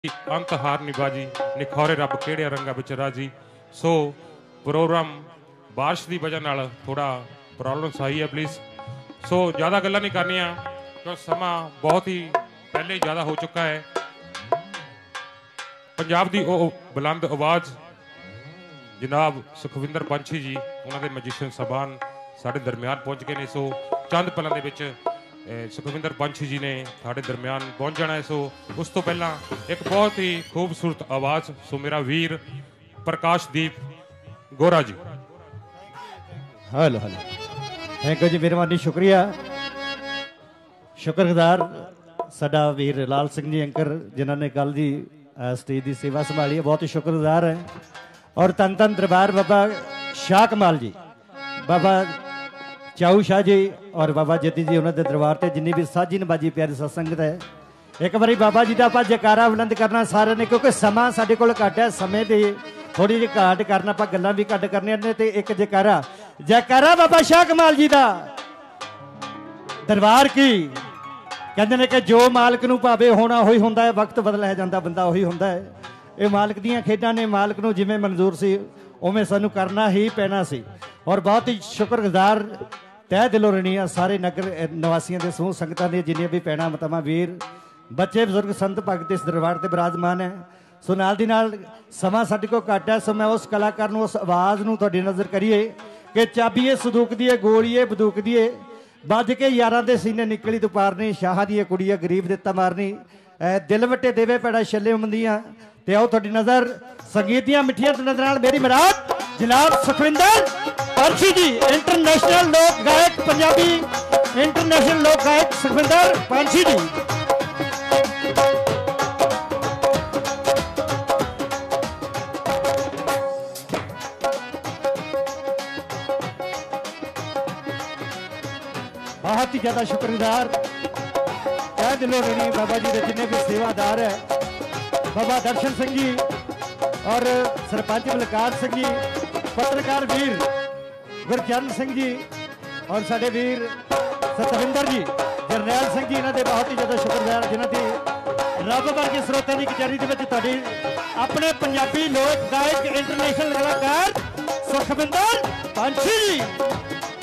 अंत हार निबाजी निखौरे रब केड़े रंगा विच राजी। सो प्रोग्राम बारिश की वजह नाल थोड़ा प्रॉब्लम्स आई है प्लीज़। सो ज़्यादा गल्लां नहीं करनियां क्यों समा बहुत ही पहले ही ज़्यादा हो चुका है। पंजाब की बुलंद आवाज़ जनाब सुखविंदर पंछी जी उन्होंने मजिशियन साहबान साढ़े दरम्यान पहुँच गए ने। सो चंद पलों के सुखविंदर पंछी जी ने साढ़े दरम्यान पहुँच जाना है। सो उस तो पहला एक बहुत ही खूबसूरत आवाज़ सो मेरा वीर Prakashdeep Gora ji. Hello hello thank you जी, मेहरबानी, शुक्रिया, शुक्रगुजार साडा वीर लाल सिंह जी एंकर जिन्होंने कल जी स्टेज की सेवा संभाली है, बहुत ही शुक्रगुजार है। और धन धन दरबार बाबा शाह कमाल जी, बाबा चाऊ शाह जी और बाबा जती जी उन्होंने दरबार से जिन्नी भी साझी नबाजी प्यारी सत्संगत है, एक बारी बाबा जी का आप जयकारा बुलंद करना सारे ने, क्योंकि समा साढ़े को घट है, समय की थोड़ी जी घाट करना, आप गल्लां भी घट करनियां ने, ते एक जयकारा जयकारा बाबा शाह कमाल जी का दरबार की। कहते हैं कि जो मालिक नूं भावे होना होई हुंदा है, वक्त बदलिया जाता बंदा उही हुंदा है। ये मालिक दीयां खेडां ने, मालिक नूं जिवें मंजूर सी उवें सानूं करना ही पैना सी। और बहुत ही शुक्रगुजार तह दिलों रहनी आ सारे नगर निवासियों के समूह संगतां दे जिन्नियां भी भैणां मातावां वीर बच्चे बुजुर्ग संत भगत इस दरबार से विराजमान है। सो नाल दी नाल समा साडे कोल घट है, सो मैं उस कलाकार नूं उस आवाज़ नूं तुहाडी नज़र करिए कि चाबीए सदूक दिए गोलीए बंदूक दिए बज के यारां दे सीने निकली तू पारनी, शाह दी कुड़िया गरीब दिता मारनी, दिल वटे देवे पैड़ा छले मंदियां। ते आओ तुहाडी नज़र संगीत दियां मिठियां नज़र नाल मेरी मुराद जनाब सुखविंदर पंछी जी, इंटरनेशनल लोक गायक, पंजाबी इंटरनेशनल लोक गायक सुखविंदर पंछी जी। बहुत ही ज्यादा शुक्रगुजार कह दिलों नहीं बाबा जी के जिन्हें भी सेवादार है, बाबा दर्शन सिंह जी और सरपंच बलकार सिंह जी, पत्रकार वीर गुरचरण सिंह जी और साडे वीर सतविंदर जी, जरनैल सिंह जी, इन्होंने बहुत ही ज्यादा शुक्रगुजार जिन्होंने रब वर्गे स्रोतों की कचहरी के अपने पंजाबी लोक गायक इंटरनेशनल कलाकार सुखविंदर पंछी जी।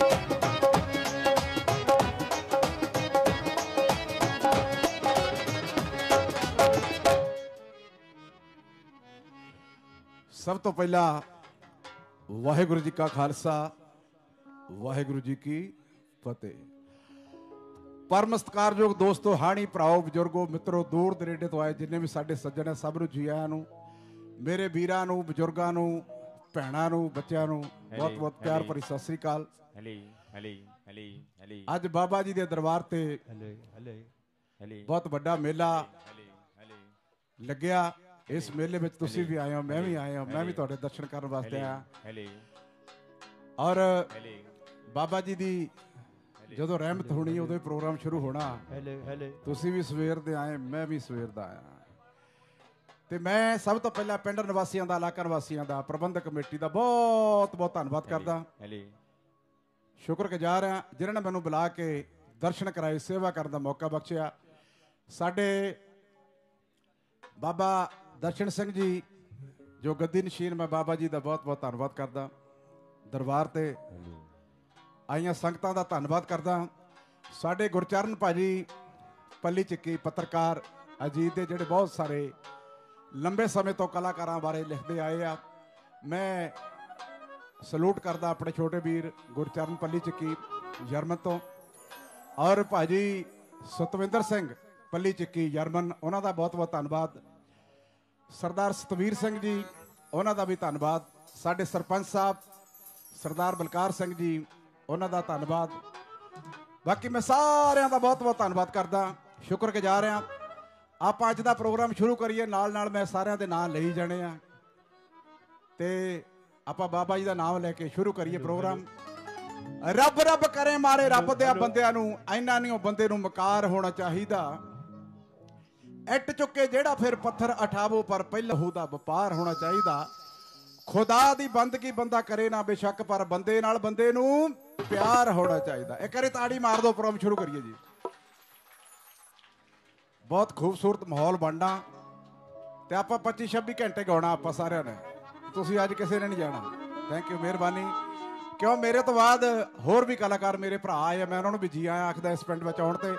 सब तो पहला वाहेगुरु जी का खालसा वाहेगुरु जी की फतेह। परम सत्कारयोग दोस्तों, हाणी भराओ, बजुर्गो, मित्रों, दूर दरेडे तो आए जिन्हें भी साडे सज्जण है, सब नूं जी आयां नूं, मेरे वीरां नूं, बजुर्गां नूं, भैणां नूं, बच्चिआं नूं बहुत बहुत प्यार भरी सत श्री अकाल। अज बाबा जी के दरबार ते बहुत बड़ा मेला लग्या। इस मेले में तुसी भी आए हो, मैं भी आया, मैं भी तुहाडे दर्शन करने वास्ते आया। और बाबा जी दी जो रहमत होनी उदों प्रोग्राम शुरू होना। तुसी भी सवेर दे आए, मैं भी सवेर दा आया। ते मैं सब तो पहला पिंड निवासियों का, इलाका निवासियों का, प्रबंधक कमेटी का बहुत बहुत धन्नवाद करदा, शुक्रगुजार हाँ जिन्होंने मैनू बुला के दर्शन कराए, सेवा करने का मौका बख्शिया। साडे बाबा दर्शन सिंह जी जो गद्दी नशीन, मैं बाबा जी का बहुत बहुत धन्नवाद करदा, दरबार ते आईया संगतां का धन्नवाद करदा। साडे गुरचरण भाजी पल्ली चिक्की पत्रकार अजीत के जिहड़े बहुत सारे लंबे समय तो कलाकारां बारे लिखते आए आ, मैं सलूट करदा अपने छोटे वीर गुरचरण पल्ली चिक्की जर्मन तो, और भाजी सतविंदर सिंह पल्ली चिक्की जर्मन, उन्हों का बहुत बहुत धन्नवाद। सरदार सतवीर सिंह जी उन्हों का भी धन्नवाद। साडे सरपंच साहब सरदार बलकार सिंह जी उन्हों का धन्नवाद। बाकी मैं सारिਆਂ का बहुत बहुत धन्नवाद करदा, शुक्रगुजार हाँ। आप अज का प्रोग्राम शुरू करिए, नाल नाल मैं सारिਆਂ के नाम ले जाने आ ते आप बाबा जी का नाम लैके शुरू करिए प्रोग्राम। रब रब करे मारे रब दे बंदियां नूं, इन्हां नहीं बंदे नूं मकार होना चाहिदा। इट चुके जेड़ा फिर पत्थर उठावो, पर पहला हुदा व्यापार होना चाहिदा। खुदा दी बंदगी बंदा करे ना बेशक, पर बंदे नाल बंदे नूं प्यार होना चाहिदा। एक बारी ताड़ी मार दो, प्रोग्राम शुरू करिए जी। बहुत खूबसूरत माहौल बनना, ਤੇ ਆਪਾਂ 25-26 ਘੰਟੇ ਗਾਉਣਾ ਆਪਾਂ ਸਾਰਿਆਂ ਨੇ। ਤੁਸੀਂ ਅੱਜ ਕਿਸੇ ਨੇ ਨਹੀਂ ਜਾਣਾ। ਥੈਂਕ ਯੂ, ਮਿਹਰਬਾਨੀ। ਕਿਉਂ ਮੇਰੇ ਤੋਂ ਬਾਅਦ ਹੋਰ ਵੀ ਕਲਾਕਾਰ ਮੇਰੇ ਭਰਾ ਆਏ ਆ, ਮੈਂ ਉਹਨਾਂ ਨੂੰ ਵੀ ਜੀ ਆਇਆ ਆਖਦਾ ਇਸ ਪਿੰਡ ਵਿੱਚ ਆਉਣ ਤੇ।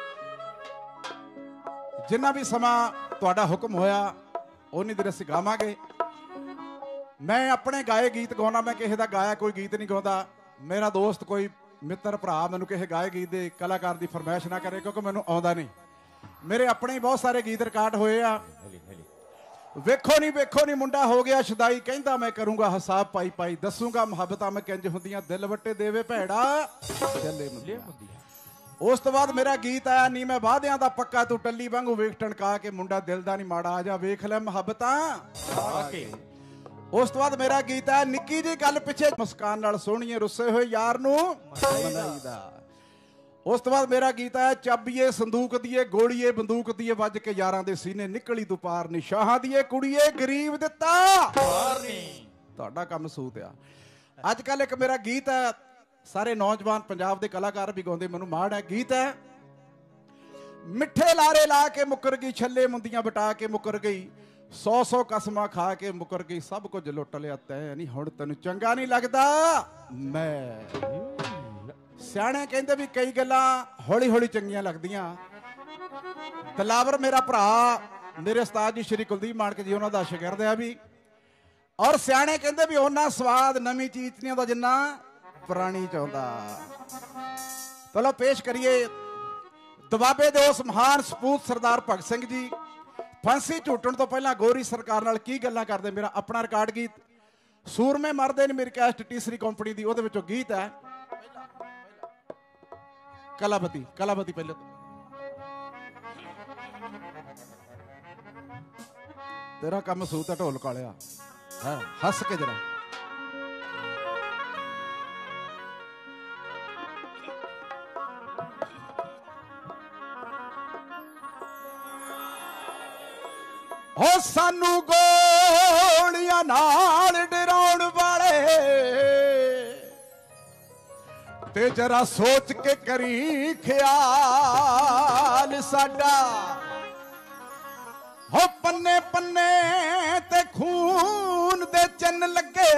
ਜਿੰਨਾ ਵੀ ਸਮਾਂ ਤੁਹਾਡਾ ਹੁਕਮ ਹੋਇਆ ਉਨੀ ਦੇਰ ਅਸੀਂ ਗਾਵਾਂਗੇ। ਮੈਂ ਆਪਣੇ ਗਾਏ ਗੀਤ ਗਾਉਣਾ, ਮੈਂ ਕਿਸੇ ਦਾ ਗਾਇਆ ਕੋਈ ਗੀਤ ਨਹੀਂ ਗਾਉਂਦਾ। ਮੇਰਾ ਦੋਸਤ ਕੋਈ ਮਿੱਤਰ ਭਰਾ ਮੈਨੂੰ ਕਿਸੇ ਗਾਏ ਗੀਤ ਦੇ ਕਲਾਕਾਰ ਦੀ ਫਰਮਾਇਸ਼ ਨਾ ਕਰੇ, ਕਿਉਂਕਿ ਮੈਨੂੰ ਆਉਂਦਾ ਨਹੀਂ। ਮੇਰੇ ਆਪਣੇ ਹੀ ਬਹੁਤ ਸਾਰੇ ਗੀਤ ਰਿਕਾਰਡ ਹੋਏ ਆ। ਵੇਖੋ ਨਹੀਂ ਮੁੰਡਾ ਹੋ ਗਿਆ ਸ਼ਦਾਈ, ਕਹਿੰਦਾ ਮੈਂ ਕਰੂੰਗਾ ਹਿਸਾਬ ਪਾਈ ਪਾਈ, ਦੱਸੂਗਾ ਮੁਹੱਬਤਾਂ ਮੈਂ ਕਿੰਜ ਹੁੰਦੀਆਂ, ਦਿਲ ਵੱਟੇ ਦੇਵੇ ਭੈੜਾ ਚੱਲੇ ਮੁੰਡਿਆ। ਉਸ ਤੋਂ ਬਾਅਦ ਮੇਰਾ ਗੀਤ ਆਇਆ ਨੀ ਮੈਂ ਵਾਅਦਿਆਂ ਦਾ ਪੱਕਾ, ਤੂੰ ਟੱਲੀ ਵਾਂਗੂ ਵੇਖ ਟਣਕਾ ਕੇ, ਮੁੰਡਾ ਦਿਲ ਦਾ ਨਹੀਂ ਮਾੜਾ, ਆ ਜਾ ਵੇਖ ਲੈ ਮੁਹੱਬਤਾਂ। ਉਸ ਤੋਂ ਬਾਅਦ ਮੇਰਾ ਗੀਤ ਆਇਆ ਨਿੱਕੀ ਜੀ ਗੱਲ ਪਿੱਛੇ, ਮੁਸਕਾਨ ਨਾਲ ਸੋਹਣੀਏ ਰੁੱਸੇ ਹੋਏ ਯਾਰ ਨੂੰ ਮਨਾਈਦਾ। ਉਸ ਤੋਂ ਬਾਅਦ ਮੇਰਾ ਗੀਤ ਆਇਆ ਚਾਬੀਏ ਸੰਦੂਕ ਦੀਏ, ਗੋਲੀਏ ਬੰਦੂਕ ਦੀਏ, ਵੱਜ ਕੇ ਯਾਰਾਂ ਦੇ ਸੀਨੇ ਨਿਕਲੀ ਤੂੰ ਪਾਰ ਨੀ, ਸ਼ਾਹਾਂ ਦੀਏ ਕੁੜੀਏ ਗਰੀਬ ਦਿੱਤਾ ਪਾਰ ਨੀ। ਤੁਹਾਡਾ ਕੰਮ ਸੂਤ ਆ। ਅੱਜ ਕੱਲ ਇੱਕ ਮੇਰਾ ਗੀਤ ਹੈ, ਸਾਰੇ ਨੌਜਵਾਨ ਪੰਜਾਬ ਦੇ ਕਲਾਕਾਰ ਵੀ ਗਾਉਂਦੇ, ਮੈਨੂੰ ਮਾਣ ਹੈ। ਗੀਤ ਹੈ ਮਿੱਠੇ ਲਾਰੇ ਲਾ ਕੇ ਮੁੱਕਰ ਗਈ, ਛੱਲੇ ਮੁੰਦੀਆਂ ਬਟਾ ਕੇ ਮੁੱਕਰ ਗਈ, 100 ਕਸਮਾਂ ਖਾ ਕੇ ਮੁੱਕਰ ਗਈ, ਸਭ ਕੁਝ ਲੁੱਟ ਲਿਆ ਤੈਂ ਨਹੀਂ, ਹੁਣ ਤੈਨੂੰ ਚੰਗਾ ਨਹੀਂ ਲੱਗਦਾ ਮੈਂ। ਸਿਆਣੇ ਕਹਿੰਦੇ ਵੀ ਕਈ ਗੱਲਾਂ ਹੌਲੀ ਹੌਲੀ ਚੰਗੀਆਂ ਲੱਗਦੀਆਂ। ਦਿਲਾਵਰ ਮੇਰਾ ਭਰਾ, ਮੇਰੇ ਉਸਤਾਦ ਜੀ ਸ਼੍ਰੀ ਕੁਲਦੀਪ ਮਾਣਕ ਜੀ, ਉਹਨਾਂ ਦਾ ਸ਼ਾਗਿਰਦ ਆ ਵੀ। ਔਰ ਸਿਆਣੇ ਕਹਿੰਦੇ ਵੀ ਉਹਨਾਂ ਸਵਾਦ ਨਵੀਂ ਚੀਜ਼ ਨਹੀਂ ਆਉਂਦਾ ਜਿੰਨਾ ਪੁਰਾਣੀ ਚ ਆਉਂਦਾ। ਚਲੋ ਪੇਸ਼ ਕਰੀਏ ਦੁਆਬੇ ਦੇ ਉਸ ਮਹਾਨ ਸਪੂਤ ਸਰਦਾਰ ਭਗਤ ਸਿੰਘ ਜੀ। ਫਾਂਸੀ ਝੂਟਣ ਤੋਂ ਪਹਿਲਾਂ ਗੋਰੀ ਸਰਕਾਰ ਨਾਲ ਕੀ ਗੱਲਾਂ ਕਰਦੇ, ਮੇਰਾ ਆਪਣਾ ਰਿਕਾਰਡ ਗੀਤ ਸੂਰਮੇ ਮਰਦੇ ਨੇ, ਮੇਰੀ ਕੈਸਟ ਤੀਸਰੀ ਕੰਪਨੀ ਦੀ, ਉਹਦੇ ਵਿੱਚੋਂ ਗੀਤ ਹੈ ਕਲਾਵਤੀ। ਕਲਾਵਤੀ ਪਹਿਲੇ ਤੇਰਾ ਕੰਮ ਸੂਤ ਹੈ ਢੋਲ ਕਾਲਿਆ, ਹੱਸ ਕੇ ਜਰਾ। ਹੋ ਸਾਨੂੰ ਗੋਲੀਆਂ ਨਾਲ ਡਰਾਉਣ ਵਾਲੇ ਤੇ ਜਰਾ ਸੋਚ ਕੇ ਕਰੀ ਖਿਆਲ ਸਾਡਾ। ਹੋ ਪੰਨੇ ਪੰਨੇ ਤੇ ਖੂਨ ਦੇ ਚੰਨ ਲੱਗੇ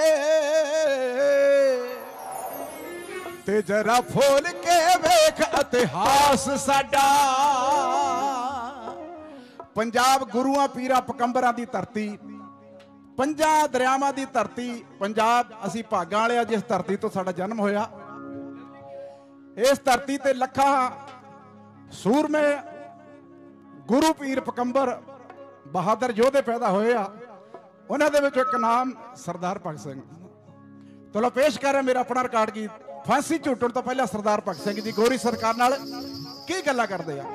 ਤੇ ਜਰਾ ਫੋਲ ਕੇ ਵੇਖ ਇਤਿਹਾਸ ਸਾਡਾ। ਪੰਜਾਬ ਗੁਰੂਆਂ ਪੀਰਾਂ ਪਕੰਬਰਾਂ ਦੀ ਧਰਤੀ, ਪੰਜਾਂ ਦਰਿਆਵਾਂ ਦੀ ਧਰਤੀ ਪੰਜਾਬ। ਅਸੀਂ ਭਾਗਾਂ ਵਾਲੇ ਆ ਜਿਸ ਧਰਤੀ ਤੋਂ ਸਾਡਾ ਜਨਮ ਹੋਇਆ। ਇਸ ਧਰਤੀ ਤੇ ਲੱਖਾਂ ਸੂਰਮੇ ਗੁਰੂ ਪੀਰ ਪਕੰਬਰ ਬਹਾਦਰ ਯੋਧੇ ਪੈਦਾ ਹੋਏ ਆ। ਉਹਨਾਂ ਦੇ ਵਿੱਚ ਇੱਕ ਨਾਮ ਸਰਦਾਰ ਭਗਤ ਸਿੰਘ। ਚਲੋ ਪੇਸ਼ ਕਰ ਰਿਹਾ ਮੇਰਾ ਆਪਣਾ ਰਿਕਾਰਡ ਗੀਤ ਫਾਂਸੀ ਝੂਟਣ ਤੋਂ ਪਹਿਲਾਂ ਸਰਦਾਰ ਭਗਤ ਸਿੰਘ ਜੀ ਗੋਰੀ ਸਰਕਾਰ ਨਾਲ ਕੀ ਗੱਲਾਂ ਕਰਦੇ ਆ।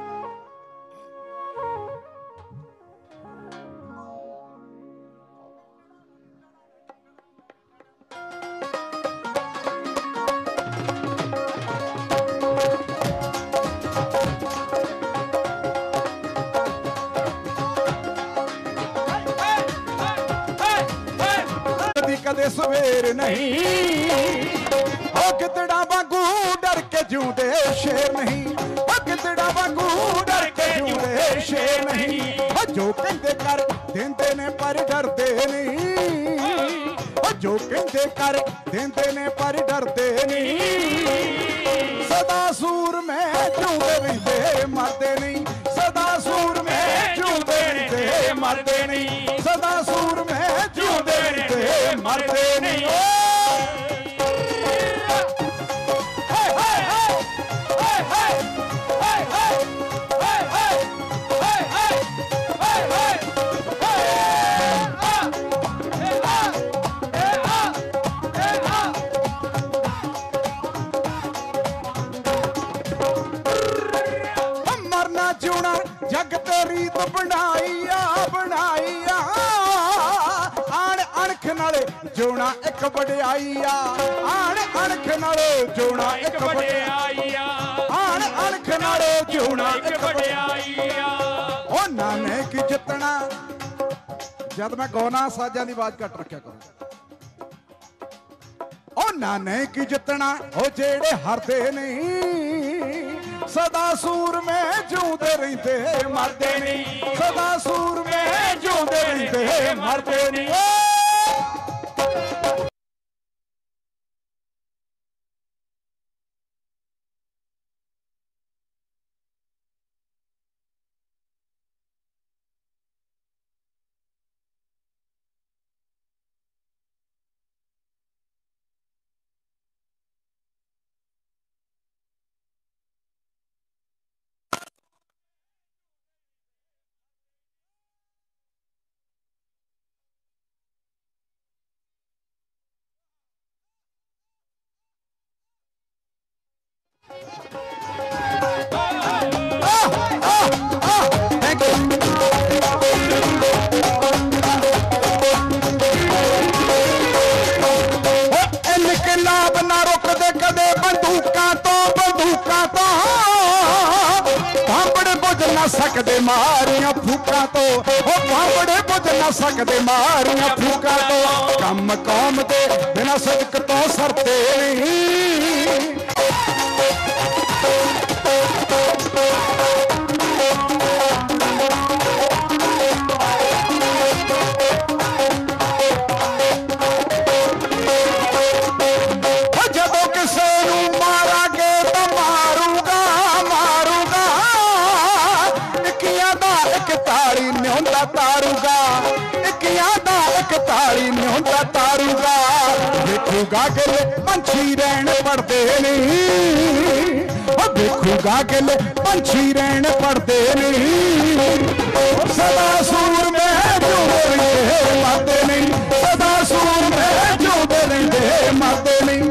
ਕਦੇ ਸਵੇਰ ਨਹੀਂ ਹੋ ਗਿੱਦੜਾ ਵਾਂਗੂ ਡਰ ਕੇ ਜਿਉਂਦੇ ਸ਼ੇਰ ਨਹੀਂ, ਹੋ ਗਿੱਦੜਾ ਵਾਂਗੂ ਡਰ ਕੇ ਜਿਉਂਦੇ ਸ਼ੇਰ ਨਹੀਂ। ਹੋ ਜੋ ਕਹਿੰਦੇ ਕਰ ਦਿੰਦੇ ਨੇ ਪਰ ਡਰਦੇ ਨਹੀਂ, ਹੋ ਜੋ ਕਹਿੰਦੇ ਕਰ ਦਿੰਦੇ ਨੇ ਪਰ ਡਰਦੇ ਨਹੀਂ। ਸਦਾ ਸੂਰਮੇ ਜਿਉਂਦੇ ਰਹਿੰਦੇ ਮਰਦੇ ਨਹੀਂ, ਸਦਾ ਸੂਰਮੇ ਜਿਉਂਦੇ ਰਹਿੰਦੇ ਮਰਦੇ ਨਹੀਂ, ਸਦਾ ਸੂਰਮੇ ਜਿਉਂਦੇ ਰਹਿੰਦੇ ਮਰਦੇ ਨਹੀਂ। ਮਰਨਾ ਜਿਉਣਾ ਜਗ ਤੇ ਰੀਤ ਬਣਾਈ ਆ, ਬਣਾਈ ਆ। ਆਣ ਅਣਖ ਨਾਲੇ ਜਿਉਣਾ ਇੱਕ ਵਡਿਆਈ ਆ, ਆਣ ਅਣਖ ਨਾਲੇ ਜਿਉਣਾ ਇੱਕ ਵਡਿਆਈ ਆ, ਆਣ ਅਣਖ ਨਾਲੇ ਜਿਉਣਾ ਇੱਕ ਵਡਿਆਈ ਆ। ਉਹਨਾਂ ਨੇ ਕੀ ਜਿੱਤਣਾ। ਜਦ ਮੈਂ ਗਾਉਣਾ ਸਾਜ਼ਾਂ ਦੀ ਆਵਾਜ਼ ਘੱਟ ਰੱਖਿਆ ਕਰੋ। ਉਹਨਾਂ ਨੇ ਕੀ ਜਿੱਤਣਾ ਉਹ ਜਿਹੜੇ ਹਾਰਦੇ ਨਹੀਂ, सदा सूर में जिउंदे रहिंदे मरदे नहीं सदा सूर में जिउंदे रहिंदे मरदे नहीं इनकलाब ना रुकदे कदे बंदूकां तो भांबड़े बुझ ना सकदे मारियां फूकां तो भांबड़े बुझ ना सकदे मारियां फूकां तो कम कौम दे बिना सदक तो सरते नहीं तारी न्योंदा तारूगा देखूगा गिले पंछी रहन पड़ते नहीं देखूगा गिले पंछी रहन पड़ते नहीं सदा सूर में जिउंदे रहिंदे मरदे नहीं सदा सूर में जिउंदे रहिंदे मरदे नहीं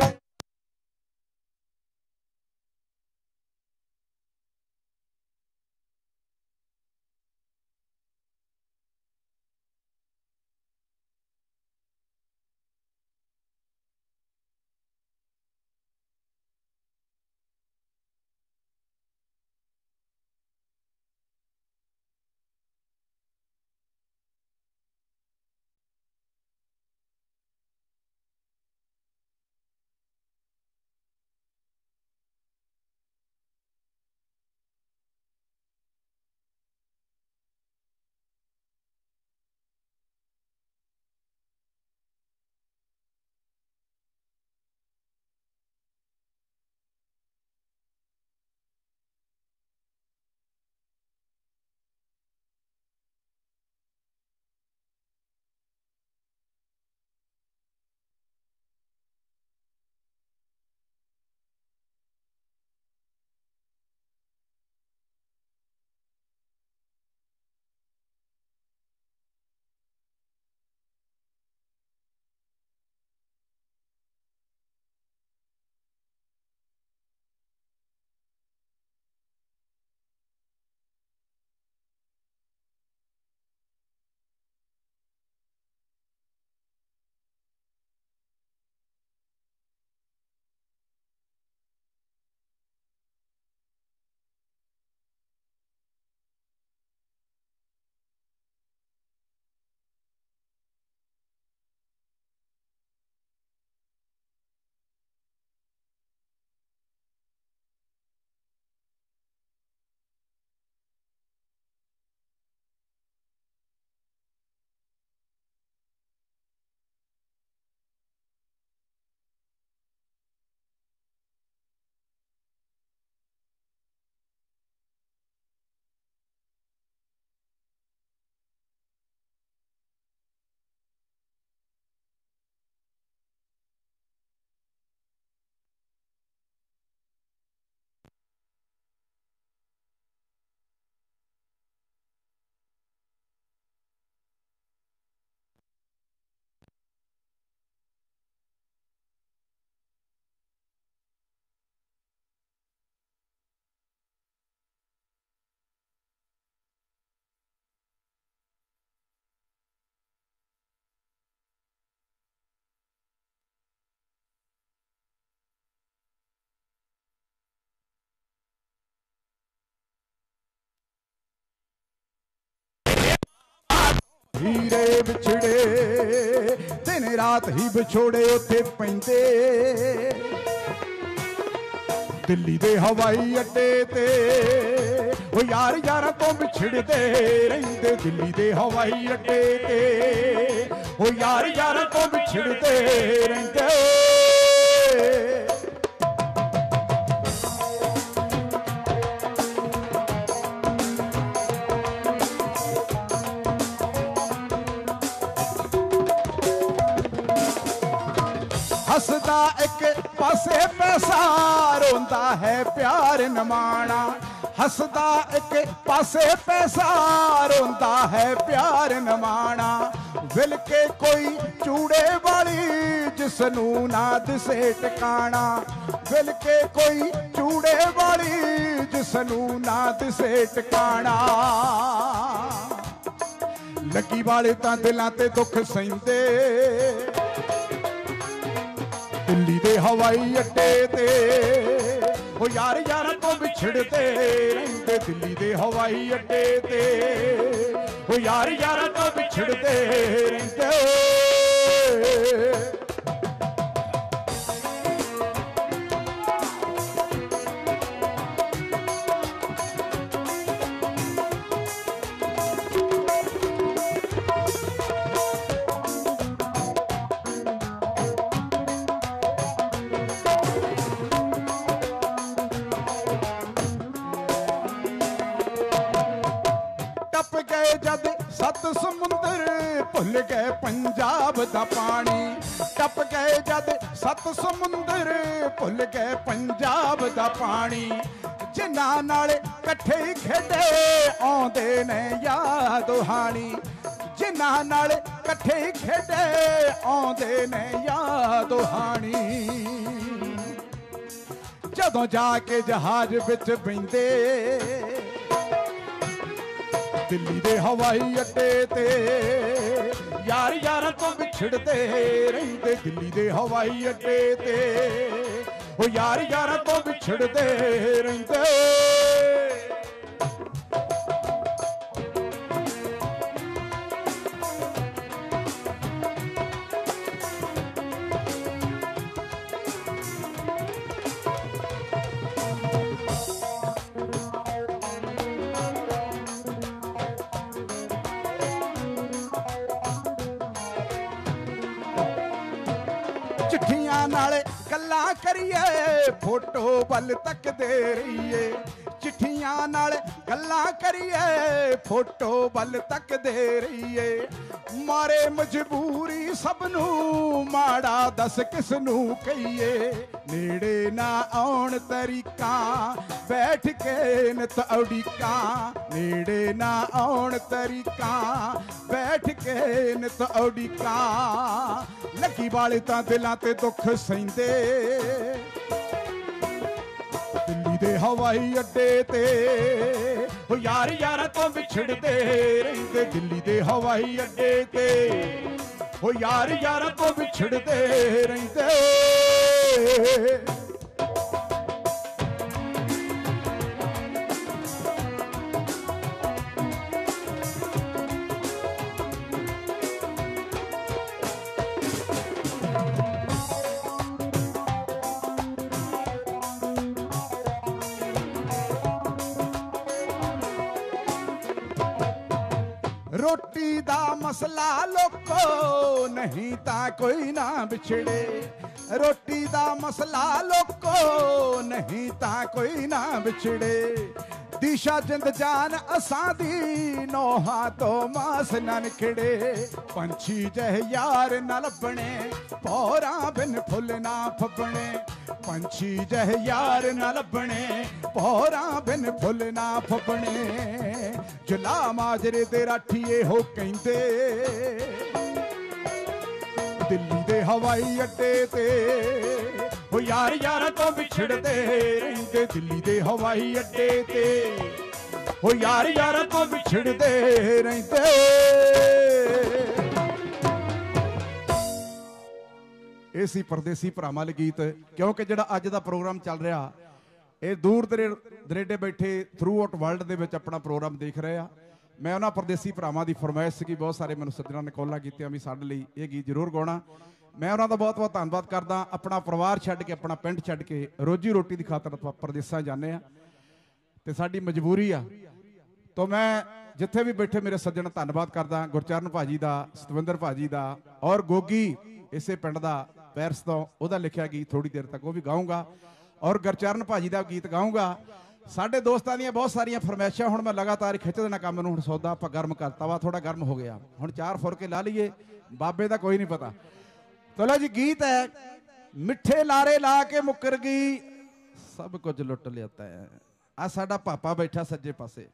हीरे बिछड़े दिन रात ही विछोड़े उत्थे पैंदे ਦਿੱਲੀ ਦੇ ਹਵਾਈ ਅੱਡੇ ਤੇ ਉਹ ਯਾਰ ਯਾਰਾਂ ਤੋਂ ਵਿਛੜਦੇ ਰਹਿੰਦੇ ਦਿੱਲੀ ਦੇ ਹਵਾਈ ਅੱਡੇ ਤੇ ਉਹ ਯਾਰ ਯਾਰਾਂ ਤੋਂ ਵਿਛੜਦੇ ਰਹਿੰਦੇ ਹੱਸਦਾ ਇੱਕ ਪਾਸੇ ਪੈਸਾ ਰੋਂਦਾ ਹੈ ਪਿਆਰ ਨਿਮਾਣਾ ਹੱਸਦਾ ਇੱਕ ਪਾਸੇ ਪੈਸਾ ਰੋਂਦਾ ਹੈ ਪਿਆਰ ਨਿਮਾਣਾ ਵਿਲ ਕੇ ਕੋਈ ਚੂੜੇ ਵਾਲੀ ਜਿਸ ਨੂੰ ਨਾ ਦਿਸੇ ਟਿਕਾਣਾ ਵਿਲ ਕੇ ਕੋਈ ਚੂੜੇ ਵਾਲੀ ਜਿਸ ਨੂੰ ਨਾ ਦਿਸੇ ਟਿਕਾਣਾ ਲੱਗੀ ਵਾਲੇ ਤਾਂ ਦਿਲਾਂ ਤੇ ਦੁੱਖ ਸਹਿੰਦੇ ਦਿੱਲੀ ਦੇ ਹਵਾਈ ਅੱਡੇ ਤੇ ਉਹ ਯਾਰ ਯਾਰਾਂ ਤੋਂ ਵਿਛੜਦੇ ਰਹਿੰਦੇ ਦਿੱਲੀ ਦੇ ਹਵਾਈ ਅੱਡੇ ਤੇ ਉਹ ਯਾਰ ਯਾਰਾਂ ਤੋਂ ਵਿਛੜਦੇ ਰਹਿੰਦੇ ਸੱਤ ਸਮੁੰਦਰ ਭੁੱਲ ਗਏ ਪੰਜਾਬ ਦਾ ਪਾਣੀ ਟੱਪ ਗਏ ਜਦ ਸੱਤ ਸਮੁੰਦਰ ਭੁੱਲ ਗਏ ਪੰਜਾਬ ਦਾ ਪਾਣੀ ਜਿਨ੍ਹਾਂ ਨਾਲ ਇਕੱਠੇ ਖੇਡੇ ਆਉਂਦੇ ਨੇ ਯਾਦ ਹਾਣੀ ਜਿਨ੍ਹਾਂ ਨਾਲ ਇਕੱਠੇ ਖੇਡੇ ਆਉਂਦੇ ਨੇ ਯਾਦ ਹਾਣੀ ਜਦੋਂ ਜਾ ਕੇ ਜਹਾਜ਼ ਵਿੱਚ ਬਹਿੰਦੇ ਦਿੱਲੀ ਦੇ ਹਵਾਈ ਅੱਡੇ ਤੇ ਯਾਰ ਯਾਰਾਂ ਤੋਂ ਵਿਛੜਦੇ ਰਹਿੰਦੇ ਦਿੱਲੀ ਦੇ ਹਵਾਈ ਅੱਡੇ ਤੇ ਉਹ ਯਾਰ ਯਾਰਾਂ ਤੋਂ ਵਿਛੜਦੇ ਰਹਿੰਦੇ ਚਿੱਠੀਆਂ ਨਾਲ ਗੱਲਾਂ ਕਰੀਏ ਫੋਟੋ ਵੱਲ ਤੱਕਦੇ ਰਹੀਏ ਚਿੱਠੀਆਂ ਨਾਲ ਗੱਲਾਂ ਕਰੀਏ ਫੋਟੋ ਵੱਲ ਤੱਕਦੇ ਰਹੀਏ ਮਾਰੇ ਮਜਬੂਰੀ ਸਭ ਨੂੰ ਮਾੜਾ ਦੱਸ ਕਿਸ ਨੂੰ ਕਹੀਏ ਨੇੜੇ ਨਾ ਆਉਣ ਤਰੀਕਾਂ ਬੈਠ ਕੇ ਨਿਤ ਉਡੀਕਾਂ ਨੇੜੇ ਨਾ ਆਉਣ ਤਰੀਕਾਂ ਬੈਠ ਕੇ ਨਿਤ ਉਡੀਕਾਂ ਲੱਗੀ ਵਾਲੇ ਤਾਂ ਦਿਲਾਂ ਤੇ ਦੁੱਖ ਸਹਿੰਦੇ ਦਿੱਲੀ ਦੇ ਹਵਾਈ ਅੱਡੇ ਤੇ ਉਹ ਯਾਰ ਯਾਰਾਂ ਤੋਂ ਵਿਛੜਦੇ ਰਹਿੰਦੇ ਦਿੱਲੀ ਦੇ ਹਵਾਈ ਅੱਡੇ ਤੇ ਉਹ ਯਾਰ ਯਾਰਾਂ ਤੋਂ ਵਿਛੜਦੇ ਰਹਿੰਦੇ रोटी दा मसला लोको नहीं ता कोई ना बिछड़े रोटी दा मसला लोको नहीं ता कोई ना बिछड़े दिशा जिंद जान असां दी नोहा तो मास न निखड़े पंछी जह यार न लभणे पौरा बिन फुल ना फबणे पंछी जह यार न लभणे पौरा बिन फुल ना फबणे जुला माजरे दे राठीए हो कहंदे दिल्ली दे हवाई अड्डे ते हो यार यारां तो विछड़दे रहिंदे दिल्ली दे हवाई अड्डे ते हो यार यारां तो विछड़दे रहिंदे ਇਹ ਸੀ ਪਰਦੇਸੀ ਭਰਾਵਾਂ ਲਈ ਗੀਤ ਕਿਉਂਕਿ ਜਿਹੜਾ ਅੱਜ ਦਾ ਪ੍ਰੋਗਰਾਮ ਚੱਲ ਰਿਹਾ ਇਹ ਦੂਰ ਦਰੇਡੇ ਬੈਠੇ ਥਰੂ ਆਊਟ ਵਰਲਡ ਦੇ ਵਿੱਚ ਆਪਣਾ ਪ੍ਰੋਗਰਾਮ ਦੇਖ ਰਹੇ ਆ ਮੈਂ ਉਹਨਾਂ ਪਰਦੇਸੀ ਭਰਾਵਾਂ ਦੀ ਫਰਮਾਇਸ਼ ਸੀ ਬਹੁਤ ਸਾਰੇ ਮੈਨੂੰ ਸੱਜਣਾ ਨੇ ਕਾਲਾਂ ਕੀਤੀਆਂ ਵੀ ਸਾਡੇ ਲਈ ਇਹ ਗੀਤ ਜ਼ਰੂਰ ਗਾਉਣਾ मैं उन्होंने बहुत बहुत धन्यवाद करदा। अपना परिवार छड्ड के अपना पिंड छड्ड के रोजी रोटी की खातर परदेसां जाने आ ते साडी मजबूरी आ। तो मैं जिथे भी बैठे मेरे सज्जन धन्यवाद करदा गुरचरण भाजी का, सतविंदर भाजी का और गोगी इसे पिंड का पैरिस तो वह लिखा गीत थोड़ी देर तक वो भी गाऊंगा और गुरचरण भाजी का गीत गाऊंगा। साडे दोस्तां दी बहुत सारिया फरमाइशां हुण मैं लगातार खिच देना काम नूं। हुण सौदा आपां गर्म करता वा, थोड़ा गर्म हो गया, हुण 4 फुलके ला लीए, बाबे का कोई नहीं पता। चलो जी गीत है, मिठे लारे ला के मुकर गई सब कुछ लुट लिया है। आ साडा पापा बैठा सज्जे पासे।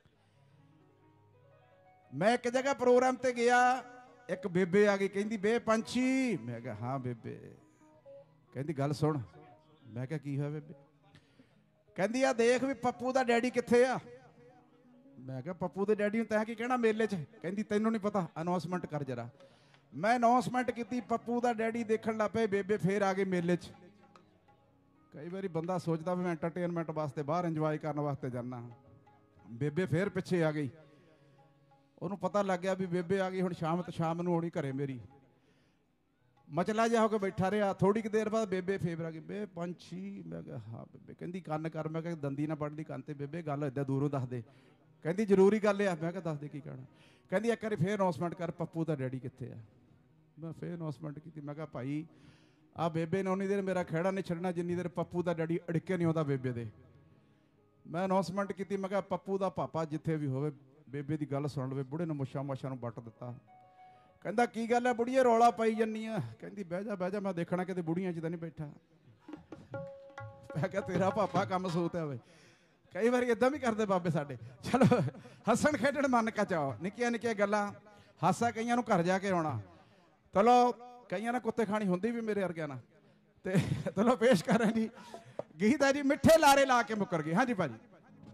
मैं एक जगह प्रोग्राम ते गया, एक बेबे आ गई कहती बे पंछी। मैं कहा हाँ बेबे। कहती गल सुन। मैं कहा की है बेबे। कहती आ देख भी पप्पू दा डैडी किथे आ। मैं कहा पप्पू दे डैडी तैं की कहना मेले च। कहती तैनूं नहीं पता, अनाउंसमेंट कर जरा। मैं अनाउंसमेंट की, पप्पू दा डैडी देखण लग पे, बेबे फिर आ गए मेले च। कई बारी बंदा सोचता भी मैं एंटरटेनमेंट वास्ते बाहर इंजॉय करने वास्ते जाना, बेबे फिर पिछे आ गई। उन्होंने पता लग गया भी बेबे आ गई, हुण शाम नूं आउणी घरे मेरी। मचला जा होकर बैठा रहा। थोड़ी देर बाद बेबे फेर आ गई, बे पंछी। मैं कहा हाँ बेबे। कहती कन्न कर। मैं कहा दंदी ना पढ़ ली कंन ते बेबे, गल इदा दूरों दस दे। कहती जरूरी गल है। मैं कहा दस दे की कहना। कहती एक बार फिर अनाउंसमेंट कर, पप्पू दा डैडी कित्थे आ। मैं फिर अनाउंसमेंट की। मैं कहा भाई आ बेबे ने उन्नी देर मेरा खेड़ा नहीं छड़ना जिन्नी देर पप्पू दा डैडी अड़के नहीं आता बेबे दे। मैं अनाउंसमेंट की। मैं कहा पप्पू दा पापा जिथे भी होवे बेबे की गल सुन लवे। बुढ़े ने मुछां माछां नूं बट दिता। कहता की गल है बुढ़िए रौला पाई जन्नी आ। कहती बह जा मैं देखना कि बुढ़ियां च नहीं बैठा। मैं कहा तेरा पापा कम सूत है। कई बार इदा भी करते बाबे साडे। चलो हसन खेडण मन का चाओ, निक्कियां निक्कियां गल्लां हासा कईयां नूं घर जाके आउणा। चलो कईयां ना कुत्ते खानी हुंदी भी मेरे वर्गियां ना। ते चलो पेश कर रहे जी गीत है जी मिठे लारे ला के मुकर गए। हाँ जी भाजी।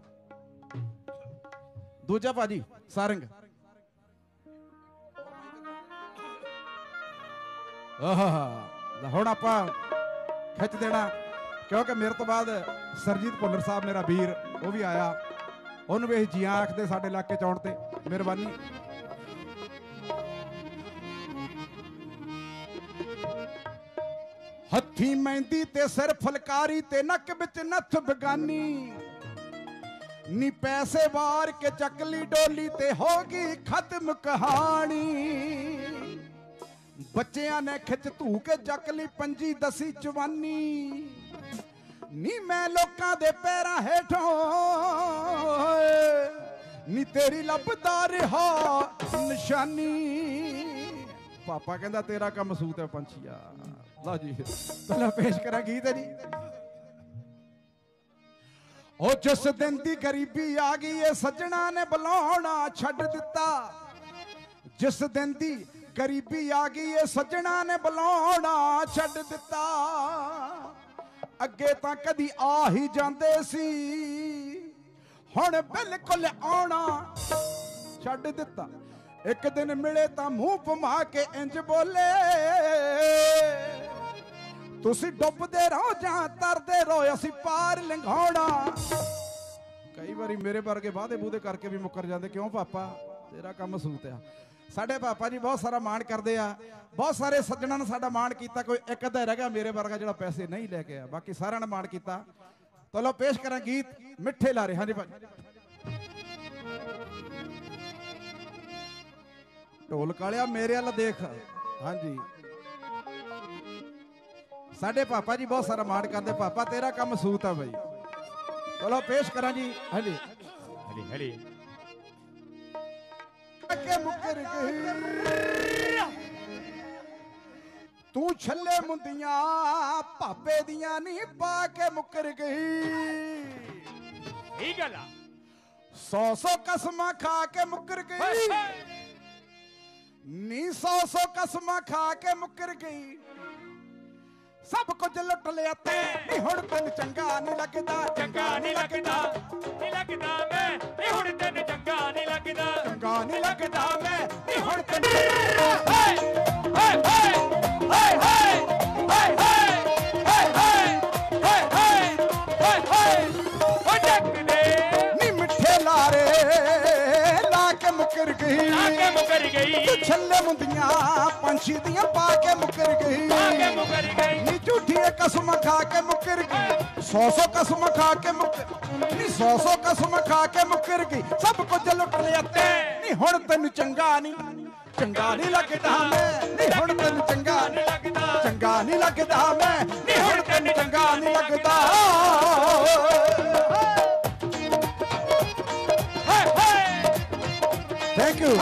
दूजा भाजी सारंग। हुण आपां खिच देना क्योंकि मेरे तो बाद सरजीत भुल्लर साहब मेरा वीर वो भी आया। उन्होंने भी जियां आखदे साडे इलाके च आउण ते मेहरबानी। हथी मेहंदी ते सिर फुलकारी ते नक बिच नथ बगानी नी पैसे वार के चकली डोली ते होगी खत्म कहानी। बच्चियां ने खिच धू के चकली पंजी दसी जवानी नी मैं लोकां दे पैरां हेठों नी तेरी लभदा रिहा निशानी। पापा कहंदा तेरा काम सूत है पंछिया। लो जी पहला पेश करा गीत है जी। ओ जिस दिन दी गरीबी आ गई ये सज्जणा ने बुलाउणा छड्ड दिता। जिस दिन दी गरीबी आ गई ये सज्जणा ने बुलाउणा छड्ड दिता। अगे तां कदी आ ही जांदे सी हुण बिल्कुल आउणा छड्ड दिता। एक दिन मिले तां मूंह भमा के इंज बोले तुसी डुबदे रहो जां तरदे रहो असी पार लंघाउणा। कई बारी मेरे वर्गे वादे बूदे करके भी मुकर जाते। क्यों पापा तेरा काम सूत आ। साडे पापा जी बहुत सारा मान करते आ। बहुत सारे सज्जणों ने साडा मान किया। कोई एक अद्धा रह गया मेरे वर्गा जो पैसे नहीं लेके आया, बाकी सारा ने मान किया। तो लो पेश करा गीत मिठे लारे। हाँ जी भाई ढोल कालिया मेरे वाल देख। हाँ जी साडे पापा जी बहुत सारा मान करते। पापा तेरा काम सूत है भाई। चलो पेश करा जी। हाँ जी हली हली के मुकर गई तू छले मुंदियां पापे दियां नी पा के मुकर गई। ठीक है 100 कसमां खा के मुकर गई नी 100 कसमां खा के मुकर गई। सब कुछ लुट लिया ते हुण तैनूं चंगा नहीं लगदा। चंगा नहीं लगदा नहीं लगदा मैं नी हुण तैनूं चंगा नहीं लगदा। चंगा नहीं लगदा मैं नी हुण तैनूं हाय हाय हाय हाय हाय हाय हाय हाय हाय हाय हाय ओ जग दे नी मिठे लारे ला के मुकर गई। ਕੇ ਮੁਕਰ ਗਈ ਤੂੰ ਛੱਲੇ ਮੁੰਦੀਆਂ ਪੰਛੀ ਦੀਆਂ ਪਾ ਕੇ ਮੁਕਰ ਗਈ ਪਾ ਕੇ ਮੁਕਰ ਗਈ ਨੀ ਝੂਠੀ ਕਸਮ ਖਾ ਕੇ ਮੁਕਰ ਗਈ 100 ਕਸਮ ਖਾ ਕੇ ਮੁਕਰ ਨੀ 100 ਕਸਮ ਖਾ ਕੇ ਮੁਕਰ ਗਈ ਸਭ ਕੁਝ ਲੁੱਟ ਲਿਆ ਤੇ ਨੀ ਹੁਣ ਤੈਨੂੰ ਚੰਗਾ ਨਹੀਂ ਲੱਗਦਾ ਮੈਂ ਨੀ ਹੁਣ ਤੈਨੂੰ ਚੰਗਾ ਨਹੀਂ ਲੱਗਦਾ ਮੈਂ ਨੀ ਹੁਣ ਤੈਨੂੰ ਚੰਗਾ ਨਹੀਂ ਲੱਗਦਾ ਥੈਂਕ ਯੂ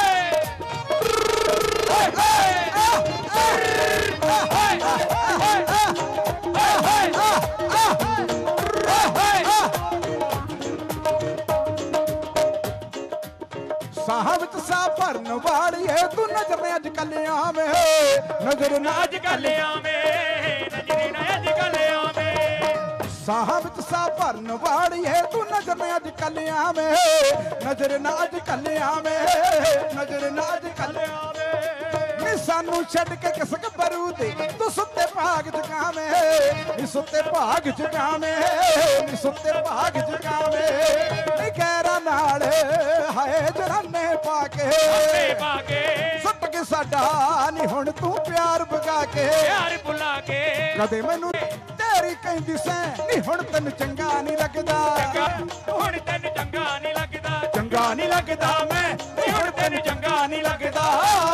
ਸਾਹ ਵਿੱਚ ਸਾਹ ਭਰਨ ਵਾਲੀਏ ਤੂੰ ਨਜ਼ਰ ਨੇ ਅੱਜ ਕੱਲ ਆਵੇਂ ਨਜ਼ਰ ਨਾ ਅੱਜ ਕੱਲ ਆਵੇਂ ਨਜ਼ਰ ਨਾ ਅੱਜ ਕੱਲ ਆਵੇਂ ਸਾਹ ਵਿੱਚ ਸਾਹ ਭਰਨ ਵਾਲੀਏ ਤੂੰ ਨਜ਼ਰ ਨੇ ਅੱਜ ਕੱਲ ਆਵੇਂ ਨਜ਼ਰ ਨਾ ਅੱਜ ਕੱਲ ਆਵੇਂ ਨਜ਼ਰ ਨਾ ਅੱਜ ਕੱਲ ਆਵੇਂ ਨੀ ਸਾਨੂੰ ਛੱਡ ਕੇ ਕਿਸ ਗੱਭਰੂ ਦੇ ਤੂੰ ਸੁੱਤੇ ਭਾਗ ਜਗਾਵੇਂ ਨੀ ਸੁੱਤੇ ਭਾਗ ਜਗਾਵੇਂ ਨੀ ਸੁੱਤੇ ਭਾਗ ਜਗਾਵੇਂ ਨੀ ਗੈਰਾਂ ਨਾਲ ਹਾਏ ਜਰਾਨੇ ਪਾ ਕੇ ਸੁੱਟ ਕੇ ਸਾਡਾ ਨੀ ਹੁਣ ਤੂੰ ਪਿਆਰ ਵਗਾ ਕੇ ਪਿਆਰ ਭੁਲਾ ਕੇ ਕਦੇ ਮੈਨੂੰ ਤੇਰੀ ਕਹਿੰਦੀ ਸੈਂ ਨੀ ਹੁਣ ਤੈਨੂੰ ਚੰਗਾ ਨਹੀਂ ਲੱਗਦਾ ਹੁਣ ਤੈਨੂੰ ਚੰਗਾ ਨਹੀਂ ਲੱਗਦਾ ਚੰਗਾ ਨਹੀਂ ਲੱਗਦਾ ਮੈਂ ਨੀ ਹੁਣ ਤੈਨੂੰ ਚੰਗਾ ਨਹੀਂ ਲੱਗਦਾ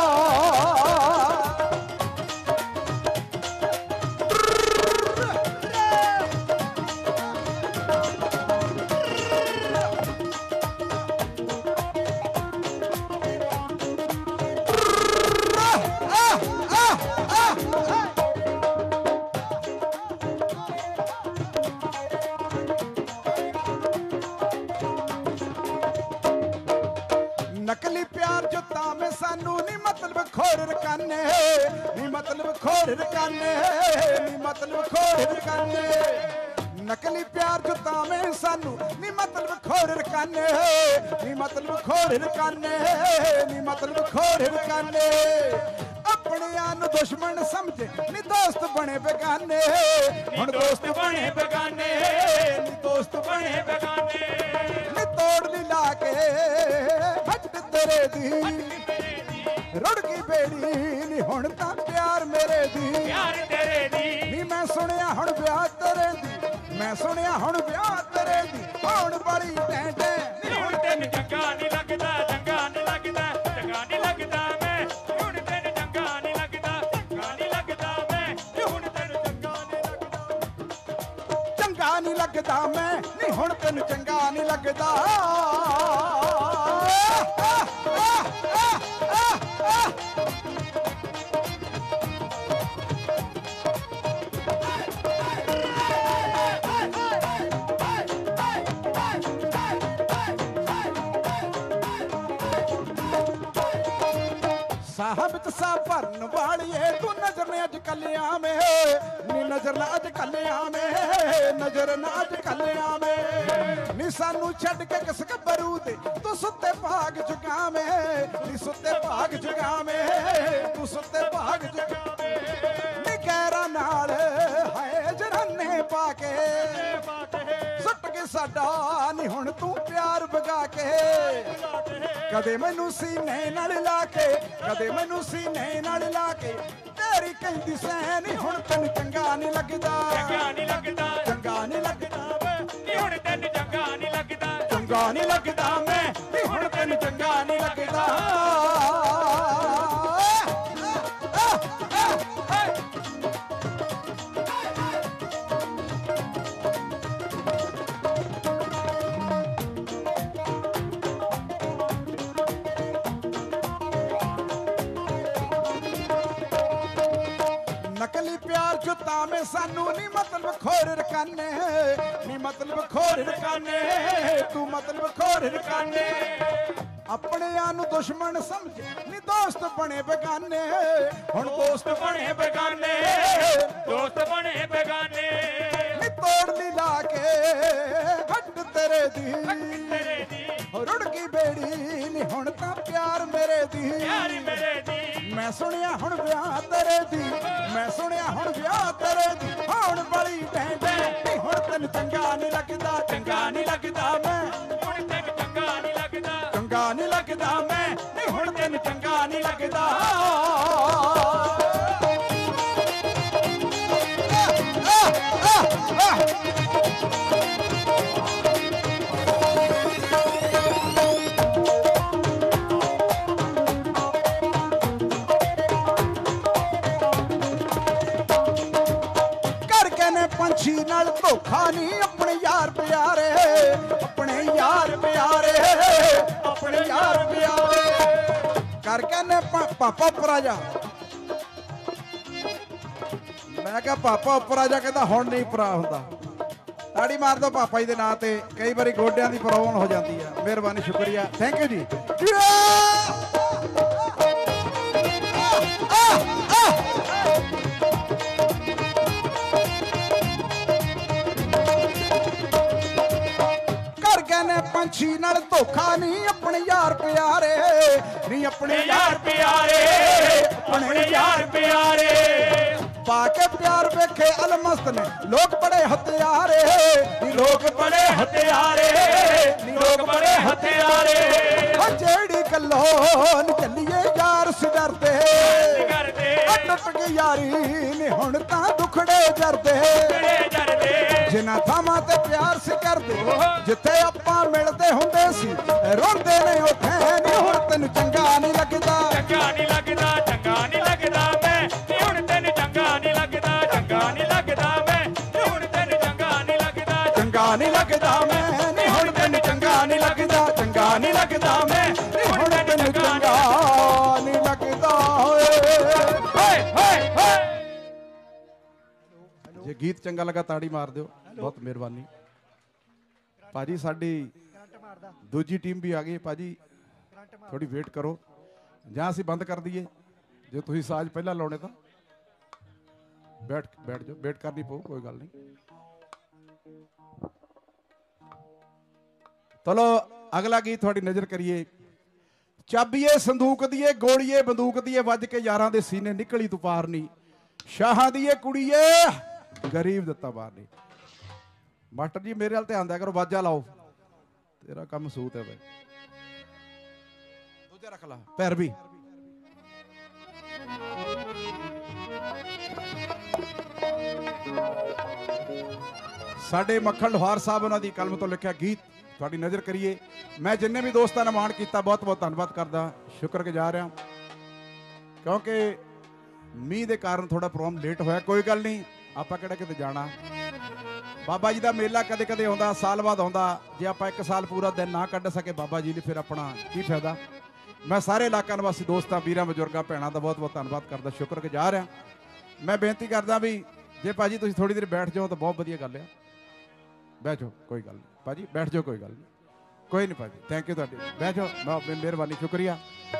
ਨਕਲੀ ਪਿਆਰ ਜੋ ਤਾਵੇਂ ਸਾਨੂੰ ਨੀ ਮਤਲਬ ਖੋਰ ਰਕਾਨੇ ਨੀ ਮਤਲਬ ਖੋਰ ਰਕਾਨੇ ਨੀ ਮਤਲਬ ਖੋਰ ਰਕਾਨੇ ਨਕਲੀ ਪਿਆਰ ਜੋ ਤਾਵੇਂ ਸਾਨੂੰ ਨੀ ਮਤਲਬ ਖੋਰ ਰਕਾਨੇ ਨੀ ਮਤਲਬ ਖੋਰ ਰਕਾਨੇ ਨੀ ਮਤਲਬ ਖੋਰ ਰਕਾਨੇ ਆਪਣਿਆਂ ਨੂੰ ਦੁਸ਼ਮਣ ਸਮਝੇ ਨੀ ਦੋਸਤ ਬਣੇ ਬੇਗਾਨੇ ਹੁਣ ਦੋਸਤ ਬਣੇ ਬੇਗਾਨੇ ਨੀ ਦੋਸਤ ਬਣੇ ਬੇਗਾਨੇ ਨੀ ਤੋੜ ਨੀ ਲਾ ਕੇ ਤੇਰੇ ਦੀ ਰੁੜ ਗਈ ਬੇੜੀ ਨੀ ਹੁਣ ਤਾਂ ਪਿਆਰ ਮੇਰੇ ਦੀ ਪਿਆਰ ਤੇਰੇ ਦੀ ਨੀ ਮੈਂ ਸੁਣਿਆ ਹੁਣ ਵਿਆਹ ਤੇਰੇ ਦੀ ਮੈਂ ਸੁਣਿਆ ਹੁਣ ਵਿਆਹ ਤੇਰੇ ਦੀ ਹੋਣ ਵਾਲੀ ਟੈਂਟੇ ਨੀ ਹੁਣ ਤੈਨੂੰ ਚੰਗਾ ਨਹੀਂ ਲੱਗਦਾ ਚੰਗਾ ਨਹੀਂ ਲੱਗਦਾ ਚੰਗਾ ਨਹੀਂ ਲੱਗਦਾ ਮੈਂ ਹੁਣ ਤੈਨੂੰ ਚੰਗਾ ਨਹੀਂ ਲੱਗਦਾ ਚੰਗਾ ਨਹੀਂ ਲੱਗਦਾ ਮੈਂ ਹੁਣ ਤੈਨੂੰ ਚੰਗਾ ਨਹੀਂ ਲੱਗਦਾ ਚੰਗਾ ਨਹੀਂ ਲੱਗਦਾ ਮੈਂ ਨੀ ਹੁਣ ਤੈਨੂੰ ਚੰਗਾ ਨਹੀਂ ਲੱਗਦਾ ਸਾਹਬ ਚ ਸਾਹ ਭਰਨ ਵਾਲੀਏ ਤੂੰ ਨਜ਼ਰ ਨੇ ਅੱਜ ਕੱਲ ਆਵੇਂ ਨੀ ਨਜ਼ਰ ਨਾ ਅੱਜ ਕੱਲ ਆਵੇਂ ਨਜ਼ਰ ਨਾ ਅੱਜ ਕੱਲ ਆਵੇਂ ਨੀ ਸਾਨੂੰ ਛੱਡ ਕੇ ਕਿਸ ਗੱਭਰੂ ਦੇ ਤੂੰ ਸੁੱਤੇ ਭਾਗ ਜਗਾਵੇਂ ਨੀ ਸੁੱਤੇ ਭਾਗ ਜਗਾਵੇਂ ਤੂੰ ਸੁੱਤੇ ਭਾਗ ਜਗਾਵੇਂ ਨੀ ਗੈਰਾਂ ਨਾਲ ਹਾਏ ਜਰਾਨੇ ਪਾ ਕੇ ਸੁੱਟ ਕੇ ਸਾਡਾ ਨੀ ਹੁਣ ਤੂੰ ਪਿਆਰ ਵਗਾ ਕੇ ਕਦੇ ਮੈਨੂੰ ਸੀਨੇ ਨਾਲ ਲਾ ਕੇ ਕਦੇ ਮੈਨੂੰ ਸੀਨੇ ਨਾਲ ਲਾ ਕੇ ਤੇਰੀ ਕਹਿੰਦੀ ਸੈਂ ਨੀ ਹੁਣ ਤੈਨੂੰ ਚੰਗਾ ਨਹੀਂ ਲੱਗਦਾ ਚੰਗਾ ਨਹੀਂ ਲੱਗਦਾ ਚੰਗਾ ਨਹੀਂ ਲੱਗਦਾ ਨੀ ਹੁਣ ਤੈਨੂੰ ਚੰਗਾ ਨਹੀਂ ਲੱਗਦਾ ਚੰਗਾ ਨਹੀਂ ਲੱਗਦਾ ਮੈਂ ਨੀ ਹੁਣ ਤੈਨੂੰ ਚੰਗਾ ਨਹੀਂ ਲੱਗਦਾ ਨਕਲੀ ਪਿਆਰ ਜੋ ਤਾਵੇਂ ਸਾਨੂੰ ਨੀ ਮਤਲਬ ਖੋਰ ਰਕਾਨੇ ਨੀ ਮਤਲਬ ਖੋਰ ਰਕਾਨੇ ਤੂੰ ਮਤਲਬ ਖੋਰ ਰਕਾਨੇ ਆਪਣਿਆਂ ਨੂੰ ਦੁਸ਼ਮਣ ਸਮਝ ਨੀ ਦੋਸਤ ਬਣੇ ਬੇਗਾਨੇ ਹੁਣ ਦੋਸਤ ਬਣੇ ਬੇਗਾਨੇ ਦੋਸਤ ਬਣੇ ਬੇਗਾਨੇ ਨੀ ਤੋੜ ਨੀ ਲਾ ਕੇ ਹੱਡ ਤੇਰੇ ਦੀ ਤੇਰੇ ਦੀ ਰੁੜ ਗਈ ਬੇੜੀ ਨੀ ਹੁਣ ਤਾਂ ਪਿਆਰ ਮੇਰੇ ਦੀ ਪਿਆਰ ਮੇਰੇ ਦੀ ਮੈਂ ਸੁਣਿਆ ਹੁਣ ਵਿਆਹ ਤੇਰੇ ਦੀ ਮੈਂ ਸੁਣਿਆ ਹੁਣ ਵਿਆਹ ਤੇਰੇ ਦੀ ਹੋਣ ਵਾਲੀ ਟੈਂਡੇ ਨੀ ਹੁਣ ਤੈਨੂੰ ਚੰਗਾ ਨਹੀਂ ਲੱਗਦਾ ਚੰਗਾ ਨਹੀਂ ਲੱਗਦਾ ਮੈਂ ਹੁਣ ਤੈਨੂੰ ਚੰਗਾ ਨਹੀਂ ਲੱਗਦਾ ਚੰਗਾ ਨਹੀਂ ਲੱਗਦਾ ਮੈਂ ਨੀ ਹੁਣ ਤੈਨੂੰ नहीं लगदा पंछी नाल धोखा नहीं अपने यार प्यारे अपने यार प्यारे अपने यार प्यारे करके ने पापा उपर आ जा मैं क्या पापा उपर आ जा कहता हुण नहीं उपर हुंदा ताड़ी मार दो पापा जी दे नां ते कई बारी गोडियां दी प्रॉब्लम हो जाती है मेहरबानी शुक्रिया थैंक यू जी पंछी नाल धोखा नहीं अपने यार प्यारे नहीं अपने यार प्यारे अपने यार प्यारे पाके प्यार वेखे अलमस्त ने लोग बड़े हथियारे लोग बड़े हथियारे लोग बड़े हथियारे जेड़ी गल्लो निकलिए यार से डरते टुट गई यारी ने हुण तां दुखड़े जरदे जिन्हां थावां ते प्यार सी करदे जिथे आपां मिलदे हुंदे सी रोंदे ने उत्थे नी हुण तैनूं चंगा नहीं लगदा चंगा नहीं लगदा चंगा नहीं लगदा मैं नी हुण तैनूं चंगा नहीं लगदा चंगा नहीं लगदा मैं नी हुण तैनूं चंगा नहीं लगदा चंगा नहीं लगदा मैं नी हुण तैनूं चंगा नहीं लगदा चंगा नहीं लगदा मैं नी हुण तैनूं चंगा नहीं लगदा जे गीत चंगा लगा ताड़ी मार दियो बहुत मेहरबानी भाजी साडी दूजी टीम भी आ गई भाजी थोड़ी वेट करो ਜਾਂ ਅਸੀਂ ਬੰਦ ਕਰ ਦਈਏ ਜੇ ਤੁਸੀਂ ਸਾਜ਼ ਪਹਿਲਾਂ ਲਾਉਣੇ ਤਾਂ ਬੈਠ ਜਾਓ ਵੇਟ ਕਰਨੀ ਪਊ ਕੋਈ ਗੱਲ ਨਹੀਂ ਚਲੋ ਅਗਲਾ ਗੀਤ ਤੁਹਾਡੀ ਨਜ਼ਰ ਕਰੀਏ ਚਾਬੀਏ ਸੰਦੂਕ ਦੀਏ ਗੋਲੀਏ ਬੰਦੂਕ ਦੀਏ ਵੱਜ ਕੇ ਯਾਰਾਂ ਦੇ ਸੀਨੇ ਨਿਕਲੀ ਤੂੰ ਪਾਰ ਨਹੀਂ ਸ਼ਾਹਾਂ ਦੀਏ ਕੁੜੀਏ ਗਰੀਬ ਦਿੱਤਾ ਬਾਹਰ ਨਹੀਂ ਮਾਸਟਰ ਜੀ ਮੇਰੇ ਵੱਲ ਧਿਆਨ ਦਿਆ ਕਰੋ ਵਾਜਾ ਲਾਓ ਤੇਰਾ ਕੰਮ ਸੂਤ ਹੈ ਬਾਈ ਦੂਜਾ ਰੱਖ ਲਾ ਪੈਰ ਵੀ ਸਾਡੇ ਮੱਖਣ ਲੋਹਾਰ ਸਾਹਿਬ ਉਹਨਾਂ ਦੀ ਕਲਮ ਤੋਂ ਲਿਖਿਆ ਗੀਤ ਤੁਹਾਡੀ ਨਜ਼ਰ ਕਰੀਏ ਮੈਂ ਜਿੰਨੇ ਵੀ ਦੋਸਤਾਂ ਨੇ ਮਾਣ ਕੀਤਾ ਬਹੁਤ ਬਹੁਤ ਧੰਨਵਾਦ ਕਰਦਾ ਸ਼ੁਕਰਗੁਜ਼ਾਰ ਹਾਂ ਕਿਉਂਕਿ ਮੀਂਹ ਦੇ ਕਾਰਨ ਥੋੜਾ ਪ੍ਰੋਗਰਾਮ ਲੇਟ ਹੋਇਆ ਕੋਈ ਗੱਲ ਨਹੀਂ ਆਪਾਂ ਕਿਹੜਾ ਕਿਤੇ ਜਾਣਾ ਬਾਬਾ ਜੀ ਦਾ ਮੇਲਾ ਕਦੇ ਕਦੇ ਆਉਂਦਾ ਸਾਲ ਬਾਅਦ ਆਉਂਦਾ ਜੇ ਆਪਾਂ ਇੱਕ ਸਾਲ ਪੂਰਾ ਦਿਨ ਨਾ ਕੱਢ ਸਕੇ ਬਾਬਾ ਜੀ ਲਈ ਫਿਰ ਆਪਣਾ ਕੀ ਫਾਇਦਾ ਮੈਂ ਸਾਰੇ ਇਲਾਕਾ ਨਿਵਾਸੀ ਦੋਸਤਾਂ ਵੀਰਾਂ ਬਜ਼ੁਰਗਾਂ ਭੈਣਾਂ ਦਾ ਬਹੁਤ ਬਹੁਤ ਧੰਨਵਾਦ ਕਰਦਾ ਸ਼ੁਕਰਗੁਜ਼ਾਰ ਹਾਂ ਮੈਂ ਬੇਨਤੀ ਕਰਦਾ ਵੀ ਜੇ ਭਾਜੀ ਤੁਸੀਂ ਥੋੜੀ ਦੇਰ ਬੈਠ ਜਾਓ ਤਾਂ ਬਹੁਤ ਵਧੀਆ ਗੱਲ ਆ ਬੈਠੋ ਕੋਈ ਗੱਲ ਨਹੀਂ ਭਾਜੀ ਬੈਠ ਜਾਓ ਕੋਈ ਗੱਲ ਨਹੀਂ ਕੋਈ ਨਹੀਂ ਭਾਜੀ ਥੈਂਕ ਯੂ ਤੁਹਾਡੀ ਬੈਠੋ ਬਹੁਤ ਮਿਹਰਬਾਨੀ ਸ਼ੁਕਰੀਆ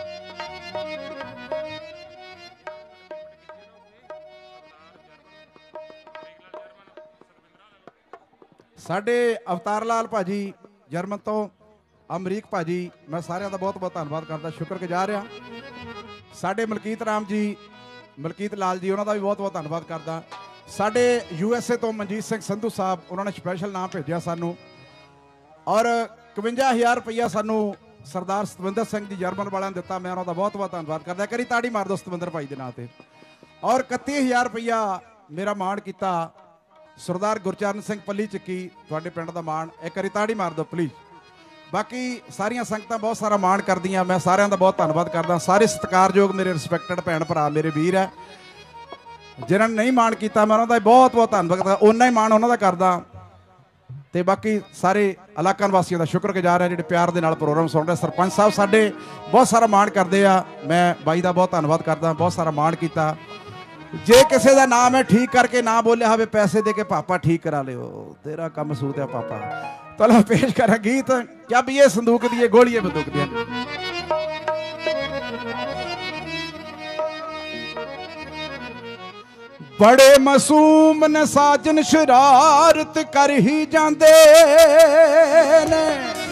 ਸਾਡੇ ਅਵਤਾਰ ਲਾਲ ਭਾਜੀ ਜਰਮਨ ਤੋਂ ਅਮਰੀਕ ਭਾਜੀ ਮੈਂ ਸਾਰਿਆਂ ਦਾ ਬਹੁਤ ਬਹੁਤ ਧੰਨਵਾਦ ਕਰਦਾ ਸ਼ੁਕਰਗੁਜ਼ਾਰ ਹਾਂ ਸਾਡੇ ਮਲਕੀਤ ਰਾਮ ਜੀ ਮਲਕੀਤ ਲਾਲ ਜੀ ਉਹਨਾਂ ਦਾ ਵੀ ਬਹੁਤ ਬਹੁਤ ਧੰਨਵਾਦ ਕਰਦਾ ਸਾਡੇ USA ਤੋਂ ਮਨਜੀਤ ਸਿੰਘ ਸੰਧੂ ਸਾਹਿਬ ਉਹਨਾਂ ਨੇ ਸਪੈਸ਼ਲ ਨਾਮ ਭੇਜਿਆ ਸਾਨੂੰ ਔਰ 51000 ਰੁਪਈਆ ਸਾਨੂੰ ਸਰਦਾਰ ਸਤਵਿੰਦਰ ਸਿੰਘ ਜੀ ਜਰਮਨ ਵਾਲਿਆਂ ਨੇ ਦਿੱਤਾ ਮੈਂ ਉਹਨਾਂ ਦਾ ਬਹੁਤ ਬਹੁਤ ਧੰਨਵਾਦ ਕਰਦਾ ਕਰੀ ਤਾੜੀ ਮਾਰ ਦਿਓ ਸਤਵਿੰਦਰ ਭਾਈ ਦੇ ਨਾਂ ਤੇ ਔਰ 31000 ਰੁਪਈਆ ਮੇਰਾ ਮਾਣ ਕੀਤਾ ਸਰਦਾਰ ਗੁਰਚਰਨ ਸਿੰਘ ਪੱਲੀ ਚੱਕੀ ਤੁਹਾਡੇ ਪਿੰਡ ਦਾ ਮਾਣ ਇੱਕ ਵਾਰੀ ਤਾੜੀ ਮਾਰ ਦਿਓ ਪਲੀਜ਼ ਬਾਕੀ ਸਾਰੀਆਂ ਸੰਗਤਾਂ ਬਹੁਤ ਸਾਰਾ ਮਾਣ ਕਰਦੀਆਂ ਮੈਂ ਸਾਰਿਆਂ ਦਾ ਬਹੁਤ ਧੰਨਵਾਦ ਕਰਦਾ ਸਾਰੇ ਸਤਿਕਾਰਯੋਗ ਮੇਰੇ ਰਿਸਪੈਕਟਡ ਭੈਣ ਭਰਾ ਮੇਰੇ ਵੀਰ ਹੈ ਜਿਨ੍ਹਾਂ ਨੇ ਨਹੀਂ ਮਾਣ ਕੀਤਾ ਮੈਂ ਉਹਨਾਂ ਦਾ ਬਹੁਤ ਬਹੁਤ ਧੰਨਵਾਦ ਕਰਦਾ ਓਨਾ ਹੀ ਮਾਣ ਉਹਨਾਂ ਦਾ ਕਰਦਾ ਤੇ ਬਾਕੀ ਸਾਰੇ ਇਲਾਕਾ ਨਿਵਾਸੀਆਂ ਦਾ ਸ਼ੁਕਰਗੁਜ਼ਾਰ ਹੈ ਜਿਹੜੇ ਪਿਆਰ ਦੇ ਨਾਲ ਪ੍ਰੋਗਰਾਮ ਸੁਣ ਰਹੇ ਸਰਪੰਚ ਸਾਹਿਬ ਸਾਡੇ ਬਹੁਤ ਸਾਰਾ ਮਾਣ ਕਰਦੇ ਆ ਮੈਂ ਬਾਈ ਦਾ ਬਹੁਤ ਧੰਨਵਾਦ ਕਰਦਾ ਬਹੁਤ ਸਾਰਾ ਮਾਣ ਕੀਤਾ ਜੇ ਕਿਸੇ ਦਾ ਨਾਮ ਹੈ ਠੀਕ ਕਰਕੇ ਨਾ ਬੋਲਿਆ ਹੋਵੇ ਪੈਸੇ ਦੇ ਕੇ ਪਾਪਾ ਠੀਕ ਕਰਾ ਲਿਓ ਤੇਰਾ ਕੰਮ ਸੂਤ ਹੈ ਪਾਪਾ ਚਲੋ ਪੇਸ਼ ਕਰਾਂ ਗੀਤ ਚਾਬੀਏ ਸੰਦੂਕ ਦੀਏ ਗੋਲੀਏ ਬੰਦੂਕ ਦੀਆਂ ਬੜੇ ਮਾਸੂਮ ਨੇ ਸਾਜਨ ਸ਼ਰਾਰਤ ਕਰ ਹੀ ਜਾਂਦੇ ਨੇ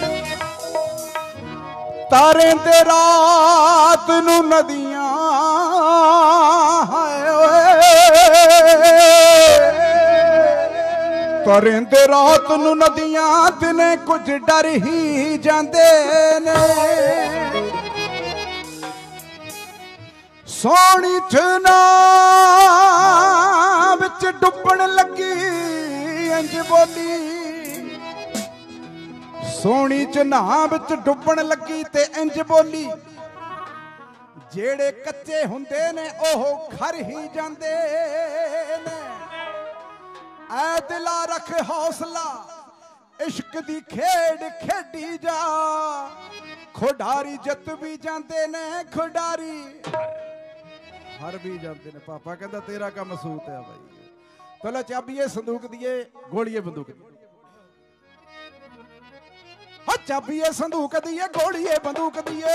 ਤਾਰੇ ਤੇ ਰਾਤ ਨੂੰ ਨਦੀਆਂ ਹਾਏ ਓਏ ਤਾਰੇ ਤੇ ਰਾਤ ਨੂੰ ਨਦੀਆਂ ਦਿਨੇ ਕੁਝ ਡਰ ਹੀ ਜਾਂਦੇ ਨੇ ਸੋਹਣੀ ਚਨਾ ਵਿੱਚ ਡੁੱਬਣ ਲੱਗੀ ਇੰਜ ਬੋਲੀ, ਸੋਹਣੀ ਚਨਾ ਵਿੱਚ ਡੁੱਬਣ ਲੱਗੀ ਤੇ ਇੰਜ ਬੋਲੀ, ਜਿਹੜੇ ਕੱਚੇ ਹੁੰਦੇ ਨੇ ਉਹ ਖਰ ਹੀ ਜਾਂਦੇ ਨੇ, ਐ ਦਿਲਾ ਰੱਖ ਹੌਸਲਾ ਇਸ਼ਕ ਦੀ ਖੇਡ ਖੇਡੀ ਜਾ, ਖਿਡਾਰੀ ਜਿੱਤ ਵੀ ਜਾਂਦੇ ਨੇ, ਖਿਡਾਰੀ ਹਰ ਵੀ ਜਾਂਦੇ ਨੇ। ਪਾਪਾ ਕਹਿੰਦਾ ਤੇਰਾ ਕੰਮ ਸੂਤ ਹੈ ਬਾਈ। ਪਹਿਲਾਂ ਚਾਬੀਏ ਸੰਦੂਕ ਦੀਏ, ਗੋਲੀਏ ਬੰਦੂਕ ਦੀ, ਹਾਂ ਚਾਬੀਏ ਸੰਦੂਕ ਦੀਏ, ਗੋਲੀਏ ਬੰਦੂਕ ਦੀਏ।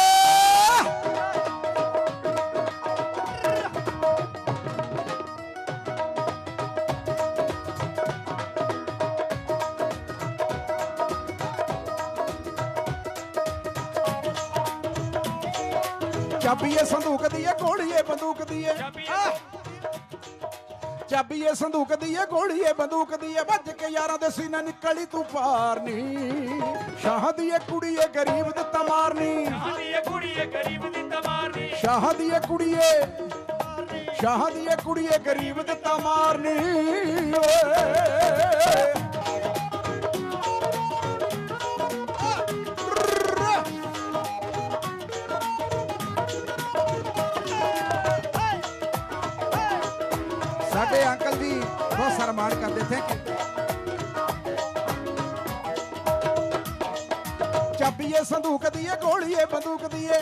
ਚਾਬੀਏ ਸੰਦੂਕ ਦੀਏ, ਗੋਲੀਏ ਬੰਦੂਕ ਦੀਏ, ਚਾਬੀਏ ਸੰਦੂਕ ਦੀਏ, ਗੋਲੀਏ ਬੰਦੂਕ ਦੀਏ, ਵੱਜ ਕੇ ਯਾਰਾਂ ਦੇ ਸੀਨੇ ਨਿਕਲੀ ਤੂੰ ਪਾਰ ਨੀ, ਸ਼ਾਹ ਦੀਏ ਕੁੜੀਏ ਗਰੀਬ ਦਿੱਤਾ ਮਾਰਨੀ, ਸ਼ਾਹ ਦੀਏ ਕੁੜੀਏ ਗਰੀਬ ਦਿੱਤਾ ਮਾਰਨੀ, ਸ਼ਾਹ ਦੀਏ ਕੁੜੀਏ, ਸ਼ਾਹ ਦੀਏ ਕੁੜੀਏ ਗਰੀਬ ਦਿੱਤਾ ਮਾਰਨੀ। ਸਾਡੇ ਅੰਕਲ ਜੀ ਬਹੁਤ ਸਨਮਾਨ ਕਰਦੇ, ਥੈਂਕ ਯੂ। ਚਾਬੀਏ ਸੰਦੂਕ ਦੀਏ, ਗੋਲੀਏ ਬੰਦੂਕ ਦੀਏ।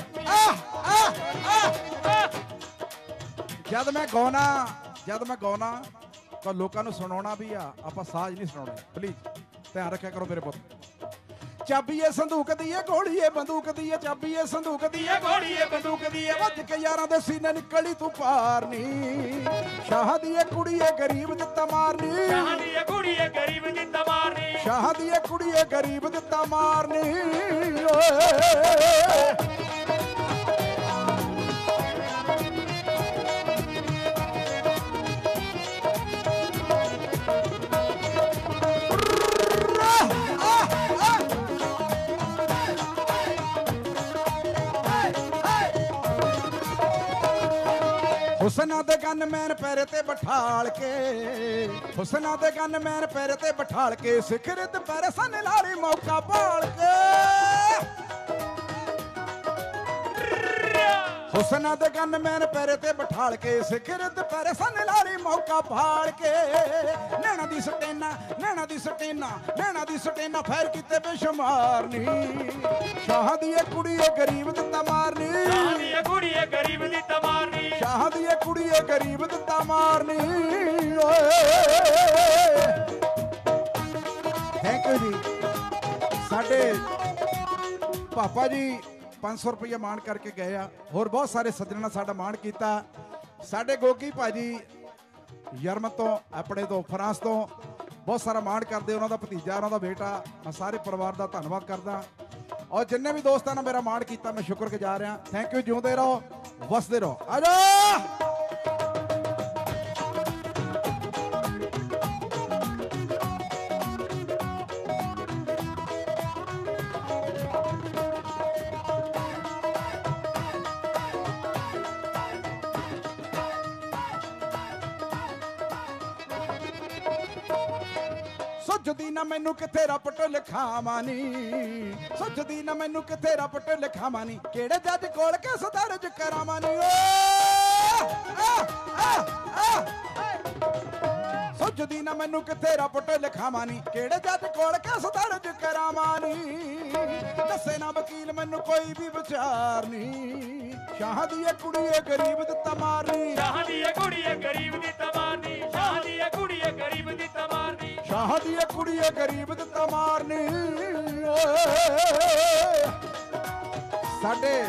ਜਦ ਮੈਂ ਗਾਉਣਾ ਤਾਂ ਲੋਕਾਂ ਨੂੰ ਸੁਣਾਉਣਾ ਵੀ ਆ, ਆਪਾਂ ਸਾਜ਼ ਨਹੀਂ ਸੁਣਾਉਣੇ, ਪਲੀਜ਼ ਧਿਆਨ ਰੱਖਿਆ ਕਰੋ ਮੇਰੇ ਪੁੱਤ। ਚਾਬੀਏ ਸੰਦੂਕ ਦੀਏ, ਗੋਲੀਏ ਬੰਦੂਕ ਦੀਏ, ਚਾਬੀਏ ਸੰਦੂਕ ਦੀਏ, ਗੋਲੀਏ ਬੰਦੂਕ ਦੀਏ, ਵੱਜ ਕੇ ਯਾਰਾਂ ਦੇ ਸੀਨੇ ਨਿਕਲੀ ਤੂੰ ਪਾਰ ਨੀ, ਸ਼ਾਹ ਦੀਏ ਕੁੜੀਏ ਗਰੀਬ ਦਿੱਤਾ ਮਾਰਨੀ, ਸ਼ਾਹ ਦੀਏ ਕੁੜੀਏ ਗਰੀਬ ਦਿੱਤਾ ਮਾਰਨੀ, ਸ਼ਾਹ ਦੀਏ ਕੁੜੀਏ ਗਰੀਬ ਦਿੱਤਾ ਮਾਰਨੀ। ਹੁਸਨਾ ਦੇ ਗਨਮੈਨ ਪੈਰ ਤੇ ਬਿਠਾਲ ਕੇ, ਹੁਸਨਾ ਦੇ ਗਨਮੈਨ ਪੈਰ ਤੇ ਬਿਠਾਲ ਕੇ, ਸਿਖਰ ਤੇ ਪੈਰ ਸਨ ਲਾਰੀ ਮੌਕਾ ਭਾਲ ਕੇ, ਹੁਸਨਾ ਦੇ ਗਨਮੈਨ ਪੈਰ ਤੇ ਬਿਠਾਲ ਕੇ, ਸਿਖਰ ਤੇ ਪੈਰ ਸਨ ਲਾਰੀ ਮੌਕਾ ਭਾਲ ਕੇ, ਨੈਣਾ ਦੀ ਸਟੇਨਾ, ਨੈਣਾ ਦੀ ਸਟੇਨਾ, ਨੈਣਾ ਦੀ ਸਟੇਨਾ ਫੈਰ ਕੀਤੇ ਬੇਸ਼ੁਮਾਰ ਨੀ, ਸ਼ਾਹ ਦੀਏ ਕੁੜੀਏ ਗਰੀਬ ਦਿੱਤਾ ਮਾਰਨੀ, ਸ਼ਾਹ ਦੀਏ ਕੁੜੀਏ ਗਰੀਬ ਦਿੱਤਾ ਮਾਰਨੀ, ਸ਼ਾਹ ਦੀਏ ਕੁੜੀਏ ਗਰੀਬ ਦਿੱਤਾ ਮਾਰਨੀ। ਥੈਂਕ ਯੂ ਜੀ। ਸਾਡੇ ਪਾਪਾ ਜੀ 500 ਰੁਪਏ ਮਾਣ ਕਰਕੇ ਗਏ ਆ, ਹੋਰ ਬਹੁਤ ਸਾਰੇ ਸੱਜਣਾਂ ਨੇ ਸਾਡਾ ਮਾਣ ਕੀਤਾ। ਸਾਡੇ ਗੋਗੀ ਭਾਜੀ ਯਰਮਨ ਤੋਂ, ਆਪਣੇ ਤੋਂ ਫਰਾਂਸ ਤੋਂ ਬਹੁਤ ਸਾਰਾ ਮਾਣ ਕਰਦੇ, ਉਹਨਾਂ ਦਾ ਭਤੀਜਾ, ਉਹਨਾਂ ਦਾ ਬੇਟਾ, ਮੈਂ ਸਾਰੇ ਪਰਿਵਾਰ ਦਾ ਧੰਨਵਾਦ ਕਰਦਾ। ਔਰ ਜਿੰਨੇ ਵੀ ਦੋਸਤਾਂ ਨੇ ਮੇਰਾ ਮਾਣ ਕੀਤਾ, ਮੈਂ ਸ਼ੁਕਰਗੁਜ਼ਾਰ ਹਾਂ। Thank you. ਜਿਉਂਦੇ ਰਹੋ, ਵਸਦੇ ਰਹੋ। ਆ ਜਾ ਸੁੱਝਦੀ ਨਾ ਮੈਨੂੰ ਕਿੱਥੇ ਰੱਬ ਲਿਖਾਵਾਂ ਨੀ, ਸੁੱਝਦੀ ਨਾ ਮੈਨੂੰ ਕਿੱਥੇ ਰੱਬ ਲਿਖਾਵਾਂ ਨੀ, ਕਿਹੜੇ ਜੱਜ ਕੋਲ ਕਿਸ ਦਰਜ ਕਰਾਵਾਂ ਨੀ। ਸੁੱਝਦੀ ਨਾ ਮੈਨੂੰ ਕਿੱਥੇ ਰੱਬ ਲਿਖਾਵਾਂ ਨੀ, ਕਿਹੜੇ ਜੱਜ ਕੋਲ ਕਿਸ ਦਰਜ ਕਰਾਵਾਂ ਨੀ, ਦੱਸੇ ਨਾ ਵਕੀਲ ਮੈਨੂੰ ਕੋਈ ਵੀ ਵਿਚਾਰ ਨੀ, ਸ਼ਾਹ ਦੀਏ ਕੁੜੀਏ ਗਰੀਬ ਦਿੱਤਾ ਮਾਰਨੀ, ਸ਼ਾਹ ਦੀਏ ਕੁੜੀਏ ਗਰੀਬ ਦਿੱਤਾ ਮਾਰਨੀ, ਸ਼ਾਹ ਦੀਏ ਕੁੜੀਏ ਗਰੀਬ ਦਿੱਤਾ ਮਾਰਨੀ, ਸ਼ਾਹ ਦੀਏ ਕੁੜੀਏ ਗਰੀਬ ਦਿੱਤਾ ਮਾਰਨੀ। ਸਾਡੇ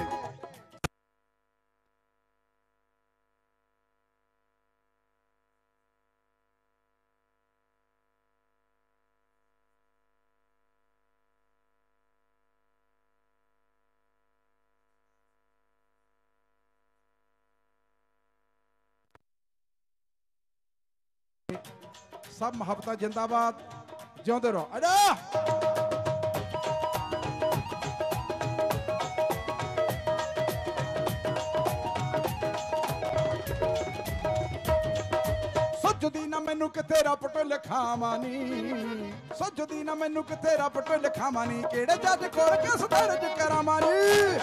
सब मोहब्बत जिंदाबाद। जिंदे रहो। आजा ਸੁੱਜਦੀ ਨਾ ਮੈਨੂੰ ਕਿਤੇ ਰੱਬ ਤੋਂ ਲਿਖਾਵਾਂ ਨੀ, ਸੁੱਜਦੀ ਨਾ ਮੈਨੂੰ ਕਿਤੇ ਰੱਬ ਤੋਂ ਲਿਖਾਵਾਂ ਨੀ, ਕਿਹੜੇ ਜੱਜ ਕੋਲ ਕਿਸ ਦਰਜ ਕਰਾਵਾਂ ਨੀ।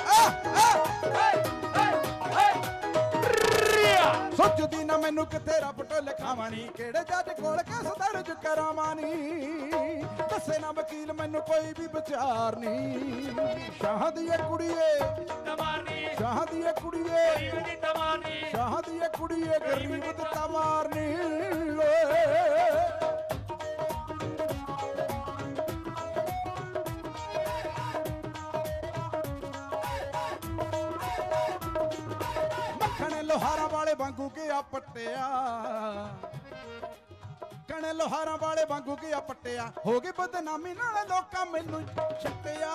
ਸੁੱਜਦੀ ਨਾ ਮੈਨੂੰ ਕਿਤੇ ਰੱਬ ਤੋਂ ਲਿਖਾਵਾਂ ਨੀ, ਕਿਹੜੇ ਜੱਜ ਕੋਲ ਕਿਸ ਦਰਜ ਕਰਾਵਾਂ ਨੀ। ਦੱਸੇ ਨਾ ਵਕੀਲ ਮੈਨੂੰ ਕੋਈ ਵੀ ਵਿਚਾਰ ਨੀ, ਸ਼ਾਹ ਦੀ ਕੁੜੀਏ ਤਮਾਰਨੀ, ਸ਼ਾਹ ਦੀ ਕੁੜੀਏ ਗਰੀਬ ਦੀ ਤਮਾਰਨੀ, ਸ਼ਾਹ ਦੀ ਕੁੜੀਏ ਗਰੀਬ ਦੀ ਤਮਾਰਨੀ। ਮੱਖਣ ਲੋਹਾਰਾਂ ਵਾਲੇ ਵਾਂਗੂ ਗਿਆ ਪੱਟਿਆ, ਕਣੇ ਲੋਹਾਰਾਂ ਵਾਲੇ ਵਾਂਗੂ ਗਿਆ ਪੱਟਿਆ, ਹੋ ਗਈ ਬਦਨਾਮੀ ਨਾਲ ਲੋਕਾਂ ਮੈਨੂੰ ਛੱਟਿਆ।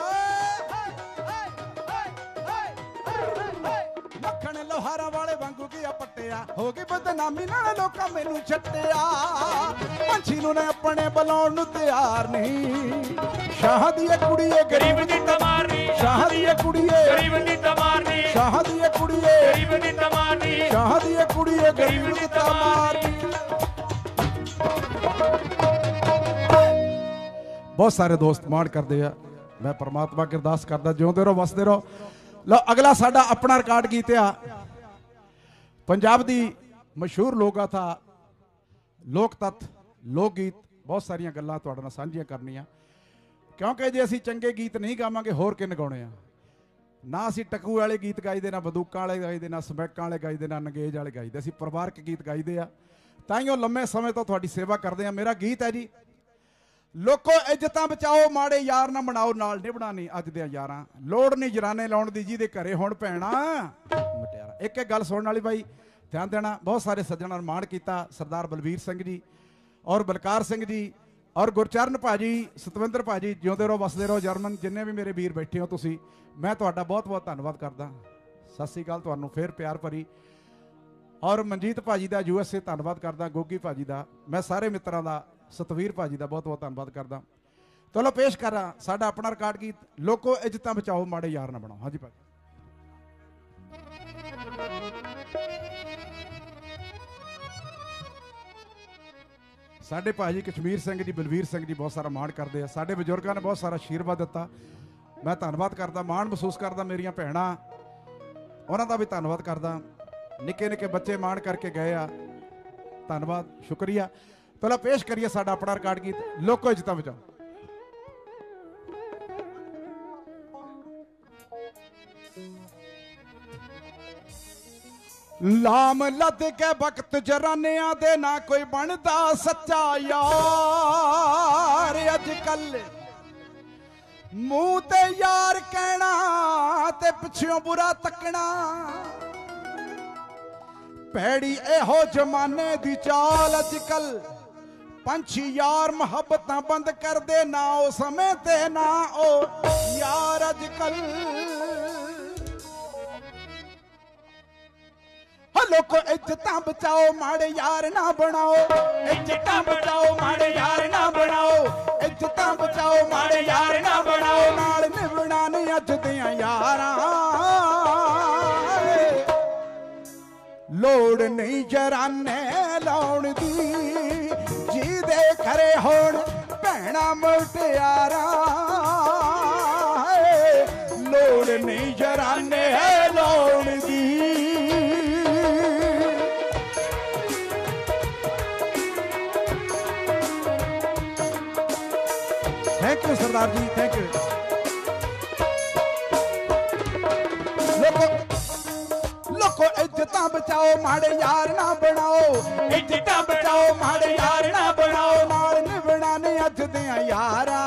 ਮੱਖਣ ਲੋਹਾਰਾਂ ਵਾਲੇ ਵਾਂਗੂ ਗਿਆ ਪੱਟਿਆ, ਹੋ ਗਈ ਬਦਨਾਮੀ ਨਾਲ ਲੋਕਾਂ ਮੈਨੂੰ ਛੱਟਿਆ। ਪੰਛੀ ਨੂੰ ਨੇ ਆਪਣੇ ਬੁਲਾਉਣ ਨੂੰ ਤਿਆਰ ਨਹੀਂ, ਸ਼ਾਹ ਦੀ ਕੁੜੀਏ ਗਰੀਬ ਦੀ ਤਮਾਰਨੀ, ਸ਼ਾਹ ਦੀ ਕੁੜੀਏ ਗਰੀਬ ਦੀ ਤਮਾਰਨੀ, ਸ਼ਾਹ ਦੀ ਕੁੜੀਏ ਗਰੀਬ ਦੀ ਤਮਾਰਨੀ, ਸ਼ਾਹ ਦੀ ਕੁੜੀਏ ਗਰੀਬ ਦੀ ਤਮਾਰਨੀ। ਬਹੁਤ ਸਾਰੇ ਦੋਸਤ ਮਾਣ ਕਰਦੇ ਆ, ਮੈਂ ਪਰਮਾਤਮਾ ਅੱਗੇ ਅਰਦਾਸ ਕਰਦਾ ਜਿਉਂਦੇ ਰਹੋ ਵਸਦੇ ਰਹੋ। ਲਓ ਅਗਲਾ ਸਾਡਾ ਆਪਣਾ ਰਿਕਾਰਡ ਗੀਤ ਆ, ਪੰਜਾਬ ਦੀ ਮਸ਼ਹੂਰ ਲੋਕ ਗਾਥਾ, ਲੋਕ ਤੱਤ, ਲੋਕ ਗੀਤ, ਬਹੁਤ ਸਾਰੀਆਂ ਗੱਲਾਂ ਤੁਹਾਡੇ ਨਾਲ ਸਾਂਝੀਆਂ ਕਰਨੀਆਂ, ਕਿਉਂਕਿ ਜੇ ਅਸੀਂ ਚੰਗੇ ਗੀਤ ਨਹੀਂ ਗਾਵਾਂਗੇ ਹੋਰ ਕਿੰਨ ਗਾਉਣੇ ਆ। ਨਾ ਅਸੀਂ ਟਕੂ ਵਾਲੇ ਗੀਤ ਗਾਈਦੇ, ਨਾ ਬੰਦੂਕਾਂ ਵਾਲੇ ਗਾਈਦੇ, ਨਾ ਸਮੈਕਾਂ ਵਾਲੇ ਗਾਈਦੇ, ਨਾ ਨੰਗੇਜ ਵਾਲੇ ਗਾਈਦੇ, ਅਸੀਂ ਪਰਿਵਾਰਕ ਗੀਤ ਗਾਈਦੇ ਆ। ਤਾਈਓ ਲੰਮੇ ਸਮੇਂ ਤੋਂ ਤੁਹਾਡੀ ਸੇਵਾ ਕਰਦੇ ਆ। ਮੇਰਾ ਗੀਤ ਹੈ ਜੀ, ਲੋਕੋ ਇੱਜ਼ਤਾਂ ਬਚਾਓ, ਮਾੜੇ ਯਾਰ ਨਾ ਬਣਾਓ, ਨਾਲ ਨਿਭਣਾ ਨਹੀਂ ਅੱਜ ਦੇ ਯਾਰਾਂ, ਲੋੜ ਨਹੀਂ ਜਰਾਨੇ ਲਾਉਣ ਦੀ ਜਿਹਦੇ ਘਰੇ ਹੁਣ ਭੈਣਾ ਮਟਿਆਰਾ। ਇੱਕ ਇੱਕ ਗੱਲ ਸੁਣਨ ਵਾਲੀ ਬਾਈ ਧਿਆਨ ਦੇਣਾ, ਬਹੁਤ ਸਾਰੇ ਸੱਜਣਾਂ ਨੇ ਮਾਣ ਕੀਤਾ, ਸਰਦਾਰ ਬਲਵੀਰ ਸਿੰਘ ਜੀ ਔਰ ਬਲਕਾਰ ਸਿੰਘ ਜੀ ਔਰ ਗੁਰਚਰਨ ਭਾਜੀ, ਸਤਵਿੰਦਰ ਭਾਜੀ, ਜਿਉਂਦੇ ਰਹੋ ਵਸਦੇ ਰਹੋ। ਜਰਮਨ ਜਿੰਨੇ ਵੀ ਮੇਰੇ ਵੀਰ ਬੈਠੇ ਹੋ ਤੁਸੀਂ, ਮੈਂ ਤੁਹਾਡਾ ਬਹੁਤ ਬਹੁਤ ਧੰਨਵਾਦ ਕਰਦਾ। ਸਤਿ ਸ੍ਰੀ ਅਕਾਲ ਤੁਹਾਨੂੰ ਫੇਰ ਪਿਆਰ ਭਰੀ। ਔਰ ਮਨਜੀਤ ਭਾਜੀ ਦਾ USA ਧੰਨਵਾਦ ਕਰਦਾ, ਗੋਗੀ ਭਾਜੀ ਦਾ, ਮੈਂ ਸਾਰੇ ਮਿੱਤਰਾਂ ਦਾ, ਸਤਵੀਰ ਭਾਜੀ ਦਾ ਬਹੁਤ ਬਹੁਤ ਧੰਨਵਾਦ ਕਰਦਾ। ਚਲੋ ਪੇਸ਼ ਕਰਾਂ ਸਾਡਾ ਆਪਣਾ ਰਿਕਾਰਡ ਗੀਤ, ਲੋਕੋ ਇੱਜ਼ਤਾਂ ਬਚਾਓ, ਮਾੜੇ ਯਾਰ ਨਾ ਬਣਾਓ। ਹਾਂਜੀ ਭਾਜੀ। ਸਾਡੇ ਭਾਜੀ ਕਸ਼ਮੀਰ ਸਿੰਘ ਜੀ, ਬਲਵੀਰ ਸਿੰਘ ਜੀ ਬਹੁਤ ਸਾਰਾ ਮਾਣ ਕਰਦੇ ਆ, ਸਾਡੇ ਬਜ਼ੁਰਗਾਂ ਨੇ ਬਹੁਤ ਸਾਰਾ ਆਸ਼ੀਰਵਾਦ ਦਿੱਤਾ, ਮੈਂ ਧੰਨਵਾਦ ਕਰਦਾ, ਮਾਣ ਮਹਿਸੂਸ ਕਰਦਾ। ਮੇਰੀਆਂ ਭੈਣਾਂ, ਉਹਨਾਂ ਦਾ ਵੀ ਧੰਨਵਾਦ ਕਰਦਾ। ਨਿੱਕੇ ਨਿੱਕੇ ਬੱਚੇ ਮਾਣ ਕਰਕੇ ਗਏ ਆ, ਧੰਨਵਾਦ, ਸ਼ੁਕਰੀਆ। ਪਹਿਲਾਂ ਪੇਸ਼ ਕਰੀਏ ਸਾਡਾ ਆਪਣਾ ਰਿਕਾਰਡ ਗੀਤ, ਲੋਕੋ ਇੱਜ਼ਤਾਂ ਬਚਾਓ। ਲਾਮ ਲੱਦ ਕੇ ਵਕਤ ਜਰਾਨਿਆਂ ਦੇ ਨਾ ਕੋਈ ਬਣਦਾ ਸੱਚਾ ਯਾਰ, ਅੱਜ ਕੱਲ ਮੂੰਹ ਤੇ ਯਾਰ ਕਹਿਣਾ ਤੇ ਪਿੱਛੋਂ ਬੁਰਾ ਤੱਕਣਾ, ਭੈੜੀ ਇਹੋ ਜ਼ਮਾਨੇ ਦੀ ਚਾਲ। ਅੱਜ ਕੱਲ ਪੰਛੀ ਯਾਰ ਮੁਹੱਬਤਾਂ ਬੰਦ ਕਰਦੇ, ਨਾ ਉਹ ਸਮੇਂ ਤੇ ਨਾ ਉਹ ਯਾਰ। ਅੱਜ ਕੱਲ ਲੋਕੋ ਇੱਜ਼ਤਾਂ ਬਚਾਓ, ਮਾੜੇ ਯਾਰ ਨਾ ਬਣਾਓ, ਇੱਜ਼ਤਾਂ ਬਚਾਓ, ਮਾੜੇ ਯਾਰ ਨਾ ਬਣਾਓ, ਇੱਜ਼ਤਾਂ ਬਚਾਓ, ਮਾੜੇ ਯਾਰ ਨਾ ਬਣਾਓ, ਨਾਲ ਨਿਭਣਾ ਨਹੀਂ ਅੱਜ ਦੀਆਂ ਯਾਰਾਂ। ਲੋੜ ਨਹੀਂ ਜਰਾਨੇ ਲਾਉਣ ਦੀ, ਜਿਹਦੇ ਘਰੇ ਹੋਣ ਭੈਣਾ ਮੁਟਿਆਰਾਂ। ਲੋੜ ਨਹੀਂ ਜਰਾਨੇ ਲਾਉਣ ਦੀ। Thank you Sardar ji, thank you. लोको इज्जतां बचाओ, माड़े यार ना बनाओ, इज्जतां बचाओ, माड़े यार ना बनाओ, नाल निभना नहीं अज दियां यारां।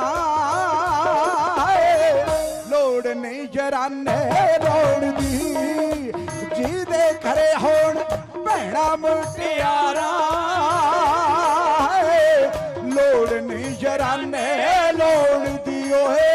लोड़ नहीं जराने लोड़ दी, जिहदे घरे होण भैणा मुटियारां। लोड़ नहीं जराने लोड़ दी। ओए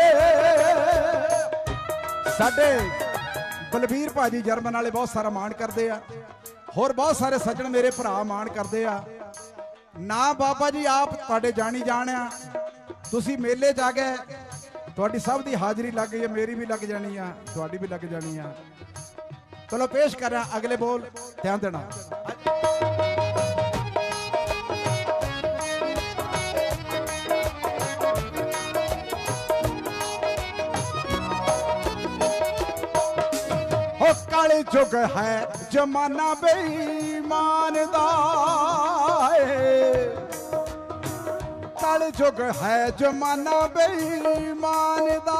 साडे बलबीर भाजी जर्मन वाले बहुत सारा माण करते आ, होर बहुत सारे सज्जन मेरे भरा माण करते आ। ना बाबा जी आप तुहाडे जानी जान आ, तुसी मेले च आ गए, तुहाडी सब दी हाजरी लग गई है, मेरी भी लग जानी आ, तुहाडी भी लग जानी आ। चलो पेश कर रहा अगले बोल, ध्यान देना। काले जुग है जमाना बेईमान दा काले जुग है जमाना बेईमान दा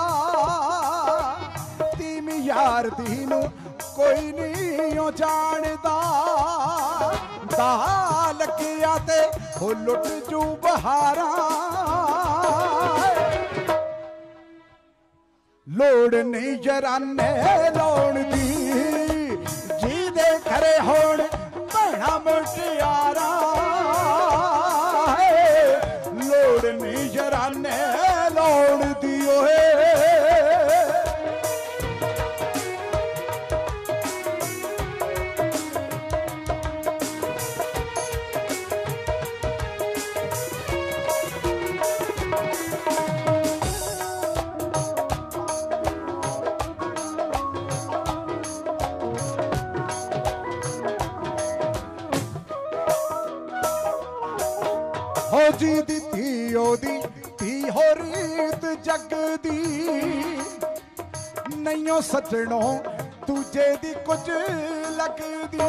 तीम यार दीनू कोई नहीं जानदा दा लगिया ते हो लुट जू बहारा लोड़ नहीं जराने लोड़ दी जी दे घरे होण भैणा मुटियारा लोड़ नहीं जराने लोड़ दी ओए हो जी दी धी हो रीत जग दी नैयो सजणो तुझे दी कुछ लगदी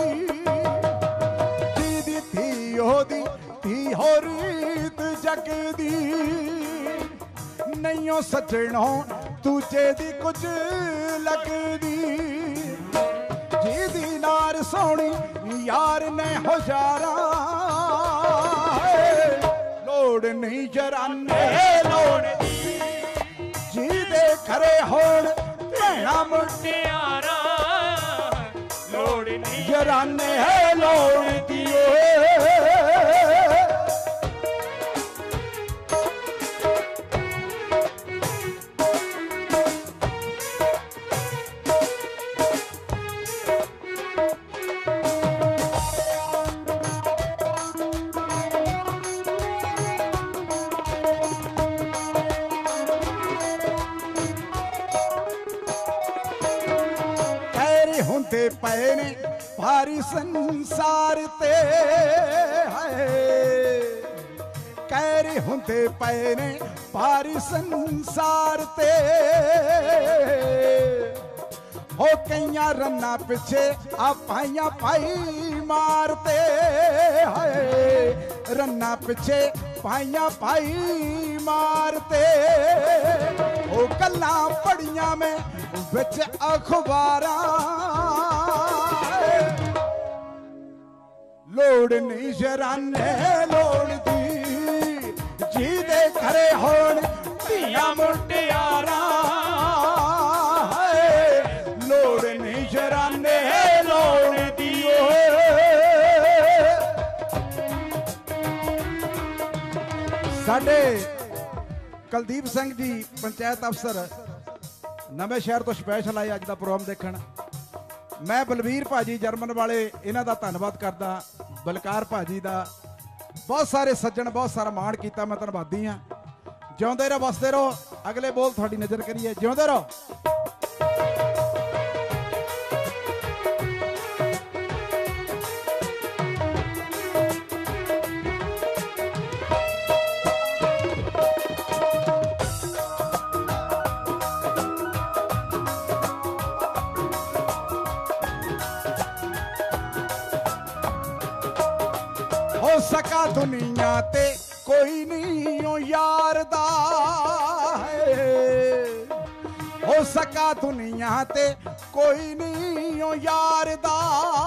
जी दी धी हो रीत जग दी नैयो सजणो तुझे दी कुछ लगदी जी दी नार सोनी यार ने हो जारा लोड़ नहीं जराने लोड़ जी दे घरे होण भैणा मुटियारा लोड़ नहीं जराने है लोड़ दियो हुंदे पए ने भारी संसार ते कैरे हुंदे पए ने भारी संसार ते हो कईयां रन्ना पिछे आपाइयां पाई मारते रन्ना पिछे पाइयां पाई मारते ओ गल्लां पड़ियां में विच अखबारां लोड़ नहीं जराने लोड़ दी जी दे घरे होण धीआं मुटियारा लोड़ नहीं जराने लोड़ दी साडे कुलदीप सिंह जी पंचायत अफसर नवे शहर तो स्पैशल आए अज का प्रोग्राम देखण मैं बलवीर भाजी जर्मन वाले इन्हां दा धन्नवाद करदा बलकार भाजी दा बहुत सारे सज्जण बहुत सारा मान किया मैं धन्नवादी हाँ जिउंदे रहो बसदे रहो अगले बोल थोड़ी नज़र करिए जिउंदे रहो हो सका दुनिया ते कोई नहीं हो यार दा हो सका दुनिया ते कोई नहीं हो यार दा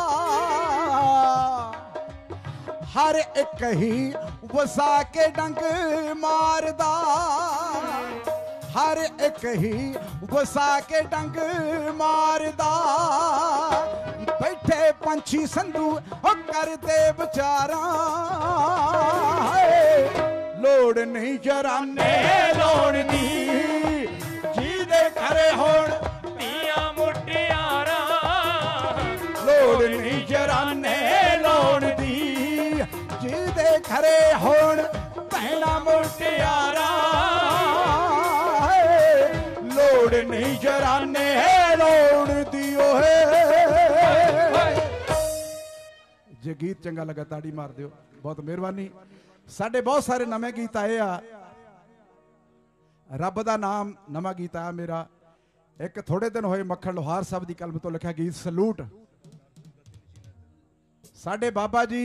हर एक ही वसा के डंग मारदा हर एक ही वसा के डंग मारदा बैठे पंछी संधू कर दे बेचारा लोड़ नहीं जराने लोड़ दी जी दे घरे होण धीआं मुटियारा लोड़ नहीं जराने लोड़ दी जी दे घरे होण भैणा मुटियारा लोड़ नहीं जराने लोड़ दियो है जे गीत चंगा लगा ताड़ी मार दियो बहुत मेहरबानी साडे बहुत सारे नवे गीत आए आ रब दा नाम नवा गीत आया मेरा ਇੱਕ ਥੋੜੇ ਦਿਨ ਹੋਏ ਮੱਖਣ ਲੋਹਾਰ ਸਾਹਿਬ ਦੀ ਕਲਮ ਤੋਂ ਲਿਖਿਆ ਗੀਤ ਸਲੂਟ। ਸਾਡੇ ਬਾਬਾ ਜੀ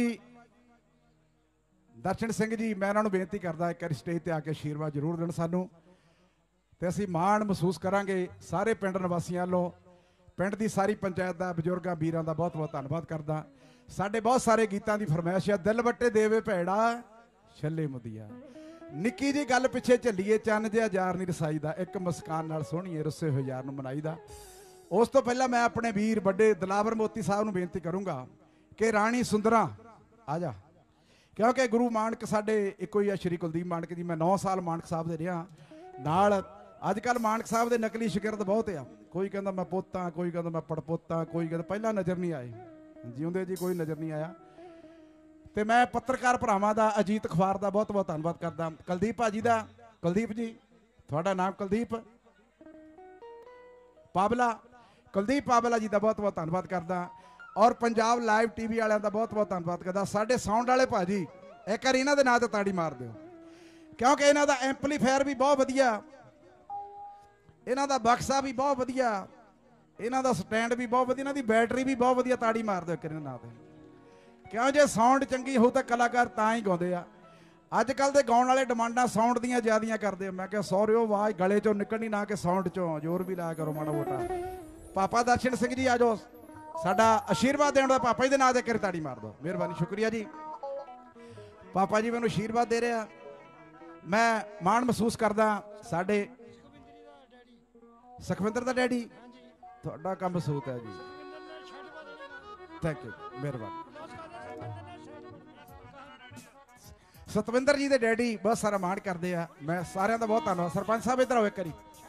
ਦਰਸ਼ਨ ਸਿੰਘ ਜੀ, ਮੈਂ ਉਹਨਾਂ ਨੂੰ ਬੇਨਤੀ ਕਰਦਾ ਇੱਕ ਵਾਰੀ ਸਟੇਜ ਤੇ ਆ ਕੇ ਆਸ਼ੀਰਵਾਦ ਜ਼ਰੂਰ ਦੇਣ ਸਾਨੂੰ, ਤੇ ਅਸੀਂ ਮਾਣ ਮਹਿਸੂਸ ਕਰਾਂਗੇ। ਸਾਰੇ ਪਿੰਡ ਨਿਵਾਸੀਆਂ ਵੱਲੋਂ, ਪਿੰਡ ਦੀ ਸਾਰੀ ਪੰਚਾਇਤ ਦਾ, ਬਜ਼ੁਰਗਾਂ ਵੀਰਾਂ ਦਾ ਬਹੁਤ ਬਹੁਤ ਧੰਨਵਾਦ ਕਰਦਾ। ਸਾਡੇ ਬਹੁਤ ਸਾਰੇ ਗੀਤਾਂ ਦੀ ਫਰਮਾਇਸ਼ ਹੈ। ਦਿਲ ਵੱਟੇ ਦੇਵੇ ਭੈੜਾ ਛੱਲੇ ਮੁਦੀਆ, ਨਿੱਕੀ ਜੀ ਗੱਲ ਪਿੱਛੇ ਝੱਲੀਏ, ਚੰਨ ਜਿਹਾ ਯਾਰ ਨਹੀਂ ਰਸਾਈਦਾ, ਇੱਕ ਮੁਸਕਾਨ ਨਾਲ ਸੋਹਣੀਏ ਰੁੱਸੇ ਹੋਏ ਯਾਰ ਨੂੰ ਮਨਾਈਦਾ। ਉਸ ਤੋਂ ਪਹਿਲਾਂ ਮੈਂ ਆਪਣੇ ਵੀਰ ਵੱਡੇ ਦਿਲਾਵਰ ਮੋਤੀ ਸਾਹਿਬ ਨੂੰ ਬੇਨਤੀ ਕਰੂੰਗਾ ਕਿ ਰਾਣੀ ਸੁੰਦਰਾ ਆ ਜਾ, ਕਿਉਂਕਿ ਗੁਰੂ ਮਾਨਕ ਸਾਡੇ ਇੱਕੋ ਹੀ ਆ, ਸ਼੍ਰੀ ਕੁਲਦੀਪ ਮਾਨਕ ਜੀ। ਮੈਂ 9 ਸਾਲ ਮਾਨਕ ਸਾਹਿਬ ਦੇ ਰਿਹਾ ਨਾਲ। ਅੱਜ ਕੱਲ੍ਹ ਮਾਨਕ ਸਾਹਿਬ ਦੇ ਨਕਲੀ ਸ਼ਾਗਿਰਦ ਬਹੁਤ ਆ, ਕੋਈ ਕਹਿੰਦਾ ਮੈਂ ਪੋਤਾ, ਕੋਈ ਕਹਿੰਦਾ ਮੈਂ ਪੜਪੋਤਾ, ਕੋਈ ਕਹਿੰਦਾ ਪਹਿਲਾਂ ਨਜ਼ਰ ਨਹੀਂ ਆਏ, ਜਿਉਂਦੇ ਜੀ ਕੋਈ ਨਜ਼ਰ ਨਹੀਂ ਆਇਆ। ਤੇ ਮੈਂ ਪੱਤਰਕਾਰ ਭਰਾਵਾਂ ਦਾ, ਅਜੀਤ ਅਖਬਾਰ ਦਾ ਬਹੁਤ ਬਹੁਤ ਧੰਨਵਾਦ ਕਰਦਾ। ਕੁਲਦੀਪ ਭਾਜੀ ਦਾ, ਕੁਲਦੀਪ ਜੀ ਤੁਹਾਡਾ ਨਾਮ ਕੁਲਦੀਪ ਪਾਬਲਾ, ਕੁਲਦੀਪ ਪਾਬਲਾ ਜੀ ਦਾ ਬਹੁਤ ਬਹੁਤ ਧੰਨਵਾਦ ਕਰਦਾ। ਔਰ ਪੰਜਾਬ ਲਾਈਵ ਟੀਵੀ ਵਾਲਿਆਂ ਦਾ ਬਹੁਤ ਬਹੁਤ ਧੰਨਵਾਦ ਕਰਦਾ। ਸਾਡੇ ਸਾਊਂਡ ਵਾਲੇ ਭਾਜੀ, ਇੱਕ ਵਾਰੀ ਇਹਨਾਂ ਦੇ ਨਾਂ ਤੇ ਤਾੜੀ ਮਾਰ ਦਿਓ, ਕਿਉਂਕਿ ਇਹਨਾਂ ਦਾ ਐਂਪਲੀਫਾਇਰ ਵੀ ਬਹੁਤ ਵਧੀਆ, ਇਹਨਾਂ ਦਾ ਬਕਸਾ ਵੀ ਬਹੁਤ ਵਧੀਆ, ਇਹਨਾਂ ਦਾ ਸਟੈਂਡ ਵੀ ਬਹੁਤ ਵਧੀਆ, ਇਹਨਾਂ ਦੀ ਬੈਟਰੀ ਵੀ ਬਹੁਤ ਵਧੀਆ। ਤਾੜੀ ਮਾਰ ਦਿਓ ਕਿਰਨ ਨਾਂ ਤੇ, ਕਿਉਂ ਜੇ ਸਾਊਂਡ ਚੰਗੀ ਹੋਊ ਤਾਂ ਕਲਾਕਾਰ ਤਾਂ ਹੀ ਗਾਉਂਦੇ ਆ। ਅੱਜ ਕੱਲ ਦੇ ਗਾਉਣ ਵਾਲੇ ਡਿਮਾਂਡਾਂ ਸਾਊਂਡ ਦੀਆਂ ਜ਼ਿਆਦੀਆਂ ਕਰਦੇ ਆ। ਮੈਂ ਕਿਹਾ ਸੌਰਿਓ ਆਵਾਜ਼ ਗਲੇ ਚੋਂ ਨਿਕਲਣੀ, ਨਾ ਕਿ ਸਾਊਂਡ ਚੋਂ। ਜ਼ੋਰ ਵੀ ਲਾਇਆ ਕਰੋ ਮਾੜਾ ਮੋਟਾ। ਪਾਪਾ ਦਰਸ਼ਨ ਸਿੰਘ ਜੀ ਆ ਜਾਓ, ਸਾਡਾ ਆਸ਼ੀਰਵਾਦ ਦੇਣ ਦਾ ਪਾਪਾ ਜੀ ਦੇ ਨਾਂ ਤੇ ਕਰ ਤਾੜੀ ਮਾਰ ਦਿਓ, ਮਿਹਰਬਾਨੀ, ਸ਼ੁਕਰੀਆ ਜੀ। ਪਾਪਾ ਜੀ ਮੈਨੂੰ ਆਸ਼ੀਰਵਾਦ ਦੇ ਰਿਹਾ, ਮੈਂ ਮਾਣ ਮਹਿਸੂਸ ਕਰਦਾ। ਸਾਡੇ ਸੁਖਵਿੰਦਰ ਦਾ ਡੈਡੀ, ਤੁਹਾਡਾ ਕੰਮ ਸੂਤ ਹੈ ਜੀ, ਥੈਂਕ ਯੂ, ਮਿਹਰਬਾਨੀ। ਸਤਵਿੰਦਰ ਜੀ ਦੇ ਡੈਡੀ ਬਹੁਤ ਸਾਰਾ ਮਾਣ ਕਰਦੇ ਆ, ਮੈਂ ਸਾਰਿਆਂ ਦਾ ਬਹੁਤ ਧੰਨਵਾਦ। ਸਰਪੰਚ ਸਾਹਿਬ ਇੱਧਰ ਆਓ ਇੱਕ ਵਾਰੀ।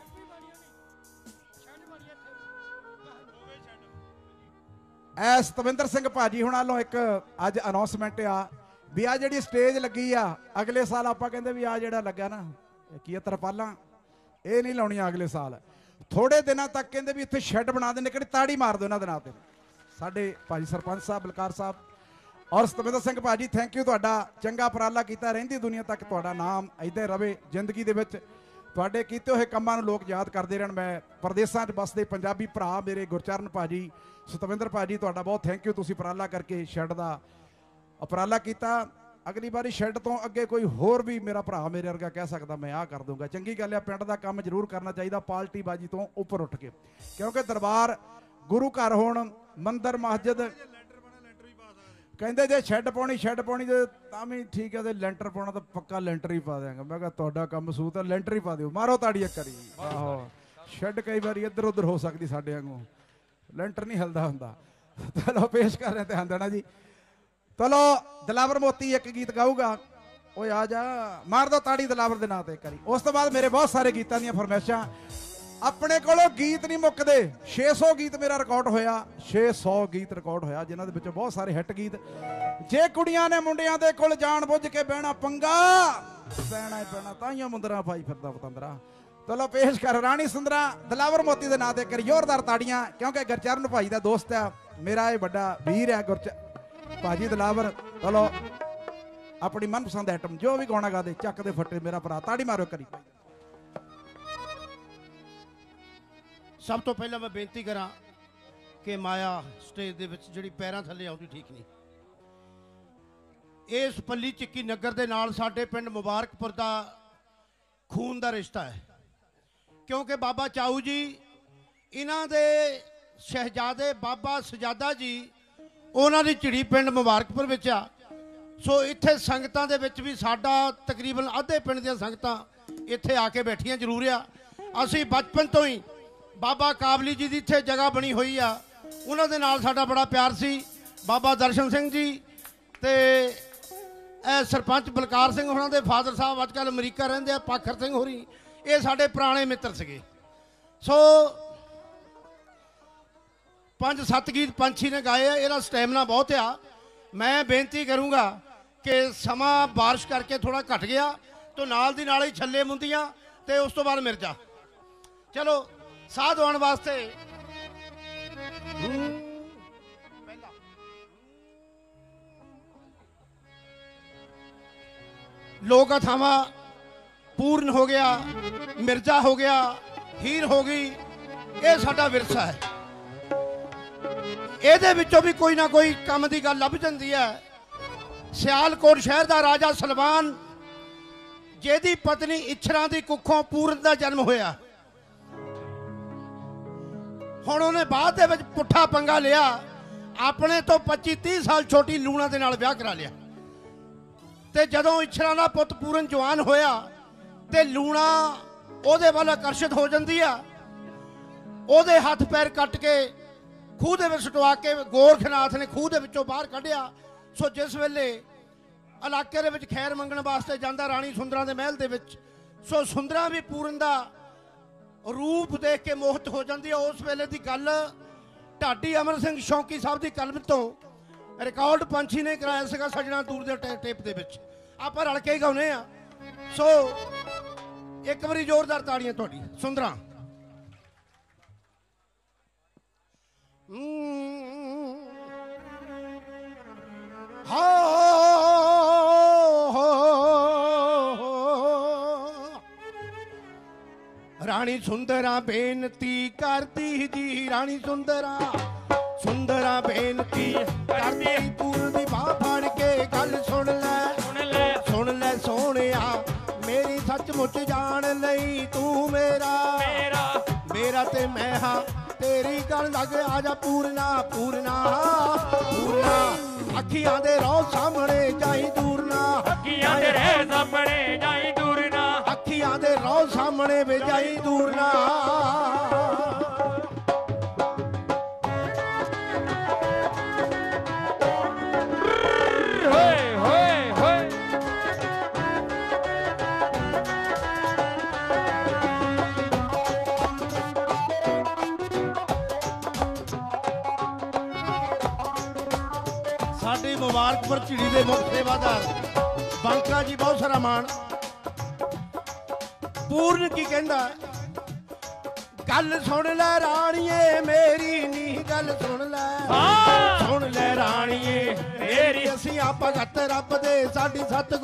ਸਤਵਿੰਦਰ ਸਿੰਘ ਭਾਜੀ ਹੁਣਾਂ ਵੱਲੋਂ ਇੱਕ ਅੱਜ ਅਨਾਉਂਸਮੈਂਟ ਆ ਵੀ ਆ ਜਿਹੜੀ ਸਟੇਜ ਲੱਗੀ ਆ, ਅਗਲੇ ਸਾਲ ਆਪਾਂ ਕਹਿੰਦੇ ਵੀ ਆ ਜਿਹੜਾ ਲੱਗਾ ਨਾ ਕੀ ਤਰਪਾਲਾਂ, ਇਹ ਨਹੀਂ ਲਾਉਣੀਆਂ ਅਗਲੇ ਸਾਲ। ਥੋੜੇ ਦਿਨਾਂ ਤੱਕ ਕਹਿੰਦੇ ਵੀ ਇੱਥੇ ਸ਼ੈੱਡ ਬਣਾ ਦੇਣੇ, ਕਿਹੜੀ ਤਾੜੀ ਮਾਰ ਦਿਓ ਇਹਨਾਂ ਦੇ ਨਾਂ ਤੇ। ਸਾਡੇ ਭਾਜੀ ਸਰਪੰਚ ਸਾਹਿਬ ਬਲਕਾਰ ਸਾਹਿਬ ਔਰ ਸਤਵਿੰਦਰ ਸਿੰਘ ਭਾਜੀ, ਥੈਂਕ ਯੂ, ਤੁਹਾਡਾ ਚੰਗਾ ਉਪਰਾਲਾ ਕੀਤਾ। ਰਹਿੰਦੀ ਦੁਨੀਆ ਤੱਕ ਤੁਹਾਡਾ ਨਾਮ ਇੱਦਾਂ ਰਵੇ ਜ਼ਿੰਦਗੀ ਦੇ ਵਿੱਚ, ਤੁਹਾਡੇ ਕੀਤੇ ਹੋਏ ਕੰਮਾਂ ਨੂੰ ਲੋਕ ਯਾਦ ਕਰਦੇ ਰਹਿਣ। ਮੈਂ ਪ੍ਰਦੇਸਾਂ 'ਚ ਵੱਸਦੇ ਪੰਜਾਬੀ ਭਰਾ ਮੇਰੇ ਗੁਰਚਰਨ ਭਾਜੀ, ਸਤਵਿੰਦਰ ਭਾਜੀ, ਤੁਹਾਡਾ ਬਹੁਤ ਥੈਂਕ ਯੂ, ਤੁਸੀਂ ਉਪਰਾਲਾ ਕਰਕੇ ਸ਼ੈੱਡ ਦਾ ਉਪਰਾਲਾ ਕੀਤਾ। ਅਗਲੀ ਵਾਰੀ ਸ਼ੈੱਡ ਤੋਂ ਅੱਗੇ ਕੋਈ ਹੋਰ ਵੀ ਮੇਰਾ ਭਰਾ ਮੇਰੇ ਵਰਗਾ ਕਹਿ ਸਕਦਾ ਮੈਂ ਆਹ ਕਰ ਦੂੰਗਾ, ਚੰਗੀ ਗੱਲ ਹੈ। ਪਿੰਡ ਦਾ ਕੰਮ ਜ਼ਰੂਰ ਕਰਨਾ ਚਾਹੀਦਾ ਪਾਲਟੀ ਬਾਜੀ ਤੋਂ ਉੱਪਰ ਉੱਠ ਕੇ, ਕਿਉਂਕਿ ਦਰਬਾਰ ਗੁਰੂ ਘਰ ਹੋਣ, ਮੰਦਿਰ ਮਸਜਿਦ, ਕਹਿੰਦੇ ਜੇ ਸ਼ੈੱਡ ਪਾਉਣੀ ਜੇ ਤਾਂ ਵੀ ਠੀਕ ਹੈ, ਤੇ ਲੈਂਟਰ ਪਾਉਣਾ ਤਾਂ ਪੱਕਾ ਲੈਂਟਰ ਹੀ ਪਾ ਦਿਆਂਗਾ। ਮੈਂ ਕਿਹਾ ਤੁਹਾਡਾ ਕੰਮ ਸੂਤ ਹੈ, ਲੈਂਟਰ ਹੀ ਪਾ ਦਿਓ, ਮਾਰੋ ਤਾੜੀ ਇੱਕ ਵਾਰੀ। ਆਹੋ, ਸ਼ੈੱਡ ਕਈ ਵਾਰੀ ਇੱਧਰ ਉੱਧਰ ਹੋ ਸਕਦੀ ਸਾਡੇ ਵਾਂਗੂ, ਲੈਂਟਰ ਨਹੀਂ ਹਿਲਦਾ ਹੁੰਦਾ। ਚਲੋ ਪੇਸ਼ ਕਰ ਰਹੇ ਧਿਆਨ ਦੇਣਾ ਜੀ। ਚਲੋ ਦਿਲਾਵਰ ਮੋਤੀ ਇੱਕ ਗੀਤ ਗਾਊਗਾ, ਓਏ ਆ ਜਾ, ਮਾਰ ਦੋ ਤਾੜੀ ਦਿਲਾਵਰ ਦੇ ਨਾਂ ਤੇ ਇੱਕ ਵਾਰੀ। ਉਸ ਤੋਂ ਬਾਅਦ ਮੇਰੇ ਬਹੁਤ ਸਾਰੇ ਗੀਤਾਂ ਦੀਆਂ ਫਰਮਾਇਸ਼ਾਂ। ਆਪਣੇ ਕੋਲੋਂ ਗੀਤ ਨਹੀਂ ਮੁੱਕਦੇ, 600 ਗੀਤ ਮੇਰਾ ਰਿਕਾਰਡ ਹੋਇਆ, 600 ਗੀਤ ਰਿਕਾਰਡ ਹੋਇਆ, ਜਿਨ੍ਹਾਂ ਦੇ ਵਿੱਚੋਂ ਬਹੁਤ ਸਾਰੇ ਹਿੱਟ ਗੀਤ। ਜੇ ਕੁੜੀਆਂ ਨੇ ਮੁੰਡਿਆਂ ਦੇ ਕੋਲ ਜਾਣ ਬੁੱਝ ਕੇ ਬਹਿਣਾ ਪੰਗਾ, ਪੈਣਾ ਹੀ ਪੈਣਾ, ਤਾਈਆਂ ਮੁੰਦਰਾ ਪਾਈ ਫਿਰਦਾ ਪਤੰਦਰਾ। ਚਲੋ ਪੇਸ਼ ਕਰ ਰਾਣੀ ਸੁੰਦਰਾ ਦਿਲਾਵਰ ਮੋਤੀ ਦੇ ਨਾਂ ਤੇ ਕਰੀ ਜ਼ੋਰਦਾਰ ਤਾੜੀਆਂ, ਕਿਉਂਕਿ ਗੁਰਚਰਨ ਭਾਈ ਦਾ ਦੋਸਤ ਆ ਮੇਰਾ, ਇਹ ਵੱਡਾ ਵੀਰ ਹੈ ਭਾਜੀ ਦਿਲਾਵਰ। ਚਲੋ ਆਪਣੀ ਮਨਪਸੰਦ ਆਈਟਮ ਜੋ ਵੀ ਗਾਉਣਾ ਗਾ ਦੇ, ਚੱਕ ਦੇ ਫੱਟੇ ਮੇਰਾ ਭਰਾ, ਤਾੜੀ ਮਾਰੋ ਕਰੀ। ਸਭ ਤੋਂ ਪਹਿਲਾਂ ਮੈਂ ਬੇਨਤੀ ਕਰਾਂ ਕਿ ਮਾਇਆ ਸਟੇਜ ਦੇ ਵਿੱਚ ਜਿਹੜੀ ਪੈਰਾਂ ਥੱਲੇ ਆਉਂਦੀ ਠੀਕ ਨਹੀਂ। ਇਸ ਪੱਲੀ ਚੱਕੀ ਨਗਰ ਦੇ ਨਾਲ ਸਾਡੇ ਪਿੰਡ ਮੁਬਾਰਕਪੁਰ ਦਾ ਖੂਨ ਦਾ ਰਿਸ਼ਤਾ ਹੈ, ਕਿਉਂਕਿ ਬਾਬਾ ਚਾਊ ਜੀ, ਇਹਨਾਂ ਦੇ ਸ਼ਹਿਜ਼ਾਦੇ ਬਾਬਾ ਸਜਾਦਾ ਜੀ, ਉਹਨਾਂ ਦੀ ਝਿੜੀ ਪਿੰਡ ਮੁਬਾਰਕਪੁਰ ਵਿੱਚ ਆ। ਸੋ ਇੱਥੇ ਸੰਗਤਾਂ ਦੇ ਵਿੱਚ ਵੀ ਸਾਡਾ ਤਕਰੀਬਨ ਅੱਧੇ ਪਿੰਡ ਦੀਆਂ ਸੰਗਤਾਂ ਇੱਥੇ ਆ ਕੇ ਬੈਠੀਆਂ ਜ਼ਰੂਰ ਆ। ਅਸੀਂ ਬਚਪਨ ਤੋਂ ਹੀ ਬਾਬਾ ਕਾਬਲੀ ਜੀ ਦੀ ਇੱਥੇ ਜਗ੍ਹਾ ਬਣੀ ਹੋਈ ਆ, ਉਹਨਾਂ ਦੇ ਨਾਲ ਸਾਡਾ ਬੜਾ ਪਿਆਰ ਸੀ। ਬਾਬਾ ਦਰਸ਼ਨ ਸਿੰਘ ਜੀ ਤੇ ਇਹ ਸਰਪੰਚ ਬਲਕਾਰ ਸਿੰਘ ਹੋਰਾਂ ਦੇ ਫਾਦਰ ਸਾਹਿਬ ਅੱਜ ਕੱਲ੍ਹ ਅਮਰੀਕਾ ਰਹਿੰਦੇ ਆ, ਪਾਖਰ ਸਿੰਘ ਹੋਰੀ, ਇਹ ਸਾਡੇ ਪੁਰਾਣੇ ਮਿੱਤਰ ਸੀਗੇ। ਸੋ 5-7 ਗੀਤ ਪੰਛੀ ਨੇ ਗਾਏ ਆ, ਇਹਦਾ ਸਟੈਮਨਾ ਬਹੁਤ ਆ। ਮੈਂ ਬੇਨਤੀ ਕਰੂੰਗਾ ਕਿ ਸਮਾਂ ਬਾਰਿਸ਼ ਕਰਕੇ ਥੋੜਾ ਘਟ ਗਿਆ, ਤਾਂ ਨਾਲ ਦੀ ਨਾਲ ਹੀ ਛੱਲੇ ਮੁੰਦੀਆਂ ਤੇ ਉਸ ਤੋਂ ਬਾਅਦ ਮਿਰਜ਼ਾ। ਚਲੋ ਸਾਹ ਦਵਾਉਣ ਵਾਸਤੇ ਲੋਕ ਕਥਾਵਾਂ ਪੂਰਨ ਹੋ ਗਿਆ, ਮਿਰਜ਼ਾ ਹੋ ਗਿਆ, ਹੀਰ ਹੋ ਗਈ, ਇਹ ਸਾਡਾ ਵਿਰਸਾ ਹੈ। ਇਹਦੇ ਵਿੱਚੋਂ ਵੀ ਕੋਈ ਨਾ ਕੋਈ ਕੰਮ ਦੀ ਗੱਲ ਲੱਭ ਜਾਂਦੀ ਹੈ। ਸਿਆਲਕੋਟ ਸ਼ਹਿਰ ਦਾ ਰਾਜਾ ਸਲਵਾਨ, ਜਿਹਦੀ ਪਤਨੀ ਇਛਰਾਂ ਦੀ ਕੁੱਖੋਂ ਪੂਰਨ ਦਾ ਜਨਮ ਹੋਇਆ, ਹੁਣ ਉਹਨੇ ਬਾਅਦ ਦੇ ਵਿੱਚ ਪੁੱਠਾ ਪੰਗਾ ਲਿਆ, ਆਪਣੇ ਤੋਂ 25-30 ਸਾਲ ਛੋਟੀ ਲੂਣਾ ਦੇ ਨਾਲ ਵਿਆਹ ਕਰਾ ਲਿਆ। ਤੇ ਜਦੋਂ ਇਛਰਾਂ ਦਾ ਪੁੱਤ ਪੂਰਨ ਜਵਾਨ ਹੋਇਆ ਤੇ ਲੂਣਾ ਉਹਦੇ ਵੱਲ ਆਕਰਸ਼ਿਤ ਹੋ ਜਾਂਦੀ ਆ। ਉਹਦੇ ਹੱਥ ਪੈਰ ਕੱਟ ਕੇ ਖੂਹ ਦੇ ਵਿੱਚ ਸੁਟਵਾ ਕੇ ਗੋਰਖਨਾਥ ਨੇ ਖੂਹ ਦੇ ਵਿੱਚੋਂ ਬਾਹਰ ਕੱਢਿਆ। ਸੋ ਜਿਸ ਵੇਲੇ ਇਲਾਕੇ ਦੇ ਵਿੱਚ ਖੈਰ ਮੰਗਣ ਵਾਸਤੇ ਜਾਂਦਾ ਰਾਣੀ ਸੁੰਦਰਾਂ ਦੇ ਮਹਿਲ ਦੇ ਵਿੱਚ, ਸੋ ਸੁੰਦਰਾਂ ਵੀ ਪੂਰਨ ਦਾ ਰੂਪ ਦੇਖ ਕੇ ਮੋਹਿਤ ਹੋ ਜਾਂਦੀ ਹੈ। ਉਸ ਵੇਲੇ ਦੀ ਗੱਲ ਢਾਡੀ ਅਮਰ ਸਿੰਘ ਸ਼ੌਂਕੀ ਸਾਹਿਬ ਦੀ ਕਲਮ ਤੋਂ ਰਿਕਾਰਡ ਪੰਛੀ ਨੇ ਕਰਾਇਆ ਸੀਗਾ, ਸਜਣਾ ਦੂਰ ਦੇ ਟੇਪ ਦੇ ਵਿੱਚ। ਆਪਾਂ ਰਲ ਕੇ ਹੀ ਗਾਉਨੇ ਆ। ਸੋ ਇੱਕ ਵਾਰੀ ਜ਼ੋਰਦਾਰ ਤਾੜੀਆਂ ਤੁਹਾਡੀ ਸੁੰਦਰਾਂ। ਰਾਣੀ ਸੁੰਦਰਾਂ ਬੇਨਤੀ ਕਰਦੀ ਜੀ, ਰਾਣੀ ਸੁੰਦਰਾਂ ਬੇਨਤੀ ਕਰਦੀ, ਪੂਰਨ ਦੀ ਬਾਹ ਫੜ ਕੇ ਗੱਲ ਸੁਣ ਲੈ ਸੋਹਣਿਆ, ਮੇਰੀ ਸੱਚਮੁੱਚ ਜਾਣ ਲਈ ਤੂੰ ਮੇਰਾ ਤੇ ਮੈਂ ਹਾਂ ਤੇਰੀ ਗੱਲ ਲੱਗ, ਆ ਜਾ ਪੂਰਨਾ ਅੱਖੀਆਂ ਦੇ ਰੋ ਸਾਹਮਣੇ ਜਾਈ ਦੂਰ ਨਾ, ਅੱਖੀਆਂ ਦੇ ਰਹਿ ਸਾਹਮਣੇ ਜਾਈ ਦੂਰ ਨਾ, ਅੱਖੀਆਂ ਦੇ ਰੋ ਸਾਹਮਣੇ ਵੇ ਜਾਈ ਦੂਰ ਨਾ। ਹੋਏ ਹੋਏ ਹੋਏ ਸਾਡੇ ਮੁਬਾਰਕਪੁਰ ਝਿੜੀ ਦੇ ਮੁੱਖ ਸੇਵਾਦਾਰ ਬੰਕਾ ਜੀ, ਬਹੁਤ ਸਾਰਾ ਮਾਣ। ਪੂਰਨ ਕੀ ਕਹਿੰਦਾ, ਗੱਲ ਸੁਣ ਲੈ ਰਾਣੀਏ ਮੇਰੀ ਨੀ ਗੱਲ ਸੁਣ ਲੈ ਰਾਣੀਏ ਮੇਰੀ, ਅਸੀਂ ਆਪ ਭਗਤ ਰੱਬ ਦੇ, ਸਾਡੀ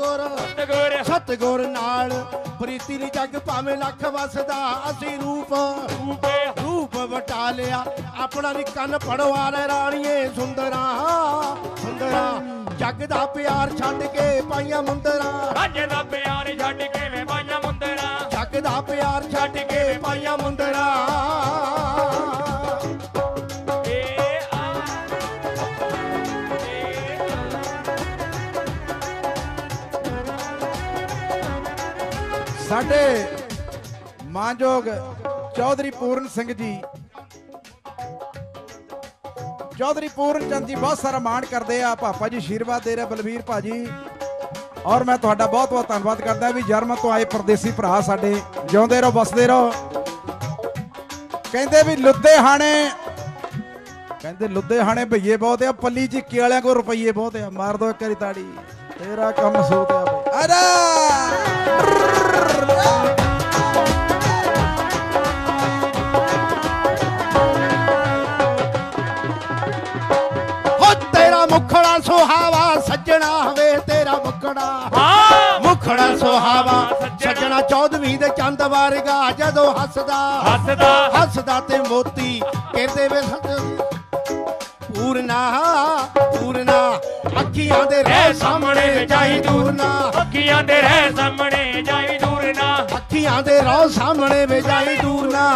ਸਤਗੁਰ ਨਾਲ ਪ੍ਰੀਤੀ ਨੀ ਜੱਗ ਭਾਵੇਂ ਲੱਖ ਵਸਦਾ, ਅਸੀਂ ਰੂਪ ਵਟਾ ਲਿਆ ਆਪਣਾ ਨੀ ਕੰਨ ਪੜਵਾ ਲੈ ਰਾਣੀਏ ਸੁੰਦਰਾਂ ਜੱਗ ਦਾ ਪਿਆਰ ਛੱਡ ਕੇ ਪਾਈਆਂ ਮੁੰਦਰਾਂ, ਜੱਗ ਦਾ ਪਿਆਰ ਛੱਡ ਕੇ ਮੈਂ ਪਾਈਆਂ ਮੁੰਦਰਾਂ, ਜੱਗ ਦਾ ਪਿਆਰ ਛੱਡ ਕੇ ਪਾਈਆਂ ਮੁੰਦਰਾਂ। ਸਾਡੇ ਮਾਨਯੋਗ ਚੌਧਰੀ ਪੂਰਨ ਸਿੰਘ ਜੀ, ਚੌਧਰੀ ਪੂਰਨ ਚੰਦ ਜੀ ਬਹੁਤ ਸਾਰਾ ਮਾਣ ਕਰਦੇ ਆ। ਪਾਪਾ ਜੀ ਆਸ਼ੀਰਵਾਦ ਦੇ ਰਹੇ, ਬਲਵੀਰ ਭਾਜੀ, ਔਰ ਮੈਂ ਤੁਹਾਡਾ ਬਹੁਤ ਬਹੁਤ ਧੰਨਵਾਦ ਕਰਦਾ ਵੀ ਜਰਮਨ ਤੋਂ ਆਏ ਪਰਦੇਸੀ ਭਰਾ ਸਾਡੇ, ਜਿਉਂਦੇ ਰਹੋ ਬਸਦੇ ਰਹੋ। ਕਹਿੰਦੇ ਵੀ ਲੁਧਿਆਣੇ ਭਈਏ ਬਹੁਤ ਆ, ਪੱਲੀ ਝਿੱਕੀ ਵਾਲਿਆਂ ਕੋਲ ਰੁਪਈਏ ਬਹੁਤ ਆ। ਮਾਰ ਦੋ ਇੱਕ ਵਾਰੀ ਤਾੜੀ, ਤੇਰਾ ਕੰਮ ਸੂਤ ਆ ਬਈ। ਆਜਾ ਮੁਖੜਾ ਸੁਹਾਵਾ ਸੱਜਣਾ ਵੇ ਤੇਰਾ ਮੁਖੜਾ ਸੁਹਾਵਾ ਸੱਜਣਾ, 14ਵੀਂ ਦੇ ਚੰਦ ਵਰਗਾ ਜਦੋਂ ਹੱਸਦਾ ਤੇ ਮੋਤੀ ਕਹਿੰਦੇ ਵੇ ਪੂਰਨਾ ਅੱਖੀਆਂ ਦੇ ਰਹਿ ਸਾਹਮਣੇ ਜਾਈ ਦੂਰ ਨਾ, ਅੱਖੀਆਂ ਦੇ ਰਹਿ ਸਾਹਮਣੇ ਜਾਈ ਦੂਰ ਨਾ, ਅੱਖੀਆਂ ਦੇ ਰੋ ਸਾਹਮਣੇ ਵੇ ਜਾਈ ਦੂਰ ਨਾ।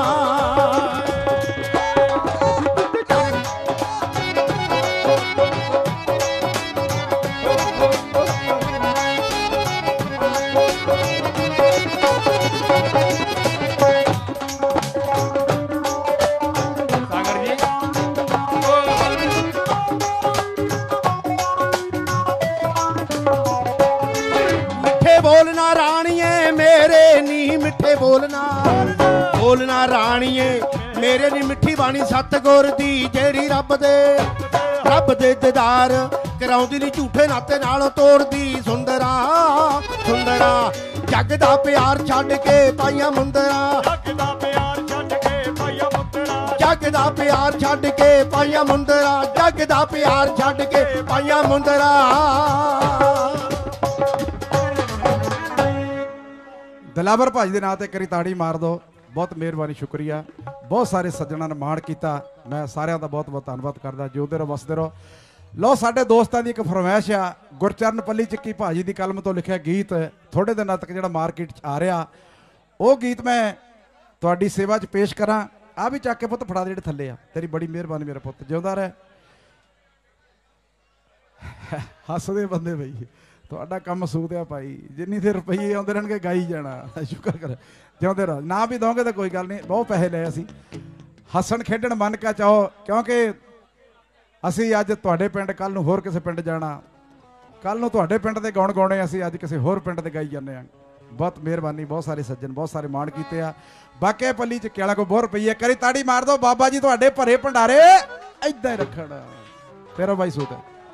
ਬੋਲਣਾ ਰਾਣੀਏ ਮੇਰੇ ਨੀ ਮਿੱਠੇ ਬੋਲਣਾ ਰਾਣੀਏ ਮੇਰੇ ਨੀ ਮਿੱਠੀ ਬਾਣੀ ਸਤਗੁਰ ਦੀ, ਜਿਹੜੀ ਰੱਬ ਦੇ ਦੀਦਾਰ ਕਰਾਉਂਦੀ ਨੀ ਝੂਠੇ ਨਾਤੇ ਨਾਲ ਤੋੜਦੀ। ਸੁੰਦਰਾਂ ਜੱਗ ਦਾ ਪਿਆਰ ਛੱਡ ਕੇ ਪਾਈਆਂ ਮੁੰਦਰਾਂ, ਜੱਗ ਦਾ ਪਿਆਰ ਛੱਡ ਕੇ ਪਾਈਆਂ ਮੁੰਦਰਾਂ, ਜੱਗ ਦਾ ਪਿਆਰ ਛੱਡ ਕੇ ਪਾਈਆਂ ਮੁੰਦਰਾਂ, ਜੱਗ ਦਾ ਪਿਆਰ ਛੱਡ ਕੇ ਪਾਈਆਂ ਮੁੰਦਰਾਂ। ਦਿਲਾਵਰ ਭਾਜੀ ਦੇ ਨਾਂ ਤੇ ਕਰੀ ਤਾੜੀ ਮਾਰ ਦੋ। ਬਹੁਤ ਮਿਹਰਬਾਨੀ, ਸ਼ੁਕਰੀਆ। ਬਹੁਤ ਸਾਰੇ ਸੱਜਣਾਂ ਨੇ ਮਾਣ ਕੀਤਾ, ਮੈਂ ਸਾਰਿਆਂ ਦਾ ਬਹੁਤ ਬਹੁਤ ਧੰਨਵਾਦ ਕਰਦਾ। ਜਿਉਂਦੇ ਰਹੋ, ਵਸਦੇ ਰਹੋ। ਲਓ, ਸਾਡੇ ਦੋਸਤਾਂ ਦੀ ਇੱਕ ਫਰਮਾਇਸ਼ ਆ, ਗੁਰਚਰਨ ਪੱਲੀ ਚੱਕੀ ਭਾਜੀ ਦੀ ਕਲਮ ਤੋਂ ਲਿਖਿਆ ਗੀਤ ਥੋੜੇ ਦਿਨਾਂ ਤੱਕ ਜਿਹੜਾ ਮਾਰਕੀਟ 'ਚ ਆ ਰਿਹਾ, ਉਹ ਗੀਤ ਮੈਂ ਤੁਹਾਡੀ ਸੇਵਾ 'ਚ ਪੇਸ਼ ਕਰਾਂ। ਆ ਵੀ ਚੱਕ ਕੇ ਪੁੱਤ ਫੜਾ ਦੇ ਜਿਹੜੇ ਥੱਲੇ ਆ। ਤੇਰੀ ਬੜੀ ਮਿਹਰਬਾਨੀ ਮੇਰਾ ਪੁੱਤ, ਜਿਉਂਦਾ ਰਹਿ। ਹੱਸਦੇ ਬੰਦੇ ਬਈ, ਤੁਹਾਡਾ ਕੰਮ ਸੂਤ ਆ ਭਾਈ। ਜਿੰਨੀ ਦੇ ਰੁਪਈਏ ਆਉਂਦੇ ਰਹਿਣਗੇ ਗਾਈ ਜਾਣਾ। ਸ਼ੁਕਰ ਕਰ, ਜਿਉਂਦੇ ਰਹੋ। ਨਾ ਵੀ ਦੋਗੇ ਤਾਂ ਕੋਈ ਗੱਲ ਨਹੀਂ, ਬਹੁਤ ਪੈਸੇ ਲਏ ਅਸੀਂ। ਹੱਸਣ ਖੇਡਣ ਮੰਨ ਕੇ ਚਾਹੋ, ਕਿਉਂਕਿ ਅਸੀਂ ਅੱਜ ਤੁਹਾਡੇ ਪਿੰਡ, ਕੱਲ ਨੂੰ ਹੋਰ ਕਿਸੇ ਪਿੰਡ ਜਾਣਾ। ਕੱਲ ਨੂੰ ਤੁਹਾਡੇ ਪਿੰਡ ਦੇ ਗਾਉਣ ਗਾਉਣੇ, ਅਸੀਂ ਅੱਜ ਕਿਸੇ ਹੋਰ ਪਿੰਡ ਦੇ ਗਾਈ ਜਾਂਦੇ ਹਾਂ। ਬਹੁਤ ਮਿਹਰਬਾਨੀ, ਬਹੁਤ ਸਾਰੇ ਸੱਜਣ, ਬਹੁਤ ਸਾਰੇ ਮਾਣ ਕੀਤੇ ਆ। ਬਾਕੀ ਪੱਲੀ ਚ ਕਿਹੜਾ ਕੋ ਬਹੁਤ ਰੁਪਈਏ, ਕਰੀ ਤਾੜੀ ਮਾਰ ਦੋ। ਬਾਬਾ ਜੀ ਤੁਹਾਡੇ ਭਰੇ ਭੰਡਾਰੇ ਏਦਾਂ ਹੀ ਰੱਖਣ। ਤੇਰਾ ਬਾਈ ਸੂਤ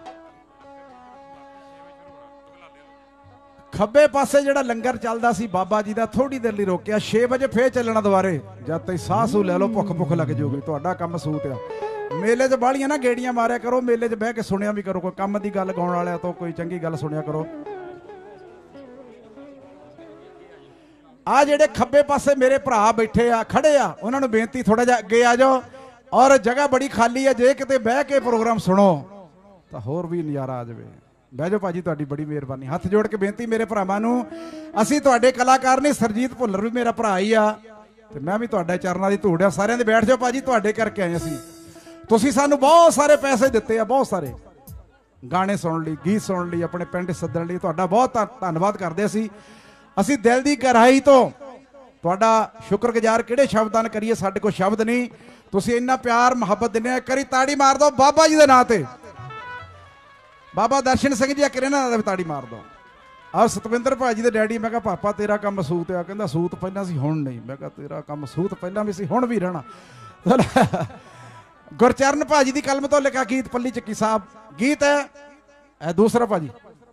ਖੱਬੇ ਪਾਸੇ ਜਿਹੜਾ ਲੰਗਰ ਚੱਲਦਾ ਸੀ ਬਾਬਾ ਜੀ ਦਾ, ਥੋੜੀ ਦੇਰ ਲਈ ਰੋਕਿਆ। 6 ਵਜੇ ਫੇਰ ਚੱਲਣਾ ਦੁਬਾਰੇ। ਜਦ ਤੱਕ ਸਾਹ ਸੂ ਲੈ ਲਓ, ਭੁੱਖ ਲੱਗ ਜਾਊਗੀ। ਤੁਹਾਡਾ ਕੰਮ ਸੂਤ ਆ। ਮੇਲੇ 'ਚ ਬਾਹਲੀਆਂ ਨਾ ਗੇੜੀਆਂ ਮਾਰਿਆ ਕਰੋ, ਮੇਲੇ 'ਚ ਬਹਿ ਕੇ ਸੁਣਿਆ ਵੀ ਕਰੋ। ਕੋਈ ਕੰਮ ਦੀ ਗੱਲ ਗਾਉਣ ਵਾਲਿਆਂ ਤੋਂ ਕੋਈ ਚੰਗੀ ਗੱਲ ਸੁਣਿਆ ਕਰੋ। ਆ ਜਿਹੜੇ ਖੱਬੇ ਪਾਸੇ ਮੇਰੇ ਭਰਾ ਬੈਠੇ ਆ, ਖੜੇ ਆ, ਉਹਨਾਂ ਨੂੰ ਬੇਨਤੀ ਥੋੜਾ ਜਿਹਾ ਅੱਗੇ ਆ ਜਾਓ। ਔਰ ਜਗ੍ਹਾ ਬੜੀ ਖਾਲੀ ਹੈ, ਜੇ ਕਿਤੇ ਬਹਿ ਕੇ ਪ੍ਰੋਗਰਾਮ ਸੁਣੋ ਤਾਂ ਹੋਰ ਵੀ ਨਜ਼ਾਰਾ ਆ ਜਾਵੇ। ਬਹਿ ਜਾਓ ਭਾਜੀ, ਤੁਹਾਡੀ ਬੜੀ ਮਿਹਰਬਾਨੀ। ਹੱਥ ਜੋੜ ਕੇ ਬੇਨਤੀ ਮੇਰੇ ਭਰਾਵਾਂ ਨੂੰ, ਅਸੀਂ ਤੁਹਾਡੇ ਕਲਾਕਾਰ ਨਹੀਂ, ਸਰਜੀਤ ਭੁੱਲਰ ਵੀ ਮੇਰਾ ਭਰਾ ਹੀ ਆ, ਤੇ ਮੈਂ ਵੀ ਤੁਹਾਡੇ ਚਰਨਾਂ ਦੀ ਧੂੜ ਆ। ਸਾਰਿਆਂ ਦੇ ਬੈਠ ਜਾਓ ਭਾਜੀ, ਤੁਹਾਡੇ ਕਰਕੇ ਆਏ ਅਸੀਂ। ਤੁਸੀਂ ਸਾਨੂੰ ਬਹੁਤ ਸਾਰੇ ਪੈਸੇ ਦਿੱਤੇ ਆ, ਬਹੁਤ ਸਾਰੇ ਗਾਣੇ ਸੁਣਨ ਲਈ, ਗੀਤ ਸੁਣਨ ਲਈ, ਆਪਣੇ ਪਿੰਡ ਸੱਦਣ ਲਈ। ਤੁਹਾਡਾ ਬਹੁਤ ਧੰਨਵਾਦ ਕਰਦੇ ਅਸੀਂ ਦਿਲ ਦੀ ਗਹਿਰਾਈ ਤੋਂ ਤੁਹਾਡਾ ਸ਼ੁਕਰਗੁਜ਼ਾਰ। ਕਿਹੜੇ ਸ਼ਬਦਾਂ ਨਾਲ ਕਰੀਏ, ਸਾਡੇ ਕੋਲ ਸ਼ਬਦ ਨਹੀਂ। ਤੁਸੀਂ ਇੰਨਾ ਪਿਆਰ ਮੁਹੱਬਤ ਦਿੰਦੇ ਆ। ਕਰੀ ਤਾੜੀ ਮਾਰ ਦੋ ਬਾਬਾ ਜੀ ਦੇ ਨਾਂ ਤੇ। ਬਾਬਾ ਦਰਸ਼ਨ ਸਿੰਘ ਜੀ ਕਿਰੇ ਨਾ ਤਾੜੀ ਮਾਰ ਦੋ। ਔਰ ਸਤਵਿੰਦਰ ਭਾਜੀ ਦੇ ਡੈਡੀ, ਮੈਂ ਕਿਹਾ ਪਾਪਾ ਤੇਰਾ ਕੰਮ ਸੂਤ ਆ। ਕਹਿੰਦਾ ਸੂਤ ਪਹਿਲਾਂ ਸੀ ਹੁਣ ਨਹੀਂ। ਮੈਂ ਕਿਹਾ ਤੇਰਾ ਕੰਮ ਸੂਤ ਪਹਿਲਾਂ ਵੀ ਸੀ ਹੁਣ ਵੀ ਰਹਿਣਾ। ਗੁਰਚਰਨ ਭਾਜੀ ਦੀ ਕਲਮ ਤੋਂ ਲਿਖਿਆ ਗੀਤ, ਪੱਲੀ ਚੱਕੀ ਸਾਹਿਬ ਗੀਤ ਹੈ ਇਹ ਦੂਸਰਾ ਭਾਜੀ।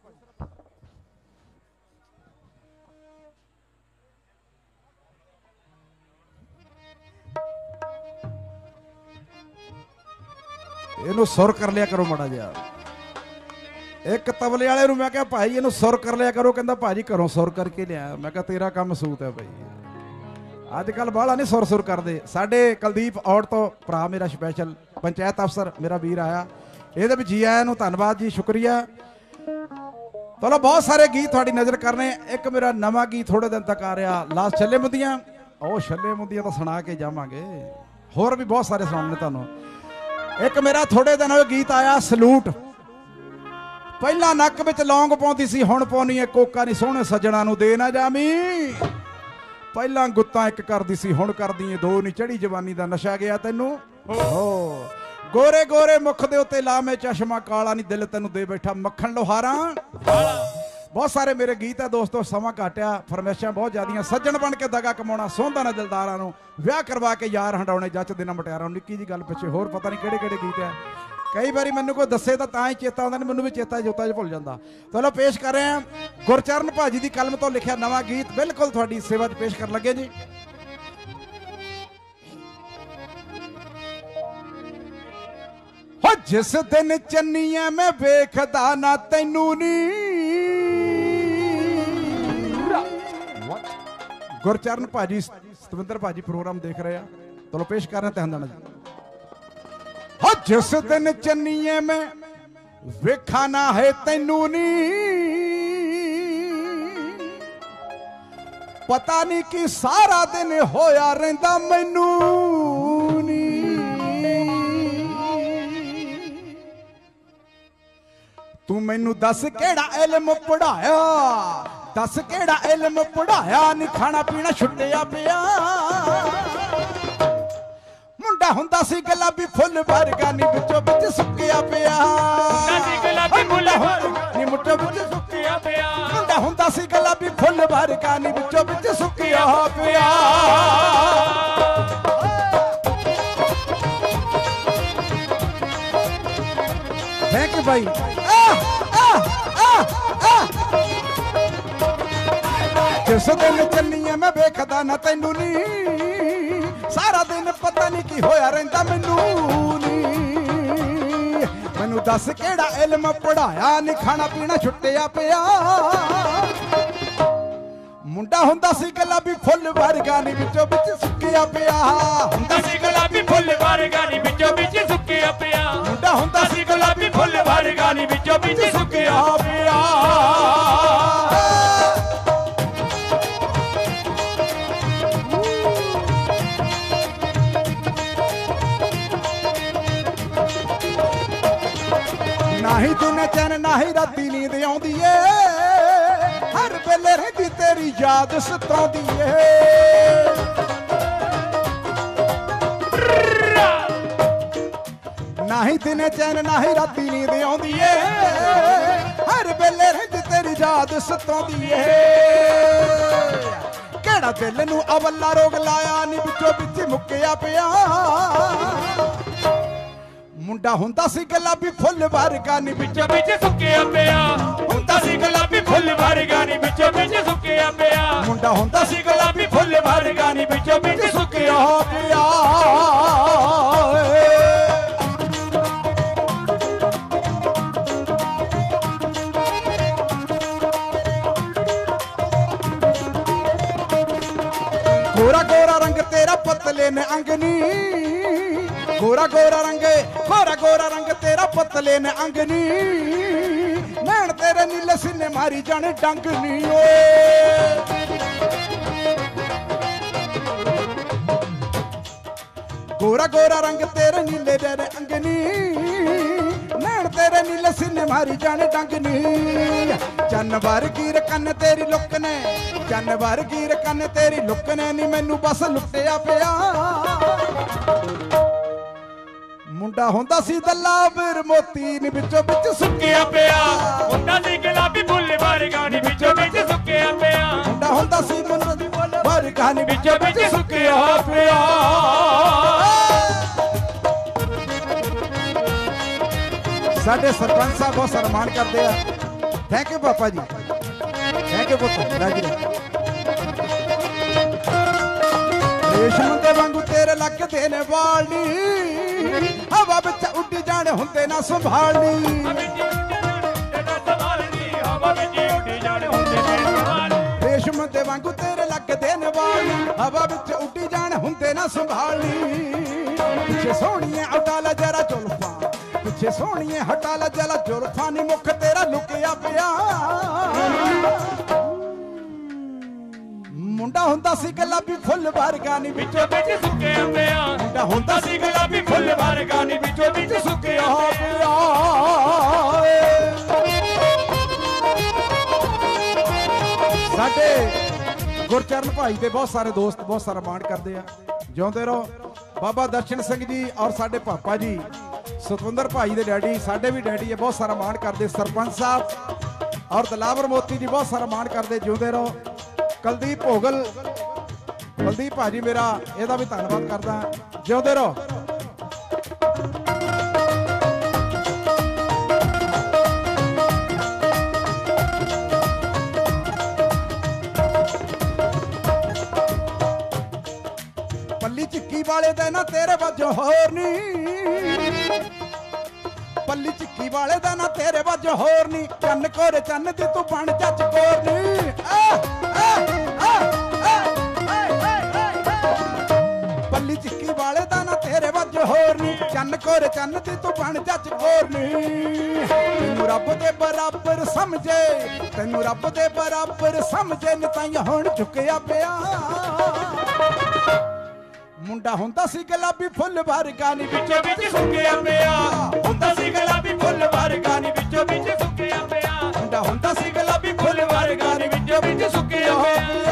ਇਹਨੂੰ ਸੁਰ ਕਰ ਲਿਆ ਕਰੋ ਮਾੜਾ ਜਿਹਾ। ਇੱਕ ਤਬਲੇ ਵਾਲੇ ਨੂੰ ਮੈਂ ਕਿਹਾ ਭਾਈ ਇਹਨੂੰ ਸੁਰ ਕਰ ਲਿਆ ਕਰੋ। ਕਹਿੰਦਾ ਭਾਜੀ ਘਰੋਂ ਸੁਰ ਕਰਕੇ ਲਿਆ। ਮੈਂ ਕਿਹਾ ਤੇਰਾ ਕੰਮ ਸੂਤ ਹੈ ਭਾਈ। ਅੱਜ ਕੱਲ ਬਾਹਲਾ ਨਹੀਂ ਸੁਰ ਕਰਦੇ। ਸਾਡੇ ਕੁਲਦੀਪ ਔੜ ਤੋਂ ਭਰਾ ਮੇਰਾ ਸਪੈਸ਼ਲ ਪੰਚਾਇਤ ਅਫਸਰ ਮੇਰਾ ਵੀਰ ਆਇਆ, ਇਹਦੇ ਵੀ ਜੀ ਆਇਆਂ ਨੂੰ ਧੰਨਵਾਦ ਜੀ, ਸ਼ੁਕਰੀਆ। ਚਲੋ ਬਹੁਤ ਸਾਰੇ ਗੀਤ ਤੁਹਾਡੀ ਨਜ਼ਰ ਕਰਨੇ। ਇੱਕ ਮੇਰਾ ਨਵਾਂ ਗੀਤ ਥੋੜੇ ਦਿਨ ਤੱਕ ਆ ਰਿਹਾ, ਲਾਸਟ ਛੱਲੇ ਮੁੰਦੀਆਂ। ਉਹ ਛੱਲੇ ਮੁੰਦੀਆਂ ਤਾਂ ਸੁਣਾ ਕੇ ਜਾਵਾਂਗੇ, ਹੋਰ ਵੀ ਬਹੁਤ ਸਾਰੇ ਸੁਣਾਉਣੇ ਤੁਹਾਨੂੰ। ਇੱਕ ਮੇਰਾ ਥੋੜੇ ਦਿਨ ਹੋਏ ਗੀਤ ਆਇਆ, ਸਲੂਟ। ਪਹਿਲਾਂ ਨੱਕ ਵਿੱਚ ਲੌਂਗ ਪਾਉਂਦੀ ਸੀ, ਹੁਣ ਪਾਉਣੀ ਹੈ ਕੋਕਾ ਨੀ ਸੋਹਣੇ ਸੱਜਣਾ ਨੂੰ ਦੇ ਨਾ ਜਾਮੀ। ਪਹਿਲਾਂ ਗੁੱਤਾਂ ਇੱਕ ਕਰਦੀ ਸੀ, ਹੁਣ ਕਰਦੀ ਏ ਦੋ ਨੀ। ਚੜੀ ਜਵਾਨੀ ਦਾ ਨਸ਼ਾ ਗਿਆ ਤੈਨੂੰ। ਹੋ ਗੋਰੇ ਗੋਰੇ ਮੁਖ ਦੇ ਉੱਤੇ ਲਾਵੇਂ ਚਸ਼ਮਾ ਕਾਲਾ ਨੀ, ਦਿਲ ਤੈਨੂੰ ਦੇ ਬੈਠਾ ਮੱਖਣ ਲੋਹਾਰਾਂ। ਬਹੁਤ ਸਾਰੇ ਮੇਰੇ ਗੀਤ ਹੈ ਦੋਸਤੋ। ਸਮਾਂ ਘਟਿਆ, ਫਰਮੈਸ਼ਾਂ ਬਹੁਤ ਜ਼ਿਆਦੀਆਂ। ਸੱਜਣ ਬਣ ਕੇ ਦਗਾ ਕਮਾਉਣਾ, ਸੌਂਦਾ ਨਾ ਦਿਲਦਾਰਾਂ ਨੂੰ, ਵਿਆਹ ਕਰਵਾ ਕੇ ਯਾਰ ਹੰਡਾਉਣੇ, ਜੱਚ ਦੇ ਨਾ ਮੁਟਿਆਰਾਂ ਨੂੰ। ਨਿੱਕੀ ਜੀ ਗੱਲ ਪਿੱਛੇ ਹੋਰ ਪਤਾ ਨਹੀਂ ਕਿਹੜੇ ਕਿਹੜੇ ਗੀਤ ਹੈ। ਕਈ ਵਾਰੀ ਮੈਨੂੰ ਕੋਈ ਦੱਸੇ ਤਾਂ ਹੀ ਚੇਤਾ ਆਉਂਦਾ, ਨਹੀਂ ਮੈਨੂੰ ਵੀ ਚੇਤਾ ਜੋਤਾ 'ਚ ਭੁੱਲ ਜਾਂਦਾ। ਚਲੋ ਪੇਸ਼ ਕਰ ਰਹੇ ਹਾਂ ਗੁਰਚਰਨ ਭਾਜੀ ਦੀ ਕਲਮ ਤੋਂ ਲਿਖਿਆ ਨਵਾਂ ਗੀਤ, ਬਿਲਕੁਲ ਤੁਹਾਡੀ ਸੇਵਾ 'ਚ ਪੇਸ਼ ਕਰਨ ਲੱਗੇ ਜੀ। ਹੋ ਜਿਸ ਦਿਨ ਚੰਨੀਆਂ ਮੈਂ ਵੇਖਦਾ ਨਾ ਤੈਨੂੰ ਨੀ। ਗੁਰਚਰਨ ਭਾਜੀ, ਸਤਵਿੰਦਰ ਭਾਜੀ ਪ੍ਰੋਗਰਾਮ ਦੇਖ ਰਹੇ ਆ। ਚਲੋ ਪੇਸ਼ ਕਰ ਰਹੇ ਤੇ ਹੰਦਣਾ ਜੀ। ਹੋ ਜਿਸ ਦਿਨ ਚੰਨੀਏ ਮੈਂ ਵੇਖਾ ਨਾ ਹੈ ਤੈਨੂੰ ਨੀ, ਪਤਾ ਨਹੀਂ ਕਿ ਸਾਰਾ ਦਿਨ ਹੋਇਆ ਰਹਿੰਦਾ ਮੈਨੂੰ ਨੀ। ਤੂੰ ਮੈਨੂੰ ਦੱਸ ਕਿਹੜਾ ਇਲਮ ਪੜਾਇਆ, ਦੱਸ ਕਿਹੜਾ ਇਲਮ ਪੜਾਇਆ ਨੀ, ਖਾਣਾ ਪੀਣਾ ਛੁੱਟਿਆ ਪਿਆ। ਮੁੰਡਾ ਹੁੰਦਾ ਸੀ ਗੁਲਾਬੀ ਫੁੱਲ ਵਰਗਾ ਨੀ, ਵਿੱਚੋਂ ਵਿੱਚ ਸੁੱਕਿਆ ਪਿਆ। ਗੁਲਾਬੀ ਫੁੱਲ ਨੀ ਮੁੱਠੋਂ ਵਿੱਚ ਸੁੱਕਿਆ ਪਿਆ। ਮੁੰਡਾ ਹੁੰਦਾ ਸੀ ਗੁਲਾਬੀ ਫੁੱਲ ਵਰਗਾ ਨੀ, ਵਿੱਚੋਂ ਵਿੱਚ ਸੁੱਕਿਆ ਪਿਆ। ਥੈਂਕ ਯੂ ਭਾਈ। ਜਿਸ ਦਿਨ ਚੰਨੀਆਂ ਮੈਂ ਵੇਖਦਾ ਨਾ ਤੈਨੂੰ ਨੀ, ਸਾਰਾ ਦਿਨ ਪਤਾ ਨਹੀਂ ਕੀ ਹੋਇਆ ਰਹਿੰਦਾ ਮੈਨੂੰ ਨੀ। ਮੈਨੂੰ ਦੱਸ ਕਿਹੜਾ ਇਲਮ ਪੜਾਇਆ ਨੀ, ਖਾਣਾ ਪੀਣਾ ਛੁੱਟਿਆ ਪਿਆ। ਮੁੰਡਾ ਹੁੰਦਾ ਸੀ ਗੁਲਾਬੀ ਫੁੱਲ ਵਰਗਾ ਨੀ ਵਿੱਚੋਂ ਵਿੱਚ ਸੁੱਕਿਆ ਪਿਆ ਹੁੰਦਾ ਸੀ ਗੁਲਾਬੀ ਫੁੱਲ ਵਰਗਾ ਨੀ ਵਿੱਚੋਂ ਵਿੱਚ ਸੁੱਕਿਆ ਪਿਆ ਮੁੰਡਾ ਹੁੰਦਾ ਸੀ ਗੁਲਾਬੀ ਫੁੱਲ ਵਰਗਾ ਨੀ ਵਿੱਚੋਂ ਵਿੱਚ ਸੁੱਕਿਆ ਪਿਆ ਨਾਹੀ ਦਿਨੇ ਚੈਨ ਨਾਹੀ ਰਾਤੀ ਨੀਂਦ ਆਉਂਦੀ ਏ ਹਰ ਵੇਲੇ ਰਹਿੰਦੀ ਤੇਰੀ ਯਾਦ ਸਤਾਉਂਦੀ ਏ ਨਾਹੀ ਦਿਨੇ ਚੈਨ ਨਾਹੀ ਰਾਤੀ ਨੀਂਦ ਆਉਂਦੀ ਏ ਹਰ ਵੇਲੇ ਰਹਿੰਦੀ ਤੇਰੀ ਯਾਦ ਸਤਾਉਂਦੀ ਏ ਕਿਹੜਾ ਦਿਲ ਨੂੰ ਅਵੱਲਾ ਰੋਗ ਲਾਇਆ ਨੀ ਵਿੱਚੋਂ ਵਿੱਚ ਮੁੱਕਿਆ ਪਿਆ ਮੁੰਡਾ ਹੁੰਦਾ ਸੀ ਗੁਲਾਬੀ ਫੁੱਲ ਵਰਗਾ ਨੀ ਵਿੱਚੋਂ ਵਿੱਚ ਸੁੱਕਿਆ ਪਿਆ ਹੁੰਦਾ ਸੀ ਗੁਲਾਬੀ ਫੁੱਲ ਵਰਗਾ ਨੀ ਵਿੱਚੋਂ ਵਿੱਚ ਸੁੱਕਿਆ ਪਿਆ ਮੁੰਡਾ ਹੁੰਦਾ ਸੀ ਗੁਲਾਬੀ ਫੁੱਲ ਵਰਗਾ ਨੀ ਵਿੱਚੋਂ ਵਿੱਚ ਸੁੱਕਿਆ ਪਿਆ ਗੋਰਾ ਗੋਰਾ ਰੰਗ ਤੇਰਾ ਪਤਲੇ ਨੇ ਅੰਗਨੀ ਗੋਰਾ ਗੋਰਾ ਰੰਗ ਤੇਰਾ ਪਤਲੇ ਨੇ ਅੰਗਨੀ ਨੈਣ ਤੇਰੇ ਨੀਲੇ ਸੀਨੇ ਮਾਰੀ ਜਾਣੇ ਡੰਗਨੀ ਓਏ ਗੋਰਾ ਗੋਰਾ ਰੰਗ ਤੇਰੇ ਨੀਲੇ ਦੇ ਅੰਗਨੀ ਨੈਣ ਤੇਰੇ ਨੀਲੇ ਸੀਨੇ ਮਾਰੀ ਜਾਣੇ ਡੰਗਨੀ ਚੰਨ ਵਰਗੀ ਰਕਨ ਤੇਰੀ ਲੁੱਕ ਨੇ ਚੰਨ ਵਰਗੀ ਰਕਨ ਤੇਰੀ ਲੁੱਕ ਨੇ ਨੀ ਮੈਨੂੰ ਬਸ ਲੁੱਟਿਆ ਪਿਆ ਮੁੰਡਾ ਹੁੰਦਾ ਸੀ ਦੱਲਾ ਫਿਰ ਮੋਤੀ ਨੀ ਵਿੱਚੋਂ ਵਿੱਚ ਸੁੱਕਿਆ ਪਿਆ ਹੁੰਦਾ ਸੀ ਗੁਲਾਬੀ ਫੁੱਲ ਵਰਗਾ ਨੀ ਵਿੱਚੋਂ ਵਿੱਚ ਸੁੱਕਿਆ ਪਿਆ ਮੁੰਡਾ ਹੁੰਦਾ ਸੀ ਮੁੰਡਾ ਦੀ ਬੋਲ ਵਰਗਾ ਨੀ ਵਿੱਚੋਂ ਵਿੱਚ ਸੁੱਕਿਆ ਪਿਆ ਸਾਡੇ ਸਰਪੰਚ ਸਾਹਿਬ ਬਹੁਤ ਸਨਮਾਨ ਕਰਦੇ ਆ ਥੈਂਕ ਯੂ ਪਾਪਾ ਜੀ ਥੈਂਕ ਯੂ ਪੁੱਤ ਰਾਜੀ ਰੇਸ਼ਮ ਦੇ ਵਾਂਗੂ ਤੇਰੇ ਲੱਗਦੇ ਨੇ ਵਾਲਣੀ ਹਵਾ ਵਿੱਚ ਉੱਡੀ ਜਾਣ ਹੁੰਦੇ ਨਾ ਸੰਭਾਲਣੀ ਰੇਸ਼ਮ ਦੇ ਵਾਂਗੂ ਤੇਰੇ ਲੱਗਦੇ ਨੇ ਵਾਲਣੀ ਹਵਾ ਵਿੱਚ ਉੱਡੀ ਜਾਣ ਹੁੰਦੇ ਨਾ ਸੰਭਾਲਣੀ ਪਿੱਛੇ ਸੋਹਣੀਏ ਹਟਾ ਲੈ ਜਰਾ ਜ਼ੁਲਫਾਂ ਪਿੱਛੇ ਸੋਹਣੀਏ ਹਟਾ ਲੈ ਜਰਾ ਜ਼ੁਲਫਾਂ ਨੀ ਮੁੱਖ ਤੇਰਾ ਲੁਕਿਆ ਪਿਆ ਮੁੰਡਾ ਹੁੰਦਾ ਸੀ ਗੁਲਾਬੀ ਫੁੱਲ ਵਰਗਾ ਨੀ ਵਿੱਚੋਂ ਵਿੱਚ ਸੁੱਕਿਆ ਪਿਆ ਮੁੰਡਾ ਹੁੰਦਾ ਸੀ ਗੁਲਾਬੀ ਫੁੱਲ ਵਰਗਾ ਨੀ ਵਿੱਚੋਂ ਵਿੱਚ ਸੁੱਕਿਆ ਪਿਆ ਸਾਡੇ ਗੁਰਚਰਨ ਭਾਈ ਦੇ ਬਹੁਤ ਸਾਰੇ ਦੋਸਤ ਬਹੁਤ ਸਾਰਾ ਮਾਣ ਕਰਦੇ ਆ ਜਿਉਂਦੇ ਰਹੋ ਬਾਬਾ ਦਰਸ਼ਨ ਸਿੰਘ ਜੀ ਔਰ ਸਾਡੇ ਪਾਪਾ ਜੀ ਸਤਵਿੰਦਰ ਭਾਈ ਦੇ ਡੈਡੀ ਸਾਡੇ ਵੀ ਡੈਡੀ ਹੈ ਬਹੁਤ ਸਾਰਾ ਮਾਣ ਕਰਦੇ ਸਰਪੰਚ ਸਾਹਿਬ ਔਰ ਦਲਾਵਰ ਮੋਤੀ ਜੀ ਬਹੁਤ ਸਾਰਾ ਮਾਣ ਕਰਦੇ ਜਿਉਂਦੇ ਰਹੋ ਕੁਲਦੀਪ ਭੋਗਲ ਕੁਲਦੀਪ ਭਾਜੀ ਮੇਰਾ ਇਹਦਾ ਵੀ ਧੰਨਵਾਦ ਕਰਦਾ ਜਿਉਂਦੇ ਰਹੋ ਪੱਲੀ ਝਿੱਕੀ ਵਾਲੇ ਦਾ ਨਾ ਤੇਰੇ ਵਜੋਂ ਹੋਰ ਨਹੀਂ ਪੱਲੀ ਝਿੱਕੀ ਵਾਲੇ ਦਾ ਨਾ ਤੇਰੇ ਵਜੋਂ ਹੋਰ ਨਹੀਂ ਚੰਨ ਕੋਰੇ ਚੰਨ ਦੀ ਤੂੰ ਬਣ ਜੱਜ ਕੋਰ ਨਹੀਂ ਪੱਲੀ ਝਿੱਕੀ ਵਾਲੇ ਦਾ ਨਾ ਤੇਰੇ ਵਜੋਂ ਹੋਰ ਨਹੀਂ ਚੰਨ ਕੋਰੇ ਚੰਨ ਦੀ ਤੂੰ ਬਣ ਜੱਜ ਕੋਰ ਨਹੀਂ ਤੈਨੂੰ ਰੱਬ ਦੇ ਬਰਾਬਰ ਸਮਝੇ ਤੈਨੂੰ ਰੱਬ ਦੇ ਬਰਾਬਰ ਸਮਝੇ ਨੀ ਤਾਂ ਹੁਣ ਝੁਕਿਆ ਪਿਆ ਮੁੰਡਾ ਹੁੰਦਾ ਸੀ ਗੁਲਾਬੀ ਫੁੱਲ ਵਰਗਾ ਨੀ ਵਿੱਚੋਂ ਵਿੱਚ ਸੁੱਕਿਆ ਪਿਆ ਹੁੰਦਾ ਸੀ ਗੁਲਾਬੀ ਫੁੱਲ ਵਰਗਾ ਨੀ ਵਿੱਚੋਂ ਵਿੱਚ ਸੁੱਕਿਆ ਪਿਆ ਮੁੰਡਾ ਹੁੰਦਾ ਸੀ ਗੁਲਾਬੀ ਫੁੱਲ ਵਰਗਾ ਨੀ ਵਿੱਚੋਂ ਵਿੱਚ ਸੁੱਕਿਆ ਪਿਆ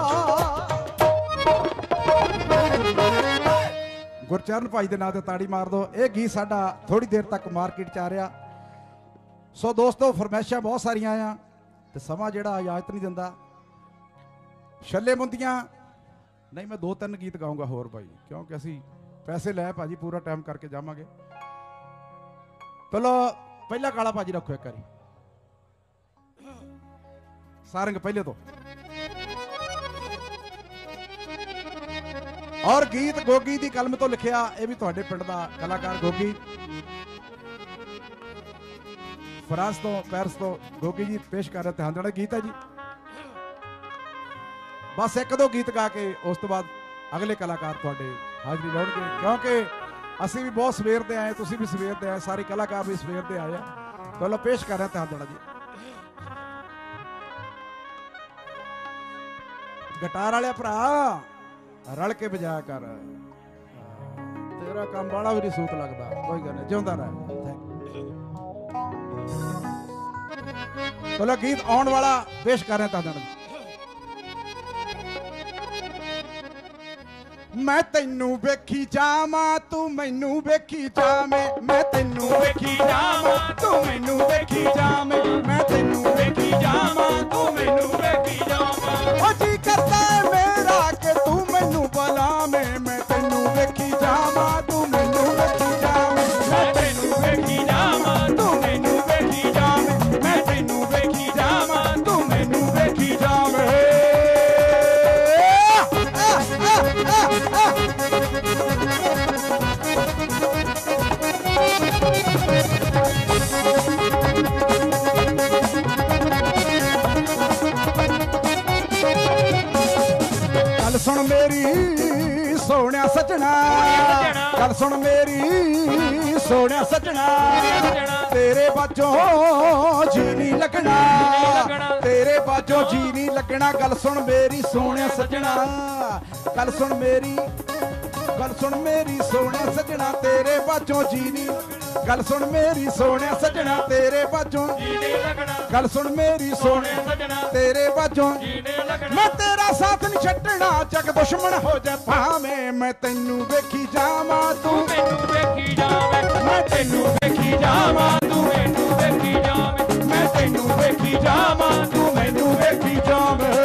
ਗੁਰਚਰਨ ਭਾਈ ਦੇ ਨਾਂ ਤੇ ਤਾੜੀ ਮਾਰ ਦੋ ਇਹ ਗੀਤ ਸਾਡਾ ਥੋੜੀ ਦੇਰ ਤੱਕ ਮਾਰਕੀਟ ਚ ਆ ਰਿਹਾ ਸੋ ਦੋਸਤੋ ਫਰਮਾਇਸ਼ਾਂ ਬਹੁਤ ਸਾਰੀਆਂ ਆ ਤੇ ਸਮਾਂ ਜਿਹੜਾ ਇਜਾਜ਼ਤ ਨਹੀਂ ਦਿੰਦਾ ਛੱਲੇ ਮੁੰਦੀਆਂ ਨਹੀਂ ਮੈਂ 2-3 ਗੀਤ ਗਾਉਂਗਾ ਹੋਰ ਭਾਈ ਕਿਉਂਕਿ ਅਸੀਂ ਪੈਸੇ ਲੈ ਭਾਜੀ ਪੂਰਾ ਟਾਈਮ ਕਰਕੇ ਜਾਵਾਂਗੇ ਚਲੋ ਪਹਿਲਾ ਕਾਲਾ ਭਾਜੀ ਰੱਖੋ ਇੱਕ ਵਾਰੀ ਸਾਰੰਗ ਪਹਿਲੇ ਤੋਂ ਔਰ ਗੀਤ ਗੋਗੀ ਦੀ ਕਲਮ ਤੋਂ ਲਿਖਿਆ ਇਹ ਵੀ ਤੁਹਾਡੇ ਪਿੰਡ ਦਾ ਕਲਾਕਾਰ ਗੋਗੀ ਫਰਾਂਸ ਤੋਂ ਪੈਰਿਸ ਤੋਂ ਗੋਗੀ ਜੀ ਪੇਸ਼ ਕਰ ਰਹੇ ਤੇ ਹੰਦੜਾ ਗੀਤ ਹੈ ਜੀ ਬਸ ਇੱਕ ਦੋ ਗੀਤ ਗਾ ਕੇ ਉਸ ਤੋਂ ਬਾਅਦ ਅਗਲੇ ਕਲਾਕਾਰ ਤੁਹਾਡੇ ਹਾਜ਼ਰੀ ਲਾਉਣਗੇ, ਕਿਉਂਕਿ ਅਸੀਂ ਵੀ ਬਹੁਤ ਸਵੇਰ ਦੇ ਆਏ, ਤੁਸੀਂ ਵੀ ਸਵੇਰ ਦੇ ਆਏ, ਸਾਰੇ ਕਲਾਕਾਰ ਵੀ ਸਵੇਰ ਦੇ ਆਏ ਆ। ਚਲੋ ਪੇਸ਼ ਕਰ ਰਿਹਾ ਧਿਆਨ ਦੇਣਾ ਜੀ। ਗਿਟਾਰ ਵਾਲਿਆ ਭਰਾ ਰਲ ਕੇ ਵਜਾਇਆ ਕਰ, ਤੇਰਾ ਕੰਮ ਬਾਲਾ ਵੀ ਨਹੀਂ ਸੂਤ ਲੱਗਦਾ। ਕੋਈ ਗੱਲ ਨਹੀਂ, ਜਿਉਂਦਾ ਰਹਿ। ਚਲੋ ਗੀਤ ਆਉਣ ਵਾਲਾ ਪੇਸ਼ ਕਰ ਰਿਹਾ ਧਿਆਨ ਦੇਣਾ। ਮੈਂ ਤੈਨੂੰ ਵੇਖੀ ਜਾਵਾਂ ਤੂੰ ਮੈਨੂੰ ਵੇਖੀ ਜਾਵੇਂ, ਮੈਂ ਤੈਨੂੰ ਵੇਖੀ ਜਾਵਾਂ ਤੂੰ ਮੈਨੂੰ ਵੇਖੀ ਜਾਵੇਂ, ਮੈਂ ਤੈਨੂੰ ਵੇਖੀ ਜਾਵਾਂ ਤੂੰ ਮੈਨੂੰ ਵੇਖੀ ਜਾਵਾਂ। ਉਹ ਜੀ ਕਰਦਾ ਮੇਰਾ ਕਿ ਤੂੰ ਮੈਨੂੰ ਬੁਲਾਵੇਂ, ਮੈਂ ਤੈਨੂੰ ਵੇਖੀ ਜਾਵਾਂ ਤੂੰ ਮੈਨੂੰ ਵੇਖੀ ਜਾਵੇਂ, ਮੈਂ ਤੈਨੂੰ ਵੇਖੀ ਜਾਵਾਂ ਤੂੰ ਮੈਨੂੰ ਵੇਖੀ ਜਾਵੇਂ, ਮੈਂ ਤੈਨੂੰ ਵੇਖੀ ਜਾਵਾਂ ਤੂੰ ਮੈਨੂੰ ਵੇਖੀ ਜਾਵੇਂ। ਗੱਲ ਸੁਣ ਮੇਰੀ ਸੋਹਣਿਆ ਸੱਜਣਾ, ਗੱਲ ਸੁਣ ਮੇਰੀ ਸੋਹਣਿਆ ਸੱਜਣਾ, ਤੇਰੇ ਬਾਝੋਂ ਜੀ ਨਹੀਂ ਲੱਗਣਾ, ਤੇਰੇ ਬਾਝੋਂ ਜੀ ਨਹੀਂ ਲੱਗਣਾ। ਗੱਲ ਸੁਣ ਮੇਰੀ ਸੋਹਣਿਆ ਸੱਜਣਾ, ਗੱਲ ਸੁਣ ਮੇਰੀ, ਗੱਲ ਸੁਣ ਮੇਰੀ ਸੋਹਣਿਆ ਸੱਜਣਾ, ਤੇਰੇ ਬਾਝੋਂ ਜੀ ਨਹੀਂ। ਗੱਲ ਸੁਣ ਮੇਰੀ ਸੋਹਣਿਆ ਸੱਜਣਾ, ਤੇਰੇ ਬਾਝੋਂ ਜੀ ਨਹੀਂ ਲੱਗਣਾ। ਗੱਲ ਸੁਣ ਮੇਰੀ ਸੋਹਣਿਆ ਸੱਜਣਾ, ਤੇਰੇ ਬਾਝੋਂ ਜੀ ਨਹੀਂ ਲੱਗਣਾ। ਮੈਂ ਤੇਰਾ ਸਾਥ ਨਹੀਂ ਛੱਡਣਾ, ਜਗ ਦੁਸ਼ਮਣ ਹੋ ਜਾ ਭਾਵੇਂ, ਮੈਂ ਤੈਨੂੰ ਵੇਖੀ ਜਾਵਾਂ ਤੂੰ ਮੈਨੂੰ ਵੇਖੀ ਜਾਵੇਂ, ਮੈਂ ਤੈਨੂੰ ਵੇਖੀ ਜਾਵਾਂ ਤੂੰ ਮੈਨੂੰ ਵੇਖੀ ਜਾਵੇਂ, ਮੈਂ ਤੈਨੂੰ ਵੇਖੀ ਜਾਵਾਂ ਤੂੰ ਮੈਨੂੰ ਵੇਖੀ ਜਾਵੇਂ।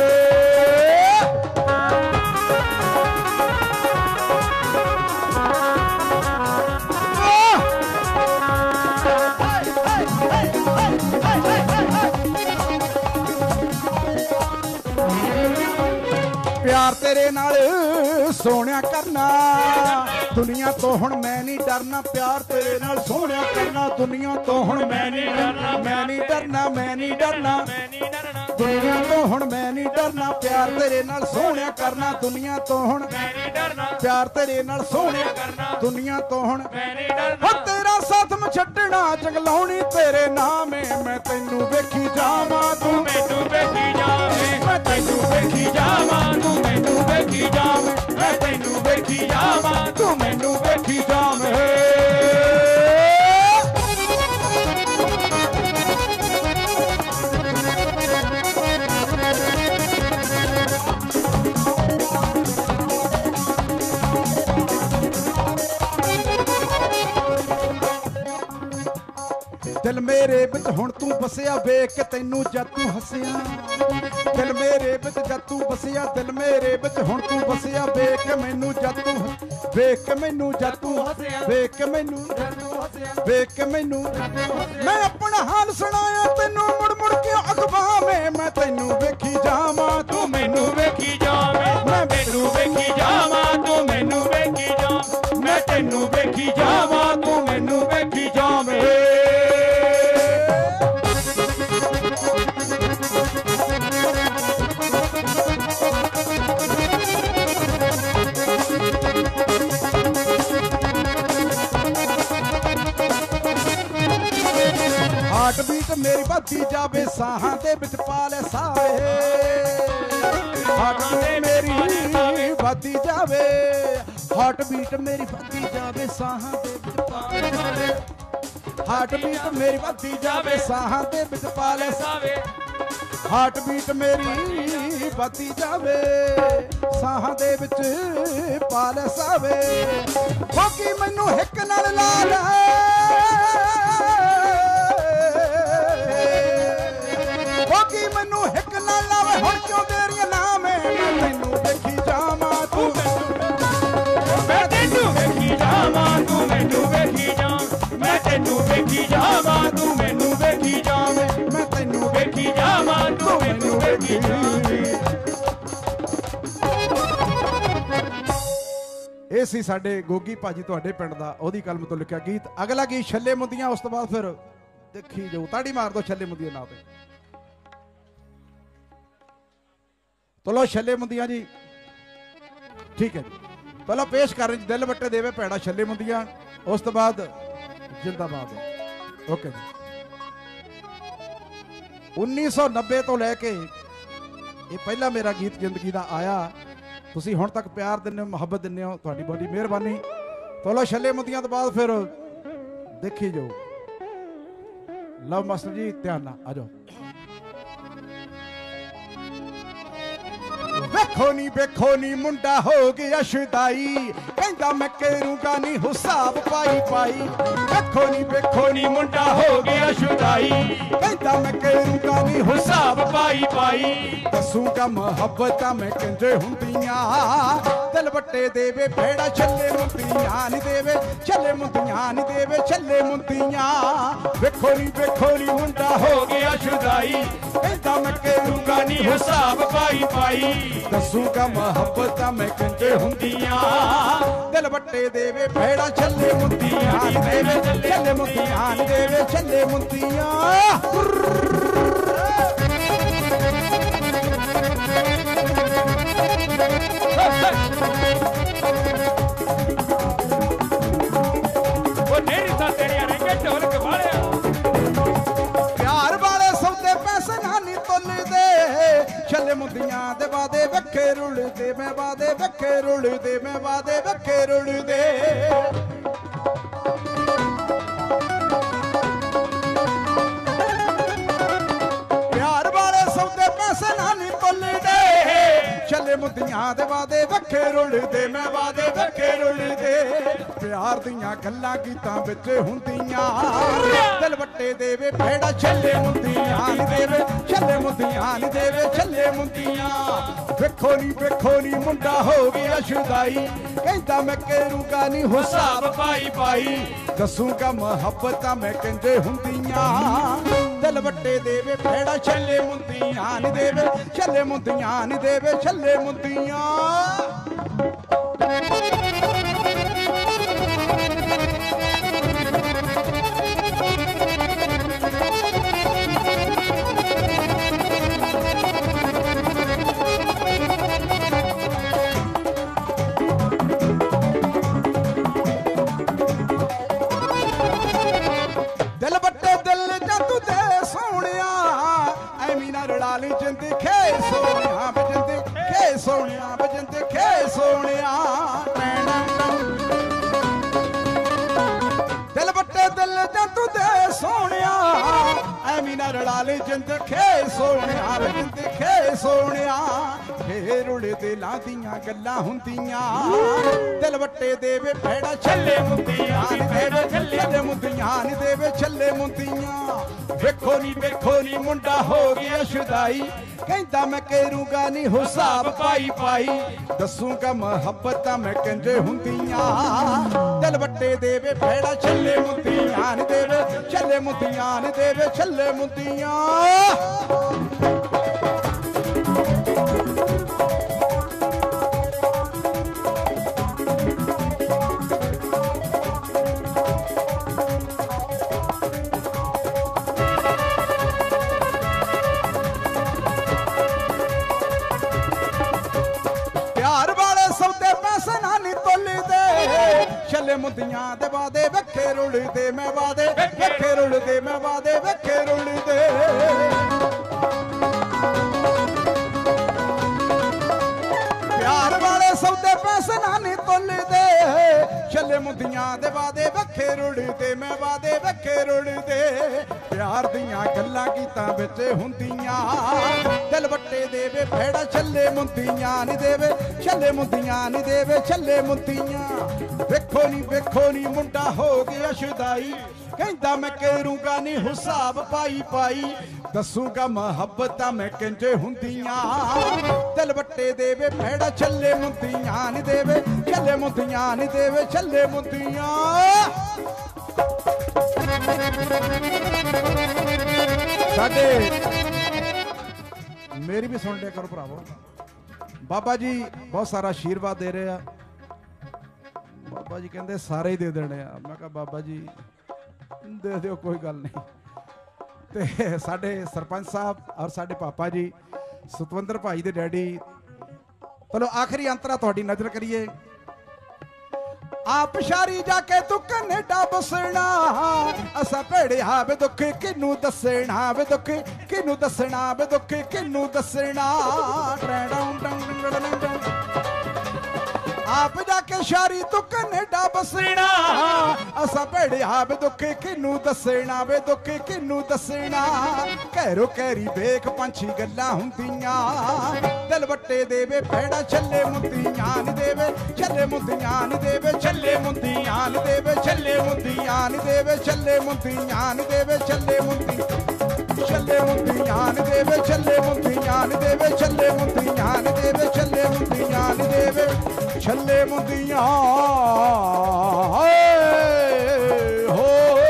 ਪਿਆਰ ਤੇਰੇ ਨਾਲ ਸੋਹਣਿਆ ਕਰਨਾ, ਦੁਨੀਆ ਤੋਂ ਹੁਣ ਮੈਂ ਨਹੀਂ ਡਰਨਾ। ਪਿਆਰ ਤੇਰੇ ਨਾਲ ਸੋਹਣਿਆ ਕਰਨਾ, ਦੁਨੀਆ ਤੋਂ ਹੁਣ ਮੈਂ ਨਹੀਂ ਡਰਨਾ, ਮੈਂ ਨਹੀਂ ਡਰਨਾ, ਮੈਂ ਨਹੀਂ ਡਰਨਾ, ਮੈਂ ਨਹੀਂ ਡਰਨਾ, ਦੁਨੀਆ ਤੋਂ ਹੁਣ ਮੈਂ ਨਹੀਂ ਡਰਨਾ। ਪਿਆਰ ਤੇਰੇ ਨਾਲ ਸੋਹਣਿਆ ਕਰਨਾ, ਦੁਨੀਆ ਤੋਂ ਹੁਣ ਮੈਂ ਨਹੀਂ ਡਰਨਾ, ਪਿਆਰ ਤੇਰੇ ਨਾਲ ਸੋਹਣਿਆ ਕਰਨਾ, ਦੁਨੀਆ ਤੋਂ ਹੁਣ ਮੈਂ ਨਹੀਂ ਡਰਨਾ। ਹੋ ਤੇਰਾ ਸਾਥ ਮੈਂ ਛੱਡਣਾ, ਜੰਗ ਲਾਉਣੀ ਤੇਰੇ ਨਾਮੇ, ਮੈਂ ਤੈਨੂੰ ਵੇਖੀ ਜਾਵਾਂ ਤੂੰ ਮੈਨੂੰ ਵੇਖੀ ਜਾਵੇਂ, ਮੈਂ ਤੈਨੂੰ ਵੇਖੀ ਜਾਵਾਂ ਤੂੰ ਮੈਨੂੰ ਵੇਖੀ ਜਾਵੇਂ, ਮੈਂ ਤੈਨੂੰ ਵੇਖੀ ਜਾਵਾਂ ਤੂੰ ਮੈਨੂੰ ਵੇਖੀ ਜਾਵੇਂ। ਦਿਲ ਮੇਰੇ ਵਿੱਚ ਹੁਣ ਤੂੰ ਵਸਿਆ, ਵੇਖ ਕੇ ਤੈਨੂੰ ਜਦ ਤੂੰ ਹੱਸਿਆ। ਦਿਲ ਮੇਰੇ ਵਿੱਚ ਜਦ ਤੂੰ ਵਸਿਆ, ਦਿਲ ਮੇਰੇ ਵਿੱਚ ਹੁਣ ਤੂੰ ਵਸਿਆ, ਵੇਖ ਕੇ ਮੈਨੂੰ ਜਦ ਤੂੰ, ਵੇਖ ਕੇ ਮੈਨੂੰ ਜਦ ਤੂੰ ਹੱਸਿਆ, ਵੇਖ ਕੇ ਮੈਨੂੰ, ਵੇਖ ਕੇ ਮੈਨੂੰ। ਮੈਂ ਆਪਣਾ ਹਾਲ ਸੁਣਾਇਆ ਤੈਨੂੰ ਮੁੜ ਮੁੜ ਕੇ ਅਖਬਾਵੇਂ, ਮੈਂ ਤੈਨੂੰ ਵੇਖੀ ਜਾਵਾਂ ਤੂੰ ਮੈਨੂੰ ਵੇਖੀ ਜਾਵੇਂ, ਮੈਂ ਮੈਨੂੰ ਵੇਖੀ ਜਾਵਾਂ ਤੂੰ ਮੈਨੂੰ ਵੇਖੀ ਜਾਵੇਂ, ਮੈਂ ਤੈਨੂੰ ਵੇਖੀ ਜਾਵਾਂ ਤੂੰ ਮੈਨੂੰ ਵੇਖੀ ਜਾਵੇਂ। ਹਾਰਟ ਬੀਟ ਮੇਰੀ ਵੱਧਦੀ ਜਾਵੇ, ਸਾਹਾਂ ਦੇ ਵਿੱਚ ਪਾ ਲੈ ਸਾਵੇ। ਹਾਰਟ ਬੀਟ ਮੇਰੀ ਵੱਧਦੀ ਜਾਵੇ, ਹਾਰਟ ਬੀਟ ਮੇਰੀ ਵੱਧਦੀ ਜਾਵੇ, ਸਾਹਾਂ ਦੇ ਵਿੱਚ ਪਾ ਲੈ ਸਾਵੇ। ਹਾਰਟ ਬੀਟ ਮੇਰੀ ਵੱਧਦੀ ਜਾਵੇ, ਸਾਹਾਂ ਦੇ ਵਿੱਚ ਪਾ ਲੈ ਸਾਵੇ। ਹਾਰਟ ਬੀਟ ਮੇਰੀ ਵੱਧਦੀ ਜਾਵੇ, ਸਾਹਾਂ ਦੇ ਵਿੱਚ ਪਾ ਲੈ ਸਾਵੇ। ਬਾਕੀ ਮੈਨੂੰ ਹਿੱਕ ਨਾਲ ਲਾ ਲੈ, ਬਾਕੀ ਮੈਨੂੰ ਹਿੱਕ ਨਾਲ ਲਾਵੇ, ਹੁਣ ਕਿਉਂ ਤੇਰੀਆਂ ਨਾਮੇ। ਮੈਂ ਤੈਨੂੰ ਵੇਖੀ ਜਾਵਾਂ ਤੂੰ ਮੈਂ ਤੈਨੂੰ ਵੇਖੀ ਜਾਵਾਂ ਤੂੰ ਮੈਨੂੰ ਵੇਖੀ ਜਾਵੇਂ, ਮੈਂ ਤੈਨੂੰ ਵੇਖੀ ਜਾਵਾਂ ਤੂੰ ਮੈਨੂੰ ਵੇਖੀ ਜਾਵੇਂ, ਮੈਂ ਤੈਨੂੰ ਵੇਖੀ ਜਾਵਾਂ ਤੂੰ ਮੈਨੂੰ ਵੇਖੀ ਜਾਵੇਂ। ਇਹ ਸੀ ਸਾਡੇ ਗੋਗੀ ਭਾਜੀ ਤੁਹਾਡੇ ਪਿੰਡ ਦਾ, ਉਹਦੀ ਕਲਮ ਤੋਂ ਲਿਖਿਆ ਗੀਤ। ਅਗਲਾ ਗੀਤ ਛੱਲੇ ਮੁੰਦੀਆਂ, ਉਸ ਤੋਂ ਬਾਅਦ ਫਿਰ ਦੇਖੀ ਜਾਊ। ਤਾੜੀ ਮਾਰ ਦੋ ਛੱਲੇ ਮੁੰਦੀਆਂ ਨਾਂ ਤੇ। ਚਲੋ ਛੱਲੇ ਮੁੰਦੀਆਂ ਜੀ, ਠੀਕ ਹੈ ਜੀ। ਪਹਿਲਾਂ ਪੇਸ਼ ਕਰ ਰਹੇ ਜੀ ਦਿਲ ਵੱਟੇ ਦੇਵੇ ਭੈੜਾ ਛੱਲੇ ਮੁੰਦੀਆਂ, ਉਸ ਤੋਂ ਬਾਅਦ ਜਿੰਦਾਬਾਦ ਹੈ। ਓਕੇ ਜੀ। 1990 ਤੋਂ ਲੈ ਕੇ ਇਹ ਪਹਿਲਾ ਮੇਰਾ ਗੀਤ ਜ਼ਿੰਦਗੀ ਦਾ ਆਇਆ। ਤੁਸੀਂ ਹੁਣ ਤੱਕ ਪਿਆਰ ਦਿੰਦੇ ਹੋ, ਮੁਹੱਬਤ ਦਿੰਦੇ ਹੋ, ਤੁਹਾਡੀ ਬੜੀ ਮਿਹਰਬਾਨੀ। ਚਲੋ ਛੱਲੇ ਮੁੰਦੀਆਂ ਤੋਂ ਬਾਅਦ ਫਿਰ ਦੇਖੀ ਜਾਓ। ਲਵ ਮਾਸਟਰ ਜੀ ਧਿਆਨ ਨਾਲ ਆ ਜਾਓ। ਵੇਖੋ ਨੀ ਮੁੰਡਾ ਹੋ ਗਿਆ ਸ਼ੁਦਾਈ, ਕਹਿੰਦਾ ਮੈਂ ਕਰੂੰਗਾ ਨੀ ਹਿਸਾਬ ਪਾਈ ਪਾਈ। ਵੇਖੋ ਨੀ ਮੁੰਡਾ ਹੋ ਗਿਆ ਸ਼ੁਦਾਈ, ਕਹਿੰਦਾ ਮੈਂ ਕਰੂੰਗਾ ਨੀ ਹਿਸਾਬ ਪਾਈ ਪਾਈ। ਦੱਸੂਗਾ ਮੁਹੱਬਤਾਂ ਮੈਂ ਕਿੰਜੇ ਹੁੰਦੀਆਂ, ਦਿਲ ਵੱਟੇ ਦੇਵੇ ਭੇੜਾ ਛੱਲੇ ਮੁੰਦੀਆਂ ਨੀ ਦੇਵੇ, ਛੱਲੇ ਮੁੰਦੀਆਂ ਨੀ ਦੇਵੇ, ਛੱਲੇ ਮੁੰਦੀਆਂ। ਵੇਖੋ ਨੀ ਮੁੰਡਾ ਹੋ ਗਿਆ ਸ਼ੁਦਾਈ, ਕਹਿੰਦਾ ਮੈਂ ਕਰੂੰਗਾ ਨੀ ਹਿਸਾਬ ਪਾਈ ਪਾਈ। ਦੱਸੂਗਾ ਮੁਹੱਬਤਾਂ ਮੈਂ ਕਿੰਜੇ ਹੁੰਦੀਆਂ, ਦਿਲ ਵੱਟੇ ਦੇਵੇ ਭੇੜਾ ਛੱਲੇ ਮੁੰਦੀਆਂ ਨੀ ਦੇਵੇ, ਛੱਲੇ ਮੁੰਦੀਆਂ ਨੀ ਦੇਵੇ, ਛੱਲੇ ਮੁੰਦੀਆਂ। ਉਹ ਨੇਰੀ ਤਾਂ ਤੇਰੀਆਂ ਰਹਿੰਗੇ ਢੋਲਕ ਵਾਲਿਆ, ਪਿਆਰ ਵਾਲੇ ਸੌਦੇ ਪੈਸੇ ਨਾ ਨੀ ਤੋਲਦੇ, ਛੱਲੇ ਮੁੰਦੀਆਂ ਦੇ ਵਾਦੇ ਵੱਖੇ ਰੁਲਦੇ, ਮੈਂ ਵਾਦੇ ਵੱਖੇ ਰੁਲਦੇ, ਮੈਂ ਵਾਦੇ ਵੱਖੇ ਰੁਲਦੇ। ਪਿਆਰ ਵਾਲੇ ਸੌਦੇ ਪੈਸੇ ਨਾ ਨੀ ਤੋਲਦੇ, ਛੱਲੇ ਮੁੰਦੀਆਂ ਦੇ ਵਾਦੇ ਵੱਖੇ ਰੁਲਦੇ, ਮੈਂ ਵਾਦੇ ਵੱਖੇ ਰੁਲਦੇ। ਪਿਆਰ ਦੀਆਂ ਗੱਲਾਂ ਗੀਤਾਂ ਵਿੱਚ ਹੁੰਦੀਆਂ, ਦਿਲ ਵੱਟੇ ਦੇਵੇ ਭੇੜਾ ਛੱਲੇ ਮੁੰਦੀਆਂ ਨੀ ਦੇਵੇ, ਛੱਲੇ ਮੁੰਦੀਆਂ ਨੀ ਦੇਵੇ, ਛੱਲੇ ਮੁੰਦੀਆਂ। ਵੇਖੋ ਨੀ ਮੁੰਡਾ ਹੋ ਗਿਆ ਸ਼ੁਦਾਈ, ਕਹਿੰਦਾ ਮੈਂ ਕਰੂੰਗਾ ਨੀ ਹਿਸਾਬ ਪਾਈ ਪਾਈ। ਦੱਸੂਗਾ ਮੁਹੱਬਤਾਂ ਮੈਂ ਕਿੰਜੇ ਹੁੰਦੀਆਂ, ਦਿਲ ਵੱਟੇ ਦੇਵੇ ਭੇੜਾ ਛੱਲੇ ਮੁੰਦੀਆਂ ਨੀ ਦੇਵੇ, ਛੱਲੇ ਮੁੰਦੀਆਂ ਨੀ ਦੇਵੇ, ਛੱਲੇ ਮੁੰਦੀਆਂ। ਦਿਲ ਵੱਟੇ ਦਿਲ ਜੱਤੂ ਦੇ ਸੋਹਣਿਆ, ਐਵੇਂ ਨਾ ਰੜਾ ਲਈ ਜਿੰਦ ਖੇ ਸੋਹਣਿਆ, ਬਜਿੰਦ ਖੇ ਸੋਹਣਿਆ, ਬਜਿੰਦ ਖੇ ਸੋਹਣਿਆ। ਦਿਲ ਵੱਟੇ ਦਿਲ ਜੱਤੂ ਦੇ ਸੋਹਣਿਆ, ਐਵੇਂ ਨਾ ਰੜਾ ਲਈ ਜਿੰਦ ਖੇ ਸੋਹਣਿਆ, ਬਜਿੰਦ ਖੇ ਸੋਹਣਿਆ। ਫੇਰ ਉੜਦੇ ਲਾਂਦੀਆਂ ਗੱਲਾਂ ਹੁੰਦੀਆਂ, ਦਿਲ ਵੱਟੇ ਦੇਵੇ ਭੇੜਾ ਛੱਲੇ ਮੁੰਦੀਆਂ ਨੀ ਦੇਵੇ, ਛੱਲੇ ਮੁੰਦੀਆਂ ਨੀ ਦੇਵੇ, ਛੱਲੇ ਮੁੰਦੀਆਂ। ਵੇਖੋ ਨੀ ਮੁੰਡਾ ਹੋ ਗਿਆ ਸ਼ੁਦਾਈ, ਕਹਿੰਦਾ ਮੈਂ ਕਰੂੰਗਾ ਨੀ ਹਿਸਾਬ ਪਾਈ ਪਾਈ। ਦੱਸੂਗਾ ਮੁਹੱਬਤਾਂ ਮੈਂ ਕਿੰਜੇ ਹੁੰਦੀਆਂ, ਦਿਲ ਵੱਟੇ ਦੇਵੇ ਭੇੜਾ ਛੱਲੇ ਮੁੰਦੀਆਂ ਨੀ ਦੇਵੇ, ਛੱਲੇ ਮੁੰਦੀਆਂ ਨੀ ਦੇਵੇ, ਛੱਲੇ ਮੁੰਦੀਆਂ। ਛੱਲੇ ਮੁੰਦੀਆਂ ਦੇ ਵਾਦੇ ਵੱਖੇ ਰੁਲਦੇ, ਮੈਂ ਵਾਦੇ ਵੱਖੇ ਰੁਲਦੇ, ਮੈਂ ਵਾਦੇ ਵੱਖੇ ਰੁਲਦੇ। ਪਿਆਰ ਵਾਲੇ ਸੌਦੇ ਪੈਸੇ ਨਾ ਨੀ ਤੋਲਦੇ, ਛੱਲੇ ਮੁੰਦੀਆਂ ਦੇ ਵਾਦੇ ਵੱਖੇ ਰੁਲਦੇ, ਮੈਂ ਵਾਦੇ ਵੱਖੇ ਰੁਲਦੇ। ਪਿਆਰ ਦੀਆਂ ਗੱਲਾਂ ਗੀਤਾਂ ਵਿੱਚ ਹੁੰਦੀਆਂ, ਦਿਲ ਵੱਟੇ ਦੇਵੇ ਭੇੜਾ ਛੱਲੇ ਮੁੰਦੀਆਂ ਨੀ ਦੇਵੇ, ਛੱਲੇ ਮੁੰਦੀਆਂ ਨੀ ਦੇਵੇ, ਛੱਲੇ ਮੁੰਦੀਆਂ। ਵੇਖੋ ਨੀ ਮੁੰਡਾ ਹੋ ਗਿਆ ਸ਼ੁਦਾਈ, ਕਹਿੰਦਾ ਮੈਂ ਕਰੂੰਗਾ ਨੀ ਹਿਸਾਬ ਪਾਈ ਪਾਈ। ਦੱਸੂਗਾ ਮੁਹੱਬਤਾਂ ਮੈਂ ਕਿੰਜੇ ਹੁੰਦੀਆਂ, ਦਿਲ ਵੱਟੇ ਦੇਵੇ ਭੇੜਾ ਛੱਲੇ ਮੁੰਦੀਆਂ ਨੀ ਦੇਵੇ, ਛੱਲੇ ਮੁੰਦੀਆਂ ਨੀ ਦੇਵੇ, ਛੱਲੇ ਮੁੰਦੀਆਂ। ਸਾਡੇ ਮੇਰੀ ਵੀ ਸੁਣ ਲਿਆ ਕਰੋ ਭਰਾਵੋ। ਬਾਬਾ ਜੀ ਬਹੁਤ ਸਾਰਾ ਆਸ਼ੀਰਵਾਦ ਦੇ ਰਹੇ ਆ। ਬਾਬਾ ਜੀ ਕਹਿੰਦੇ ਸਾਰੇ ਹੀ ਦੇ ਦੇਣੇ ਆ। ਮੈਂ ਕਿਹਾ ਬਾਬਾ ਜੀ ਦੇ ਦਿਓ, ਕੋਈ ਗੱਲ ਨਹੀਂ। ਤੇ ਸਾਡੇ ਸਰਪੰਚ ਸਾਹਿਬ ਔਰ ਸਾਡੇ ਪਾਪਾ ਜੀ ਸਤਵਿੰਦਰ ਭਾਈ ਦੇ ਡੈਡੀ। ਚਲੋ ਆਖਰੀ ਅੰਤਰਾ ਤੁਹਾਡੀ ਨਜ਼ਰ ਕਰੀਏ। ਆਪ ਸ਼ਾਰੀ ਜਾ ਕੇ ਤੂੰ ਕੈਨੇਡਾ ਬਸਣਾ, ਅਸਾਂ ਭੇੜਿਆ ਵੇ ਦੁੱਖ ਕਿਨੂੰ ਦੱਸਣਾ, ਵੇ ਦੁੱਖ ਕਿਨੂੰ ਦੱਸਣਾ, ਵੇ ਦੁੱਖ ਕਿਨੂੰ ਦੱਸਣਾ। ਆਪ ਜਾ ਕੇ ਸ਼ਾਰੀ ਤੂੰ ਕੈਨੇਡਾ ਬਸਣਾ, ਅਸਾਂ ਭੇੜਿਆ ਵੇ ਦੁੱਖ ਕਿਨੂੰ ਦੱਸਣਾ, ਵੇ ਦੁੱਖ ਕਿਨੂੰ ਦੱਸਣਾ। ਘਰੋ ਘਰੀ ਵੇਖ ਪੰਛੀ ਗੱਲਾਂ ਹੁੰਦੀਆਂ, ਦਿਲ ਵੱਟੇ ਦੇਵੇ ਪੈੜਾ ਛੱਲੇ ਮੁੰਦੀਆਂ ਨੀ ਦੇਵੇ, ਛੱਲੇ ਮੁੰਦੀਆਂ ਨੀ ਦੇਵੇ, ਛੱਲੇ ਮੁੰਦੀਆਂ ਨੀ ਦੇਵੇ, ਛੱਲੇ ਮੁੰਦੀਆਂ ਨੀ ਦੇਵੇ, ਛੱਲੇ ਮੁੰਦੀਆਂ ਨੀ ਦੇਵੇ, ਛੱਲੇ ਮੁੰਦੀ, ਛੱਲੇ ਮੁੰਦੀਆਂ ਨੀ ਦੇਵੇ, ਛੱਲੇ ਮੁੰਦੀਆਂ ਨੀ ਦੇਵੇ, ਛੱਲੇ ਮੁੰਦੀਆਂ ਨੀ ਦੇਵੇ, ਛੱਲੇ ਮੁੰਦੀਆਂ ਨੀ ਦੇਵੇ, ਛੱਲੇ ਮੁੰਦੀਆਂ ਹੋ।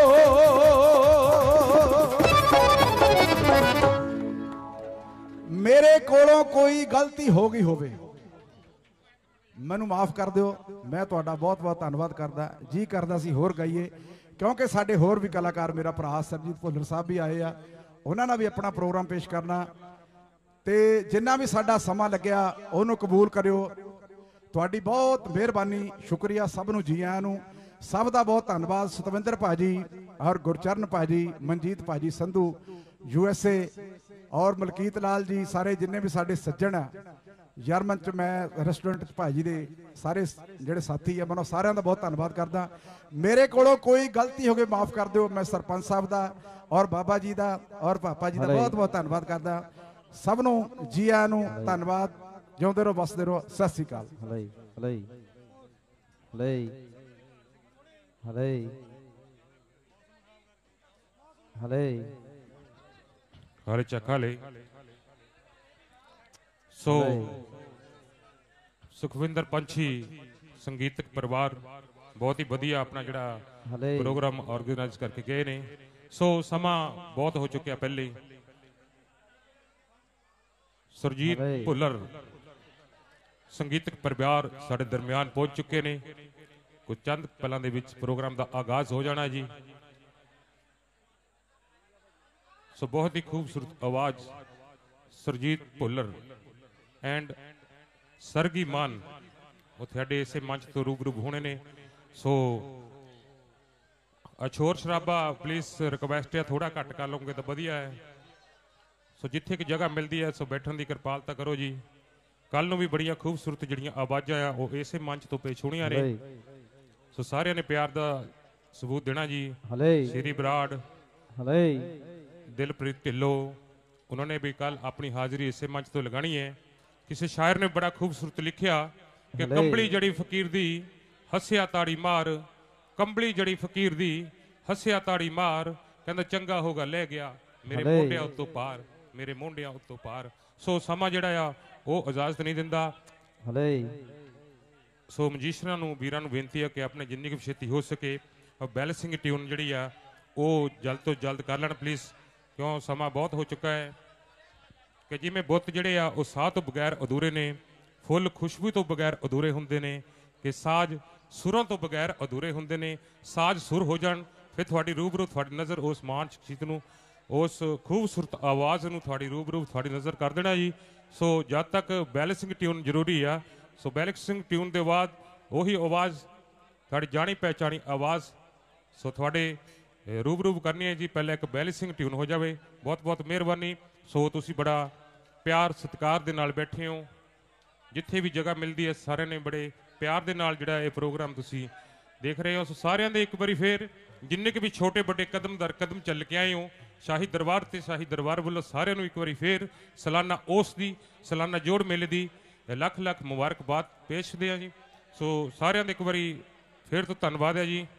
ਮੇਰੇ ਕੋਲੋਂ ਕੋਈ ਗਲਤੀ ਹੋ ਗਈ ਹੋਵੇ ਮੈਨੂੰ ਮਾਫ ਕਰ ਦਿਓ। ਮੈਂ ਤੁਹਾਡਾ ਬਹੁਤ ਬਹੁਤ ਧੰਨਵਾਦ ਕਰਦਾ। ਜੀ ਕਰਦਾ ਸੀ ਹੋਰ ਗਾਈਏ, ਕਿਉਂਕਿ ਸਾਡੇ ਹੋਰ ਵੀ ਕਲਾਕਾਰ, ਮੇਰਾ ਭਰਾ ਸਰਜੀਤ ਭੁੱਲਰ ਸਾਹਿਬ ਵੀ ਆਏ ਆ, ਉਹਨਾਂ ਨਾਲ ਵੀ ਆਪਣਾ ਪ੍ਰੋਗਰਾਮ ਪੇਸ਼ ਕਰਨਾ। ਤੇ ਜਿੰਨਾ ਵੀ ਸਾਡਾ ਸਮਾਂ ਲੱਗਿਆ ਉਹਨੂੰ ਕਬੂਲ ਕਰਿਓ। ਤੁਹਾਡੀ ਬਹੁਤ ਮਿਹਰਬਾਨੀ, ਸ਼ੁਕਰੀਆ ਸਭ ਨੂੰ, ਜੀ ਆਇਆਂ ਨੂੰ, ਸਭ ਦਾ ਬਹੁਤ ਧੰਨਵਾਦ। ਸਤਵਿੰਦਰ ਭਾਜੀ ਔਰ ਗੁਰਚਰਨ ਭਾਜੀ, ਮਨਜੀਤ ਭਾਜੀ ਸੰਧੂ USA, ਔਰ ਮਲਕੀਤ ਲਾਲ ਜੀ, ਸਾਰੇ ਜਿੰਨੇ ਵੀ ਸਾਡੇ ਸੱਜਣ ਆ ਜਰਮਨ ਚ, ਮੈਂ ਰੈਸਟੋਰੈਂਟ ਚ ਭਾਜੀ ਦੇ ਸਾਰੇ ਜਿਹੜੇ ਸਾਥੀ ਆ, ਮੈਂ ਸਾਰਿਆਂ ਦਾ ਬਹੁਤ ਧੰਨਵਾਦ ਕਰਦਾ। ਮੇਰੇ ਕੋਲੋਂ ਕੋਈ ਗਲਤੀ ਹੋ ਗਈ ਮਾਫ ਕਰ ਦਿਓ। ਮੈਂ ਸਰਪੰਚ ਸਾਹਿਬ ਦਾ ਔਰ ਬਾਬਾ ਜੀ ਦਾ ਔਰ ਪਾਪਾ ਜੀ ਦਾ ਬਹੁਤ ਬਹੁਤ ਧੰਨਵਾਦ ਕਰਦਾ। ਸਭ ਨੂੰ ਜੀ ਆਇਆਂ ਨੂੰ, ਧੰਨਵਾਦ। ਜਿਉਂਦੇ ਰਹੋ, ਵਸਦੇ ਰਹੋ। ਸਤਿ ਸ੍ਰੀ ਅਕਾਲ। ਹਲੇ ਹਲੇ ਹਲੇ ਹਲੇ ਹਲੇ ਹਰੇ ਚੱਕਾ ਲੈ। ਸੋ ਸੁਖਵਿੰਦਰ ਪੰਛੀ ਸੰਗੀਤਕ ਪਰਿਵਾਰ ਬਹੁਤ ਹੀ ਵਧੀਆ ਆਪਣਾ ਜਿਹੜਾ ਪ੍ਰੋਗਰਾਮ ਆਰਗੇਨਾਈਜ਼ ਕਰਕੇ ਗਏ ਨੇ। ਸੋ ਸਮਾਂ ਬਹੁਤ ਹੋ ਚੁੱਕਿਆ ਪਹਿਲੇ। ਸਰਜੀਤ ਭੁੱਲਰ ਸੰਗੀਤਕ ਪਰਿਵਾਰ ਸਾਡੇ ਦਰਮਿਆਨ ਪਹੁੰਚ ਚੁੱਕੇ ਨੇ। ਕੁਝ ਚੰਦ ਪਲਾਂ ਦੇ ਵਿੱਚ ਪ੍ਰੋਗਰਾਮ ਦਾ ਆਗਾਜ਼ ਹੋ ਜਾਣਾ ਜੀ। ਸੋ ਬਹੁਤ ਹੀ ਖੂਬਸੂਰਤ ਆਵਾਜ਼ ਸਰਜੀਤ ਭੁੱਲਰ ਐਂਡ ਸਰਗੀ ਮਾਨ ਉਹ ਤੁਹਾਡੇ ਇਸੇ ਮੰਚ ਤੋਂ ਰੂਬਰੂ ਹੋਣੇ ਨੇ। ਸੋ ਅਛੋਰ ਸ਼ਰਾਬਾ ਪਲੀਜ਼ ਰਿਕਵੈਸਟ ਹੈ, ਥੋੜਾ ਘੱਟ ਕਰ ਲਓਗੇ ਤਾਂ ਵਧੀਆ ਹੈ। ਸੋ ਜਿੱਥੇ ਕਿ ਜਗ੍ਹਾ ਮਿਲਦੀ ਹੈ ਸੋ ਬੈਠਣ ਦੀ ਕਿਰਪਾਲਤਾ ਕਰੋ ਜੀ। ਕੱਲ ਨੂੰ ਵੀ ਬੜੀਆਂ ਖੂਬਸੂਰਤ ਜਿਹੜੀਆਂ ਆਵਾਜ਼ਾਂ ਆ ਉਹ ਇਸੇ ਮੰਚ ਤੋਂ ਪੇਸ਼ ਹੋਣੀਆਂ ਨੇ। ਸੋ ਸਾਰਿਆਂ ਨੇ ਪਿਆਰ ਦਾ ਸਬੂਤ ਦੇਣਾ ਜੀ। ਸ਼੍ਰੀ ਬਰਾੜ, ਦਿਲਪ੍ਰੀਤ ਢਿੱਲੋਂ, ਉਹਨਾਂ ਨੇ ਵੀ ਕੱਲ ਆਪਣੀ ਹਾਜ਼ਰੀ ਇਸੇ ਮੰਚ ਤੋਂ ਲਗਾਣੀ ਹੈ। ਕਿਸੇ ਸ਼ਾਇਰ ਨੇ ਬੜਾ ਖੂਬਸੂਰਤ ਲਿਖਿਆ ਕਿ ਕੰਬਲੀ ਜੜੀ ਫਕੀਰ ਦੀ ਹੱਸਿਆ ਤਾੜੀ ਮਾਰ, ਕੰਬਲੀ ਜੜੀ ਫਕੀਰ ਦੀ ਹੱਸਿਆ ਤਾੜੀ ਮਾਰ, ਕਹਿੰਦਾ ਚੰਗਾ ਹੋਗਾ ਲੈ ਗਿਆ ਮੇਰੇ ਮੋਢਿਆਂ ਉੱਤੋਂ ਪਾਰ, ਮੇਰੇ ਮੋਢਿਆਂ ਉੱਤੋਂ ਪਾਰ। ਸੋ ਸਮਾਂ ਜਿਹੜਾ ਆ ਉਹ ਇਜਾਜ਼ਤ ਨਹੀਂ ਦਿੰਦਾ। ਸੋ ਮਜੀਸ਼ਰਾਂ ਨੂੰ, ਵੀਰਾਂ ਨੂੰ ਬੇਨਤੀ ਹੈ ਕਿ ਆਪਣੇ ਜਿੰਨੀ ਕੁ ਛੇਤੀ ਹੋ ਸਕੇ ਬੈਲੈਂਸਿੰਗ ਟਿਊਨ ਜਿਹੜੀ ਆ ਉਹ ਜਲਦ ਤੋਂ ਜਲਦ ਕਰ ਲੈਣ ਪਲੀਜ਼, ਕਿਉਂ ਸਮਾਂ ਬਹੁਤ ਹੋ ਚੁੱਕਾ ਹੈ। ਕਿ ਜਿਵੇਂ ਬੁੱਤ ਜਿਹੜੇ ਆ ਉਹ ਸਾਹ ਤੋਂ ਬਗੈਰ ਅਧੂਰੇ ਨੇ, ਫੁੱਲ ਖੁਸ਼ਬੂ ਤੋਂ ਬਗੈਰ ਅਧੂਰੇ ਹੁੰਦੇ ਨੇ, ਕਿ ਸਾਜ਼ ਸੁਰਾਂ ਤੋਂ ਬਗੈਰ ਅਧੂਰੇ ਹੁੰਦੇ ਨੇ। ਸਾਜ਼ ਸੁਰ ਹੋ ਜਾਣ ਫਿਰ ਤੁਹਾਡੀ ਰੂਬਰੂ, ਤੁਹਾਡੀ ਨਜ਼ਰ ਉਸ ਮਾਨ ਸ਼ਖਸੀਅਤ ਨੂੰ, ਉਸ ਖੂਬਸੂਰਤ ਆਵਾਜ਼ ਨੂੰ ਤੁਹਾਡੀ ਰੂਬਰੂ, ਤੁਹਾਡੀ ਨਜ਼ਰ ਕਰ ਦੇਣਾ ਜੀ। ਸੋ ਜਦ ਤੱਕ ਬੈਲੈਂਸਿੰਗ ਟਿਊਨ ਜ਼ਰੂਰੀ ਆ। ਸੋ ਬੈਲੈਂਸਿੰਗ ਟਿਊਨ ਦੇ ਬਾਅਦ ਉਹੀ ਆਵਾਜ਼ ਤੁਹਾਡੀ ਜਾਣੀ ਪਹਿਚਾਣੀ ਆਵਾਜ਼ ਸੋ ਤੁਹਾਡੇ ਰੂਬਰੂ ਕਰਨੀ ਹੈ ਜੀ। ਪਹਿਲਾਂ ਇੱਕ ਬੈਲੈਂਸਿੰਗ ਟਿਊਨ ਹੋ ਜਾਵੇ। ਬਹੁਤ ਬਹੁਤ ਮਿਹਰਬਾਨੀ। ਸੋ ਤੁਸੀਂ ਬੜਾ ਪਿਆਰ ਸਤਿਕਾਰ ਦੇ ਨਾਲ ਬੈਠੇ ਹੋ, ਜਿੱਥੇ ਵੀ ਜਗ੍ਹਾ ਮਿਲਦੀ ਹੈ ਸਾਰਿਆਂ ਨੇ ਬੜੇ ਪਿਆਰ ਦੇ ਨਾਲ ਜਿਹੜਾ ਇਹ ਪ੍ਰੋਗਰਾਮ ਤੁਸੀਂ ਦੇਖ ਰਹੇ ਹੋ। ਸੋ ਸਾਰਿਆਂ ਦੇ ਇੱਕ ਵਾਰੀ ਫੇਰ ਜਿੰਨੇ ਕਿ ਵੀ ਛੋਟੇ ਵੱਡੇ ਕਦਮ ਦਰ ਕਦਮ ਚੱਲ ਕੇ ਆਏ ਹੋ ਸ਼ਾਹੀ ਦਰਬਾਰ ਤੇ ਸ਼ਾਹੀ ਦਰਬਾਰ ਵੱਲੋਂ ਸਾਰਿਆਂ ਨੂੰ ਇੱਕ ਵਾਰੀ ਫੇਰ ਸਾਲਾਨਾ ਉਸ ਦੀ, ਸਾਲਾਨਾ ਜੋੜ ਮੇਲੇ ਦੀ ਲੱਖ ਲੱਖ ਮੁਬਾਰਕਬਾਦ ਪੇਸ਼ ਕਰਦੇ ਹਾਂ ਜੀ। ਸੋ ਸਾਰਿਆਂ ਦੇ ਇੱਕ ਵਾਰੀ ਫੇਰ ਤੋਂ ਧੰਨਵਾਦ ਹੈ ਜੀ।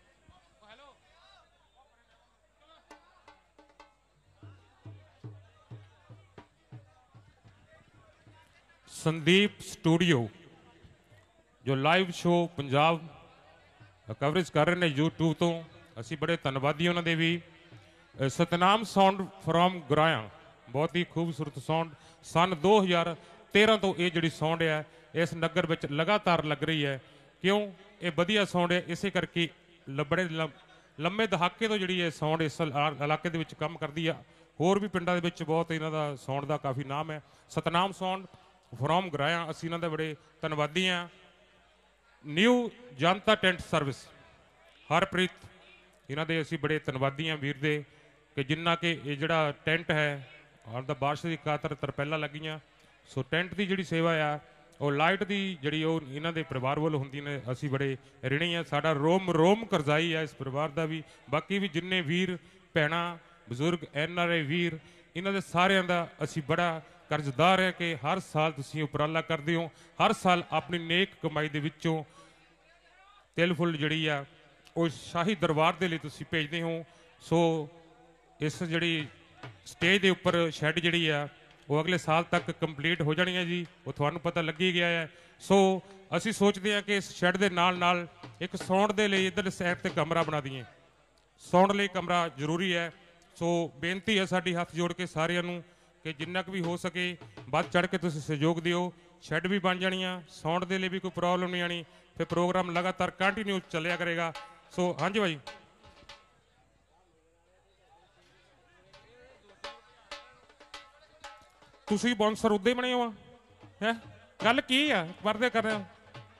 ਸੰਦੀਪ ਸਟੂਡੀਓ ਜੋ ਲਾਈਵ ਸ਼ੋ ਪੰਜਾਬ ਕਵਰੇਜ ਕਰ ਰਹੇ ਨੇ YouTube ਤੋਂ, ਅਸੀਂ ਬੜੇ ਧੰਨਵਾਦੀ ਉਹਨਾਂ ਦੇ ਵੀ। ਸਤਨਾਮ ਸਾਊਂਡ ਫਰੋਮ ਗੁਰਾਇਆ, ਬਹੁਤ ਹੀ ਖੂਬਸੂਰਤ ਸਾਊਂਡ। ਸਨ 2013 ਤੋਂ ਇਹ ਜਿਹੜੀ ਸਾਊਂਡ ਹੈ ਇਸ ਨਗਰ ਵਿੱਚ ਲਗਾਤਾਰ ਲੱਗ ਰਹੀ ਹੈ। ਕਿਉਂ ਇਹ ਵਧੀਆ ਸਾਊਂਡ ਹੈ? ਇਸੇ ਕਰਕੇ ਬੜੇ ਲੰਮੇ ਦਹਾਕੇ ਤੋਂ ਜਿਹੜੀ ਇਹ ਸਾਊਂਡ ਇਸ ਇਲਾਕੇ ਦੇ ਵਿੱਚ ਕੰਮ ਕਰਦੀ ਆ। ਹੋਰ ਵੀ ਪਿੰਡਾਂ ਦੇ ਵਿੱਚ ਬਹੁਤ ਇਹਨਾਂ ਦਾ ਸਾਊਂਡ ਦਾ ਕਾਫੀ ਨਾਮ ਹੈ। ਸਤਨਾਮ ਸਾਊਂਡ ਫਰੋਮ ਗਰਾਇਆ, ਅਸੀਂ ਇਹਨਾਂ ਦੇ ਬੜੇ ਧੰਨਵਾਦੀ ਹਾਂ। New Janata tent service Harpreet, ਇਹਨਾਂ ਦੇ ਅਸੀਂ ਬੜੇ ਧੰਨਵਾਦੀ ਹਾਂ ਵੀਰ ਦੇ, ਕਿ ਜਿੰਨਾ ਕਿ ਇਹ ਜਿਹੜਾ ਟੈਂਟ ਹੈ ਔਰ ਦਾ ਬਾਰਿਸ਼ ਦੀ ਖਾਤਰ ਤਰਪੈਲਾਂ ਲੱਗੀਆਂ। ਸੋ ਟੈਂਟ ਦੀ ਜਿਹੜੀ ਸੇਵਾ ਆ ਉਹ ਲਾਈਟ ਦੀ ਜਿਹੜੀ ਉਹ ਇਹਨਾਂ ਦੇ ਪਰਿਵਾਰ ਵੱਲੋਂ ਹੁੰਦੀ ਨੇ, ਅਸੀਂ ਬੜੇ ਰਿਣੀ ਆ। ਸਾਡਾ ਰੋਮ ਰੋਮ ਕਰਜ਼ਾਈ ਆ ਇਸ ਪਰਿਵਾਰ ਦਾ ਵੀ। ਬਾਕੀ ਵੀ ਜਿੰਨੇ ਵੀਰ ਭੈਣਾਂ ਬਜ਼ੁਰਗ NRI ਵੀਰ, ਇਹਨਾਂ ਦੇ ਸਾਰਿਆਂ ਦਾ ਅਸੀਂ ਬੜਾ ਕਰਜ਼ਦਾਰ ਹੈ ਕਿ ਹਰ ਸਾਲ ਤੁਸੀਂ ਉਪਰਾਲਾ ਕਰਦੇ ਹੋ, ਹਰ ਸਾਲ ਆਪਣੀ ਨੇਕ ਕਮਾਈ ਦੇ ਵਿੱਚੋਂ ਤਿਲ ਫੁੱਲ ਜਿਹੜੀ ਆ ਉਹ ਸ਼ਾਹੀ ਦਰਬਾਰ ਦੇ ਲਈ ਤੁਸੀਂ ਭੇਜਦੇ ਹੋ। ਸੋ ਇਸ ਜਿਹੜੀ ਸਟੇਜ ਦੇ ਉੱਪਰ ਸ਼ੈੱਡ ਜਿਹੜੀ ਆ ਉਹ ਅਗਲੇ ਸਾਲ ਤੱਕ ਕੰਪਲੀਟ ਹੋ ਜਾਣੀ ਹੈ ਜੀ, ਉਹ ਤੁਹਾਨੂੰ ਪਤਾ ਲੱਗੀ ਗਿਆ ਹੈ। ਸੋ ਅਸੀਂ ਸੋਚਦੇ ਹਾਂ ਕਿ ਇਸ ਸ਼ੈੱਡ ਦੇ ਨਾਲ ਨਾਲ ਇੱਕ ਸੌਣ ਦੇ ਲਈ ਇੱਧਰ ਸਾਈਡ ਤੇ ਕਮਰਾ ਬਣਾ ਦਈਏ। ਸੌਣ ਲਈ ਕਮਰਾ ਜ਼ਰੂਰੀ ਹੈ। ਸੋ ਬੇਨਤੀ ਹੈ ਸਾਡੀ ਹੱਥ ਜੋੜ ਕੇ ਸਾਰਿਆਂ ਨੂੰ ਕਿ ਜਿੰਨਾ ਕੁ ਵੀ ਹੋ ਸਕੇ ਵੱਧ ਚੜ ਕੇ ਤੁਸੀਂ ਸਹਿਯੋਗ ਦਿਓ। ਸ਼ੈੱਡ ਵੀ ਬਣ ਜਾਣੀਆਂ, ਸੌਣ ਦੇ ਲਈ ਵੀ ਕੋਈ ਪ੍ਰੋਬਲਮ ਨਹੀਂ ਆਣੀ, ਫਿਰ ਪ੍ਰੋਗਰਾਮ ਲਗਾਤਾਰ ਕੰਟੀਨਿਊ ਚੱਲਿਆ ਕਰੇਗਾ। ਸੋ ਹਾਂਜੀ ਭਾਈ, ਤੁਸੀਂ ਬੌਂਸਰ ਉੱਦੇ ਬਣੇ ਹੋ ਹੈ, ਗੱਲ ਕੀ ਆ ਪਰਦੇ ਕਰ ਰਹੇ ਹੋ?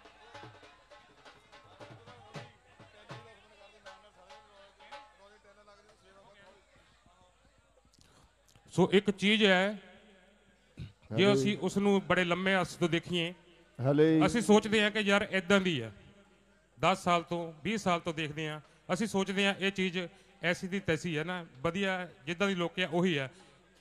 ਸੋ ਇੱਕ ਚੀਜ਼ ਹੈ, ਜੇ ਅਸੀਂ ਉਸ ਨੂੰ ਬੜੇ ਲੰਮੇ ਅਰਸੇ ਤੋਂ ਦੇਖੀਏ, ਅਸੀਂ ਸੋਚਦੇ ਹਾਂ ਕਿ ਯਾਰ ਇਦਾਂ ਦੀ ਹੈ, 10 ਸਾਲ ਤੋਂ 20 ਸਾਲ ਤੋਂ ਦੇਖਦੇ ਹਾਂ, ਅਸੀਂ ਸੋਚਦੇ ਹਾਂ ਇਹ ਚੀਜ਼ ਐਸੀ ਦੀ ਤੈਸੀ ਹੈ ਨਾ, ਵਧੀਆ ਜਿੱਦਾਂ ਦੀ ਲੋਕ ਆ ਉਹੀ ਹੈ।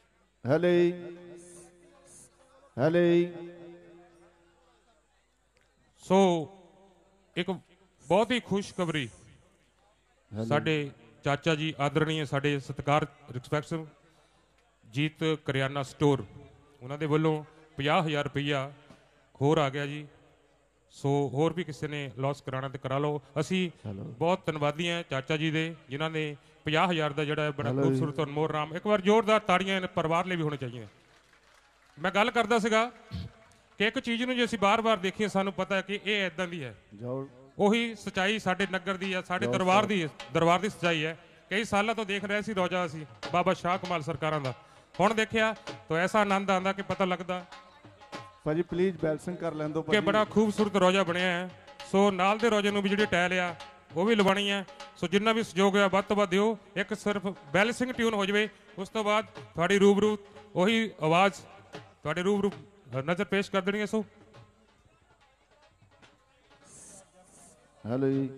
ਸੋ ਇੱਕ ਬਹੁਤ ਹੀ ਖੁਸ਼ਖਬਰੀ, ਸਾਡੇ ਚਾਚਾ ਜੀ ਆਦਰਣੀय ਸਾਡੇ ਸਤਿਕਾਰ ਰਿਸਪੈਕਟ ਜੀਤ ਕਰਿਆਨਾ ਸਟੋਰ, ਉਹਨਾਂ ਦੇ ਵੱਲੋਂ 50,000 ਰੁਪਈਆ ਹੋਰ ਆ ਗਿਆ ਜੀ। ਸੋ ਹੋਰ ਵੀ ਕਿਸੇ ਨੇ ਲਾਸ ਕਰਾਉਣਾ ਤੇ ਕਰਾ ਲਓ। ਅਸੀਂ ਬਹੁਤ ਧੰਨਵਾਦੀ ਹਾਂ ਚਾਚਾ ਜੀ ਦੇ, ਜਿਨ੍ਹਾਂ ਨੇ 50,000 ਦਾ ਜਿਹੜਾ ਬੜਾ ਖੂਬਸੂਰਤ ਅਨਮੋਲ ਰਾਮ, ਇੱਕ ਵਾਰ ਜ਼ੋਰਦਾਰ ਤਾੜੀਆਂ ਪਰਿਵਾਰ ਲਈ ਵੀ ਹੋਣੀ ਚਾਹੀਦੀਆਂ। ਮੈਂ ਗੱਲ ਕਰਦਾ ਸੀਗਾ ਕਿ ਇੱਕ ਚੀਜ਼ ਨੂੰ ਜੇ ਅਸੀਂ ਬਾਰ-ਬਾਰ ਦੇਖੀਏ, ਸਾਨੂੰ ਪਤਾ ਹੈ ਕਿ ਇਹ ਇਦਾਂ ਦੀ ਹੈ, ਉਹੀ ਸਚਾਈ ਸਾਡੇ ਨਗਰ ਦੀ ਹੈ, ਸਾਡੇ ਦਰਬਾਰ ਦੀ ਸਚਾਈ ਹੈ। ਕਈ ਸਾਲਾਂ ਤੋਂ ਦੇਖ ਰਹੇ ਸੀ ਰੋਜਾ ਅਸੀਂ ਬਾਬਾ ਸ਼ਾਹ ਕਮਾਲ ਸਰਕਾਰਾਂ ਦਾ, ਹੁਣ ਦੇਖਿਆ ਤਾਂ ਐਸਾ ਆਨੰਦ ਆਉਂਦਾ ਕਿ ਪਤਾ ਲੱਗਦਾ ਭਾਜੀ ਪਲੀਜ਼ ਬੈਲਸਿੰਗ ਕਰ ਲੈਣ ਦਿਓ ਕਿ ਬੜਾ ਖੂਬਸੂਰਤ ਰੋਜਾ ਬਣਿਆ ਹੈ। ਸੋ ਨਾਲ ਦੇ ਰੋਜੇ ਨੂੰ ਵੀ ਜਿਹੜੀ ਟਾਇਲ ਆ ਉਹ ਵੀ ਲਵਾਣੀ ਹੈ। ਸੋ ਜਿੰਨਾ ਵੀ ਸਹਿਯੋਗ ਆ ਵੱਧ ਤੋਂ ਵੱਧ ਦਿਓ। ਇੱਕ ਸਿਰਫ ਬੈਲਸਿੰਗ ਟਿਊਨ ਹੋ ਜਾਵੇ, ਉਸ ਤੋਂ ਬਾਅਦ ਤੁਹਾਡੀ ਰੂਬਰੂ ਉਹੀ ਆਵਾਜ਼ ਤੁਹਾਡੇ ਰੂਬਰੂ ਨਜ਼ਰ ਪੇਸ਼ ਕਰ ਦੇਣੀ ਹੈ। ਸੋ ਹੈਲੋ ਜੀ,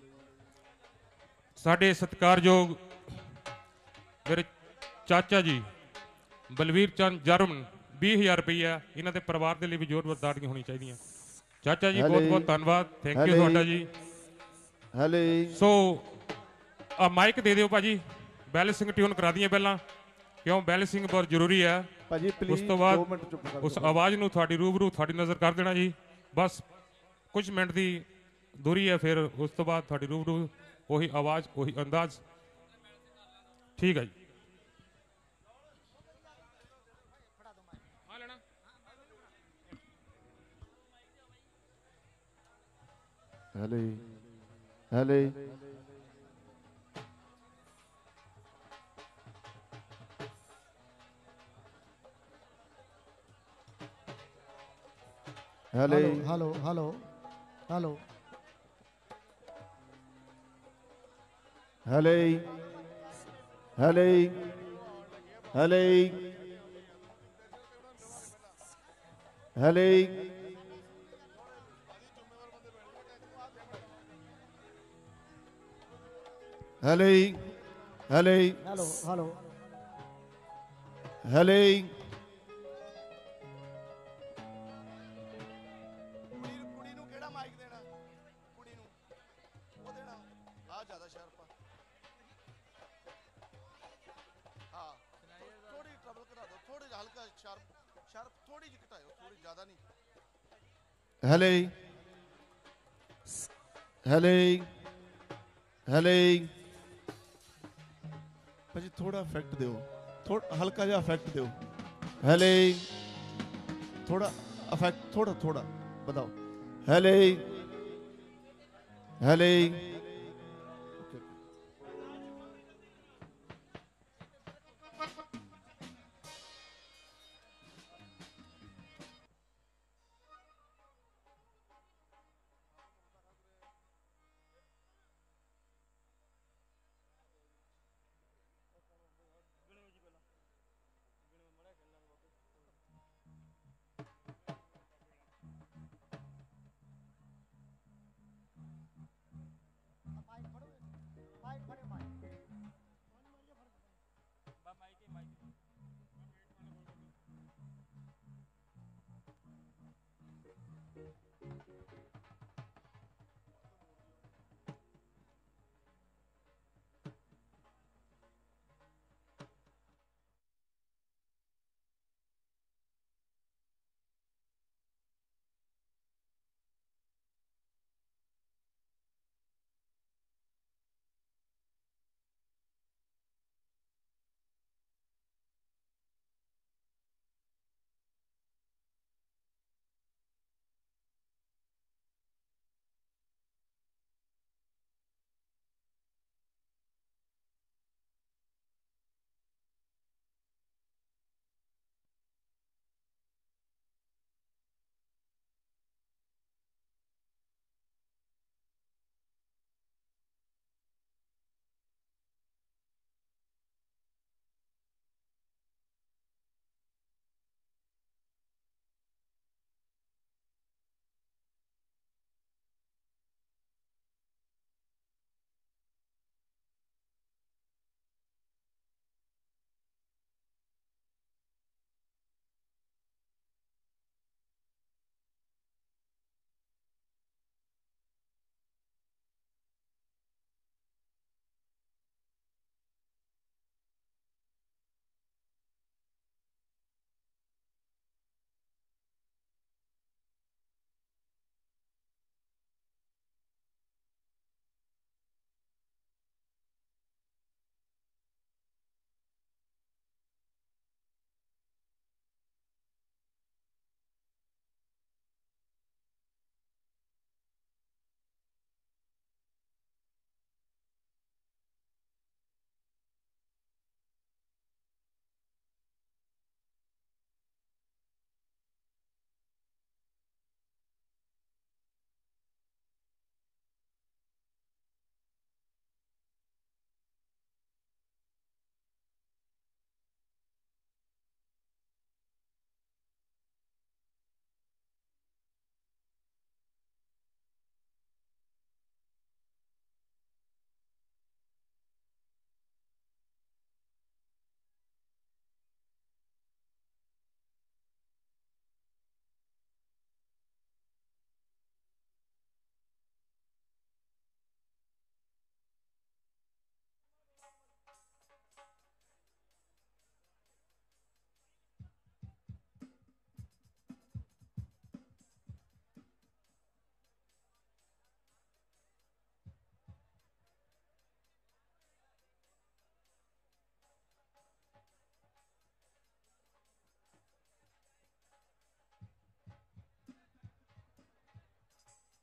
ਸਾਡੇ ਸਤਿਕਾਰਯੋਗ ਮੇਰੇ ਚਾਚਾ ਜੀ ਬਲਵੀਰ ਚੰਦ ਜਰਮਨ, 20,000 ਰੁਪਈਆ ਇਹਨਾਂ ਦੇ ਪਰਿਵਾਰ ਦੇ ਲਈ ਵੀ ਜ਼ੋਰਦਾਰ ਤਾੜੀਆਂ ਹੋਣੀ ਚਾਹੀਦੀਆਂ। ਚਾਚਾ ਜੀ ਬਹੁਤ ਬਹੁਤ ਧੰਨਵਾਦ, ਥੈਂਕ ਯੂ ਤੁਹਾਡਾ ਜੀ। ਸੋ ਆ ਮਾਈਕ ਦੇ ਦਿਓ ਭਾਜੀ, ਬੈਲੈਂਸਿੰਗ ਟਿਊਨ ਕਰਾ ਦਈਏ ਪਹਿਲਾਂ, ਕਿਉਂ ਬੈਲੈਂਸਿੰਗ ਬਹੁਤ ਜ਼ਰੂਰੀ ਹੈ। ਭਾਜੀ ਪਲੀਜ਼ ਉਸ ਤੋਂ ਬਾਅਦ ਉਸ ਆਵਾਜ਼ ਨੂੰ ਤੁਹਾਡੀ ਰੂਬਰੂ ਤੁਹਾਡੀ ਨਜ਼ਰ ਕਰ ਦੇਣਾ ਜੀ, ਬਸ ਕੁਝ ਮਿੰਟ ਦੀ ਦੂਰੀ ਹੈ, ਫਿਰ ਉਸ ਤੋਂ ਬਾਅਦ ਤੁਹਾਡੀ ਰੂਬਰੂ ਉਹੀ ਆਵਾਜ਼ ਉਹੀ ਅੰਦਾਜ਼। ਠੀਕ ਹੈ ਜੀ। Hello hello hello hello hello hello hello hello hello hello hello hello hello hello hello ਕੁੜੀ ਨੂੰ ਕਿਹੜਾ ਮਾਈਕ ਦੇਣਾ? ਕੁੜੀ ਨੂੰ ਉਹ ਦੇਣਾ, ਆ ਜ਼ਿਆਦਾ ਸ਼ਾਰਪ ਆ। ਹਾਂ ਥੋੜੀ ਟਰਬਲ ਕਰਾ ਦਿਓ, ਥੋੜੀ ਹਲਕਾ ਸ਼ਾਰਪ ਥੋੜੀ ਜਿਹੀ ਘਟਾਇਓ, ਥੋੜੀ ਜ਼ਿਆਦਾ ਨਹੀਂ। ਹੈਲੋ ਹੈਲੋ ਹੈਲੋ ਭਾਜੀ ਥੋੜਾ ਇਫੈਕਟ ਦਿਓ, ਥੋੜਾ ਹਲਕਾ ਜਿਹਾ ਇਫੈਕਟ ਦਿਓ। ਹੈਲੋ ਥੋੜਾ ਇਫੈਕਟ ਥੋੜਾ ਵਧਾਓ। Hello hello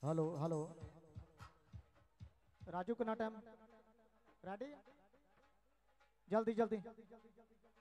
hello hello Raju कितना टाइम रेडी जल्दी जल्दी